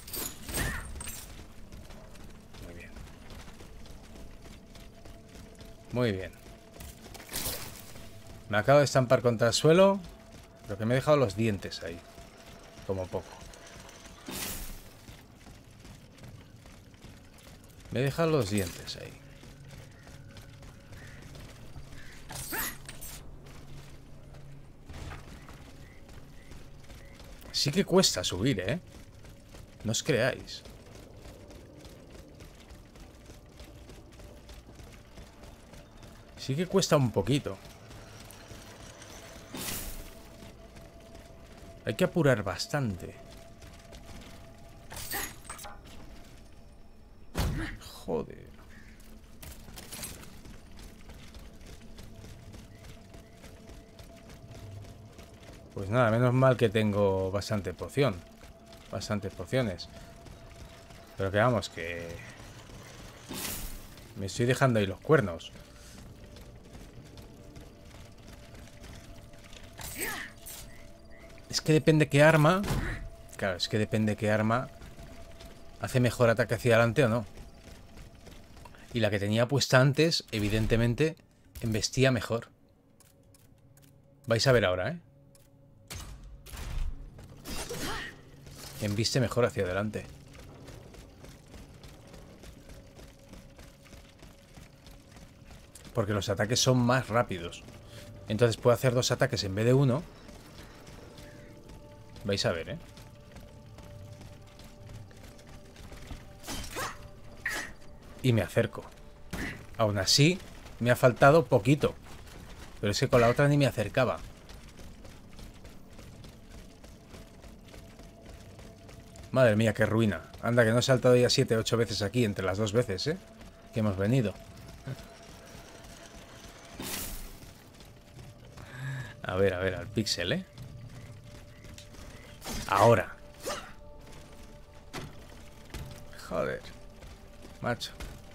Muy bien. Muy bien. Me acabo de estampar contra el suelo, pero que me he dejado los dientes ahí. Como poco. Me he dejado los dientes ahí. Sí que cuesta subir, ¿eh? No os creáis. Sí que cuesta un poquito. Hay que apurar bastante. Joder. Pues nada, menos mal que tengo bastante poción. Bastantes pociones. Pero que vamos, que... Me estoy dejando ahí los cuernos. Es que depende qué arma... Claro, es que depende qué arma... Hace mejor ataque hacia adelante o no. Y la que tenía puesta antes, evidentemente, embestía mejor. Vais a ver ahora, ¿eh? Embiste mejor hacia adelante. Porque los ataques son más rápidos. Entonces puedo hacer 2 ataques en vez de 1. Vais a ver, ¿eh? Y me acerco. Aún así, me ha faltado poquito. Pero es que con la otra ni me acercaba. Madre mía, qué ruina. Anda, que no he saltado ya 7 o 8 veces aquí entre las 2 veces, ¿eh? Que hemos venido. A ver, al píxel, ¿eh? Ahora. Joder. Macho.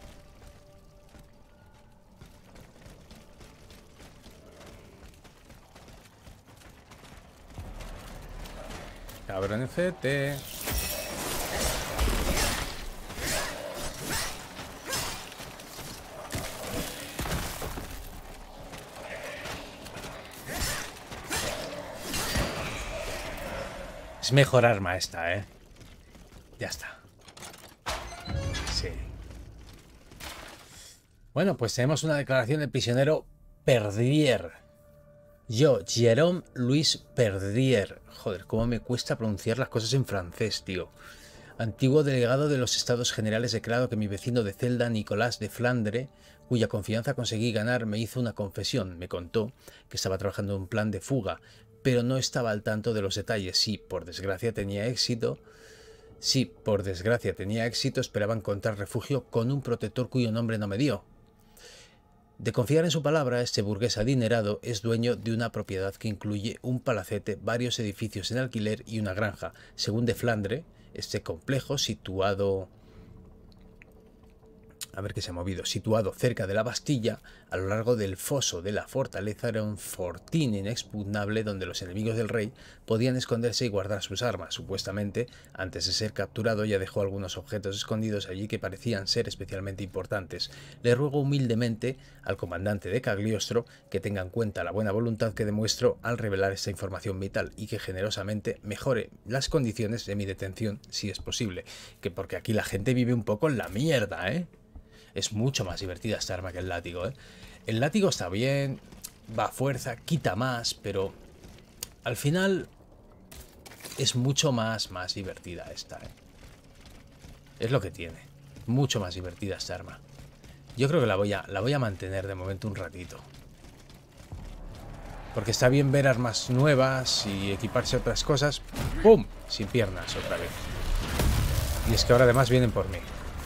Cabroncete. Es mejor arma esta, ¿eh? Ya está. Sí. Bueno, pues tenemos una declaración del prisionero Perdier. Yo, Jérôme Louis Perdier. Joder, cómo me cuesta pronunciar las cosas en francés, tío. Antiguo delegado de los Estados Generales, declarado que mi vecino de celda, Nicolás de Flandre, cuya confianza conseguí ganar, me hizo una confesión. Me contó que estaba trabajando en un plan de fuga, pero no estaba al tanto de los detalles. Si por desgracia tenía éxito, esperaba encontrar refugio con un protector cuyo nombre no me dio. De confiar en su palabra, este burgués adinerado es dueño de una propiedad que incluye un palacete, varios edificios en alquiler y una granja. Según de Flandre, este complejo situado... A ver qué se ha movido. Situado cerca de la Bastilla, a lo largo del foso de la fortaleza, era un fortín inexpugnable donde los enemigos del rey podían esconderse y guardar sus armas. Supuestamente, antes de ser capturado, ya dejó algunos objetos escondidos allí que parecían ser especialmente importantes. Le ruego humildemente al comandante de Cagliostro que tenga en cuenta la buena voluntad que demuestro al revelar esta información vital y que generosamente mejore las condiciones de mi detención si es posible. Que porque aquí la gente vive un poco en la mierda, ¿eh? Es mucho más divertida esta arma que el látigo, ¿eh? El látigo está bien, va a fuerza, quita más, pero al final es mucho más divertida esta, ¿eh? Es lo que tiene. Mucho más divertida esta arma. Yo creo que la voy a mantener de momento un ratito. Porque está bien ver armas nuevas y equiparse otras cosas. ¡Pum! Sin piernas otra vez. Y es que ahora además vienen por mí.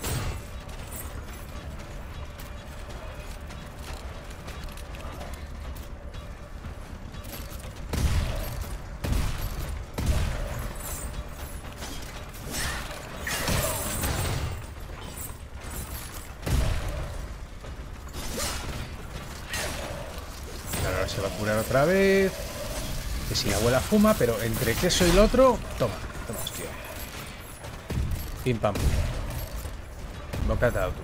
Se va a curar otra vez. Que si la abuela fuma, pero entre que eso y lo otro... Toma, hostia. Pim pam. Bocata auto.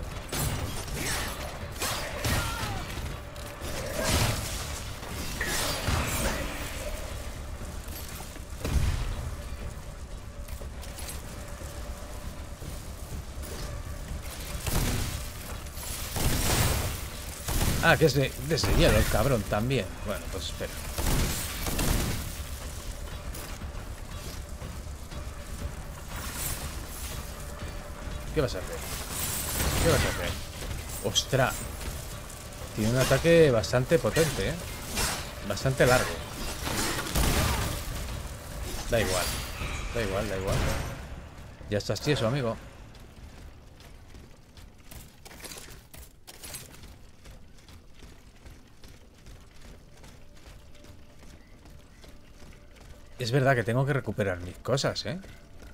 Ah, que es de hielo el cabrón también. Bueno, pues espera. ¿Qué vas a hacer? ¿Qué vas a hacer? ¡Ostras! Tiene un ataque bastante potente, ¿eh? Bastante largo. Da igual. Da igual. Ya estás tieso, amigo. Es verdad que tengo que recuperar mis cosas, ¿eh?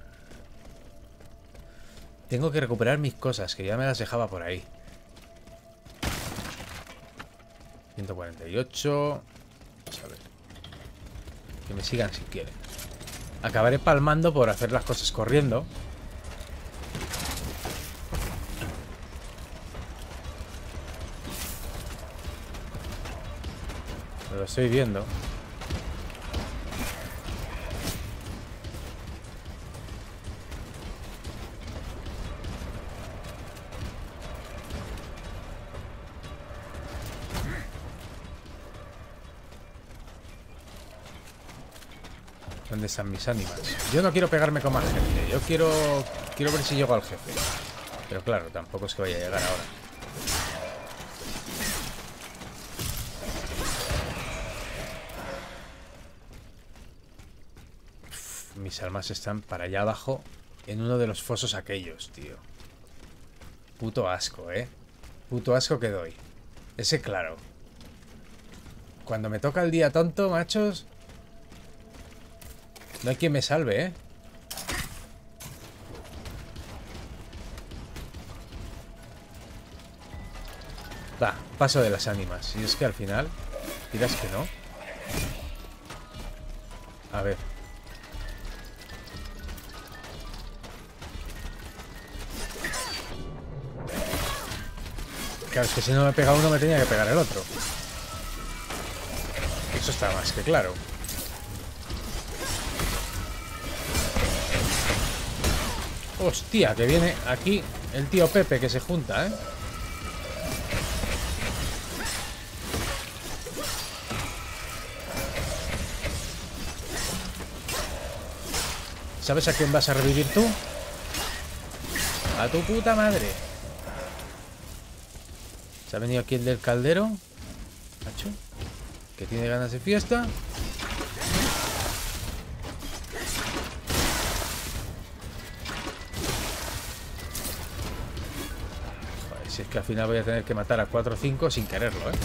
Tengo que recuperar mis cosas, que ya me las dejaba por ahí. 148. Vamos a ver. Que me sigan si quieren. Acabaré palmando por hacer las cosas corriendo. Lo estoy viendo. ¿Dónde están mis ánimas? Yo no quiero pegarme con más gente. Yo quiero ver si llego al jefe. Pero claro, tampoco es que vaya a llegar ahora. Uf, mis almas están para allá abajo en uno de los fosos aquellos, tío. Puto asco, ¿eh? Puto asco que doy. Ese claro. Cuando me toca el día tonto, machos... No hay quien me salve, ¿eh? Va, paso de las ánimas. Y es que al final... Dirás que no. A ver. Claro, es que si no me pega uno me tenía que pegar el otro. Eso está más que claro. Hostia, que viene aquí el tío Pepe que se junta, ¿eh? ¿Sabes a quién vas a revivir tú? A tu puta madre. ¿Se ha venido aquí el del caldero? Macho, que tiene ganas de fiesta. Si es que al final voy a tener que matar a 4 o 5 sin quererlo, ¿eh?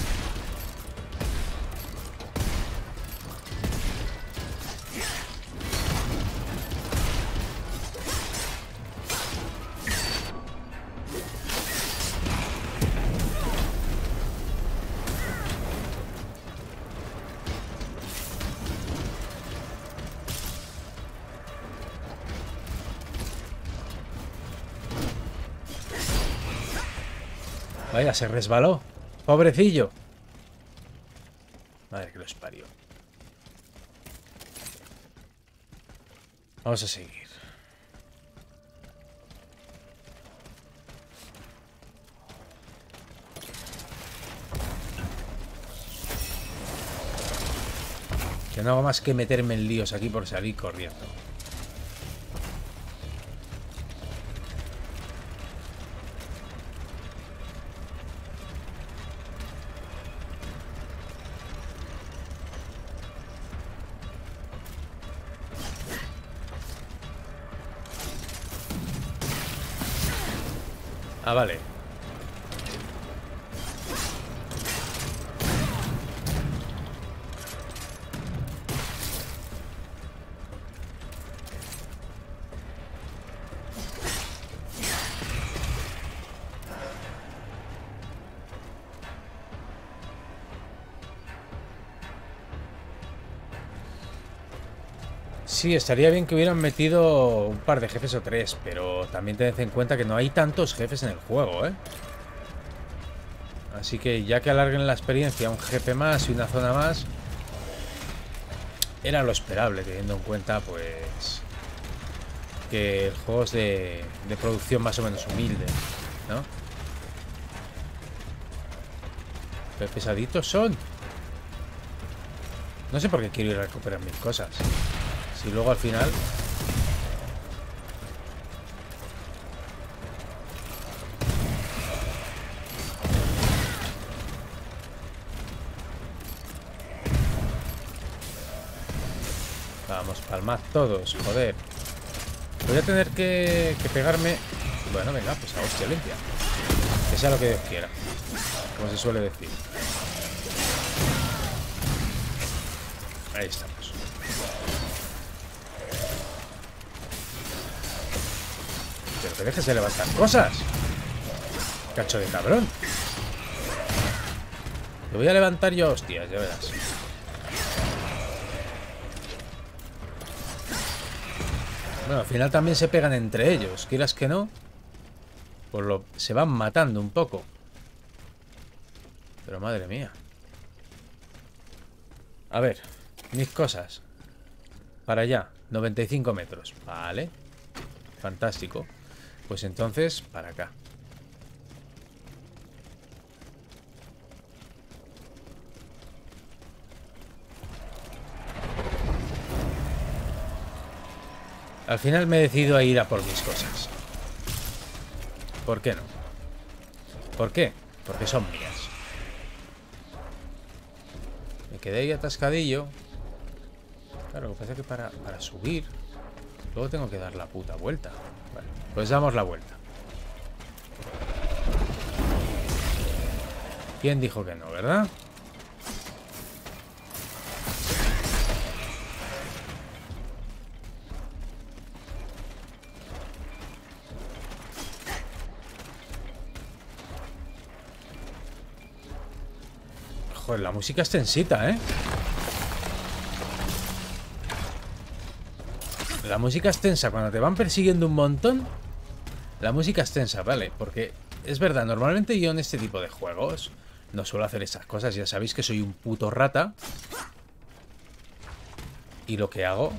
Vaya, se resbaló. Pobrecillo. Madre que los parió. Vamos a seguir. Que no hago más que meterme en líos aquí por salir corriendo. Ah, vale. Sí, estaría bien que hubieran metido un par de jefes o 3, pero también tened en cuenta que no hay tantos jefes en el juego, ¿eh? Así que ya que alarguen la experiencia, un jefe más y una zona más, era lo esperable, teniendo en cuenta, pues, que el juego es de producción más o menos humilde, ¿no? Pero pesaditos son. No sé por qué quiero ir a recuperar mis cosas. Y luego al final... Vamos, palmad todos, joder. Voy a tener que pegarme... Bueno, venga, pues a hostia limpia. Que sea lo que Dios quiera, como se suele decir. Ahí estamos. Pero que dejes de levantar cosas. Cacho de cabrón. Te voy a levantar yo, hostias, ya verás. Bueno, al final también se pegan entre ellos. Quieras que no, pues se van matando un poco. Pero madre mía. A ver, mis cosas. Para allá, 95 metros. Vale. Fantástico. Pues entonces, para acá. Al final me he decidido a ir a por mis cosas. ¿Por qué no? ¿Por qué? Porque son mías. Me quedé ahí atascadillo. Claro, lo que pasa es que para subir luego tengo que dar la puta vuelta. Vale, pues damos la vuelta. ¿Quién dijo que no, verdad? Joder, la música es tensita, ¿eh? La música es tensa. Cuando te van persiguiendo un montón, la música es tensa, ¿vale? Porque es verdad, normalmente yo en este tipo de juegos no suelo hacer esas cosas. Ya sabéis que soy un puto rata. Y lo que hago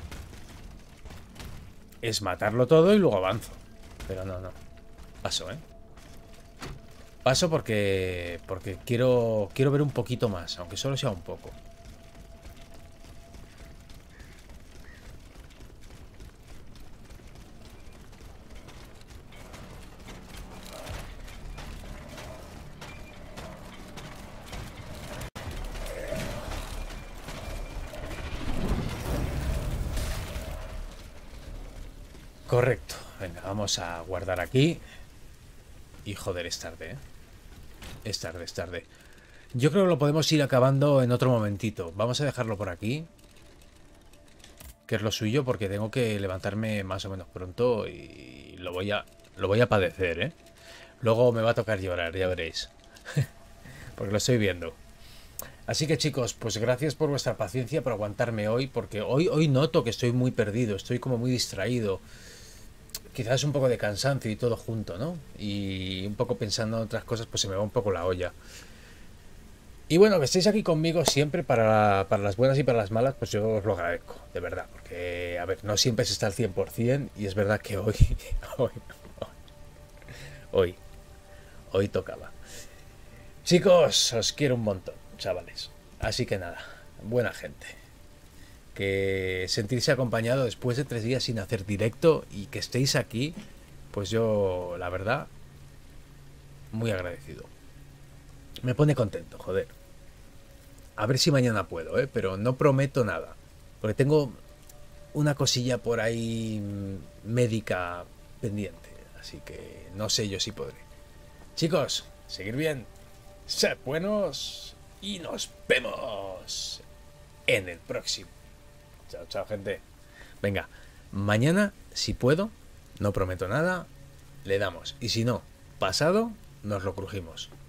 es matarlo todo y luego avanzo. Pero no. Paso, ¿eh? Paso porque quiero ver un poquito más, aunque solo sea un poco. Correcto. Venga, vamos a guardar aquí. Y joder, es tarde, ¿eh? Es tarde. Yo creo que lo podemos ir acabando en otro momentito. Vamos a dejarlo por aquí, que es lo suyo, porque tengo que levantarme más o menos pronto y lo voy a padecer, ¿eh? Luego me va a tocar llorar, ya veréis. Porque lo estoy viendo. Así que chicos, pues gracias por vuestra paciencia, por aguantarme hoy, porque hoy noto que estoy muy perdido, estoy como muy distraído. Quizás un poco de cansancio y todo junto, ¿no? Y un poco pensando en otras cosas, pues se me va un poco la olla. Y bueno, que estéis aquí conmigo siempre para las buenas y para las malas, pues yo os lo agradezco, de verdad. Porque, a ver, no siempre se está al 100% y es verdad que hoy tocaba. Chicos, os quiero un montón, chavales. Así que nada, buena gente. Que sentirse acompañado después de 3 días sin hacer directo y que estéis aquí, pues yo, la verdad, muy agradecido. Me pone contento, joder. A ver si mañana puedo, pero no prometo nada. Porque tengo una cosilla por ahí médica pendiente. Así que no sé yo si podré. Chicos, seguir bien. Sed buenos y nos vemos en el próximo. Chao, gente. Venga, mañana, si puedo, no prometo nada, le damos. Y si no, pasado, nos lo crujimos.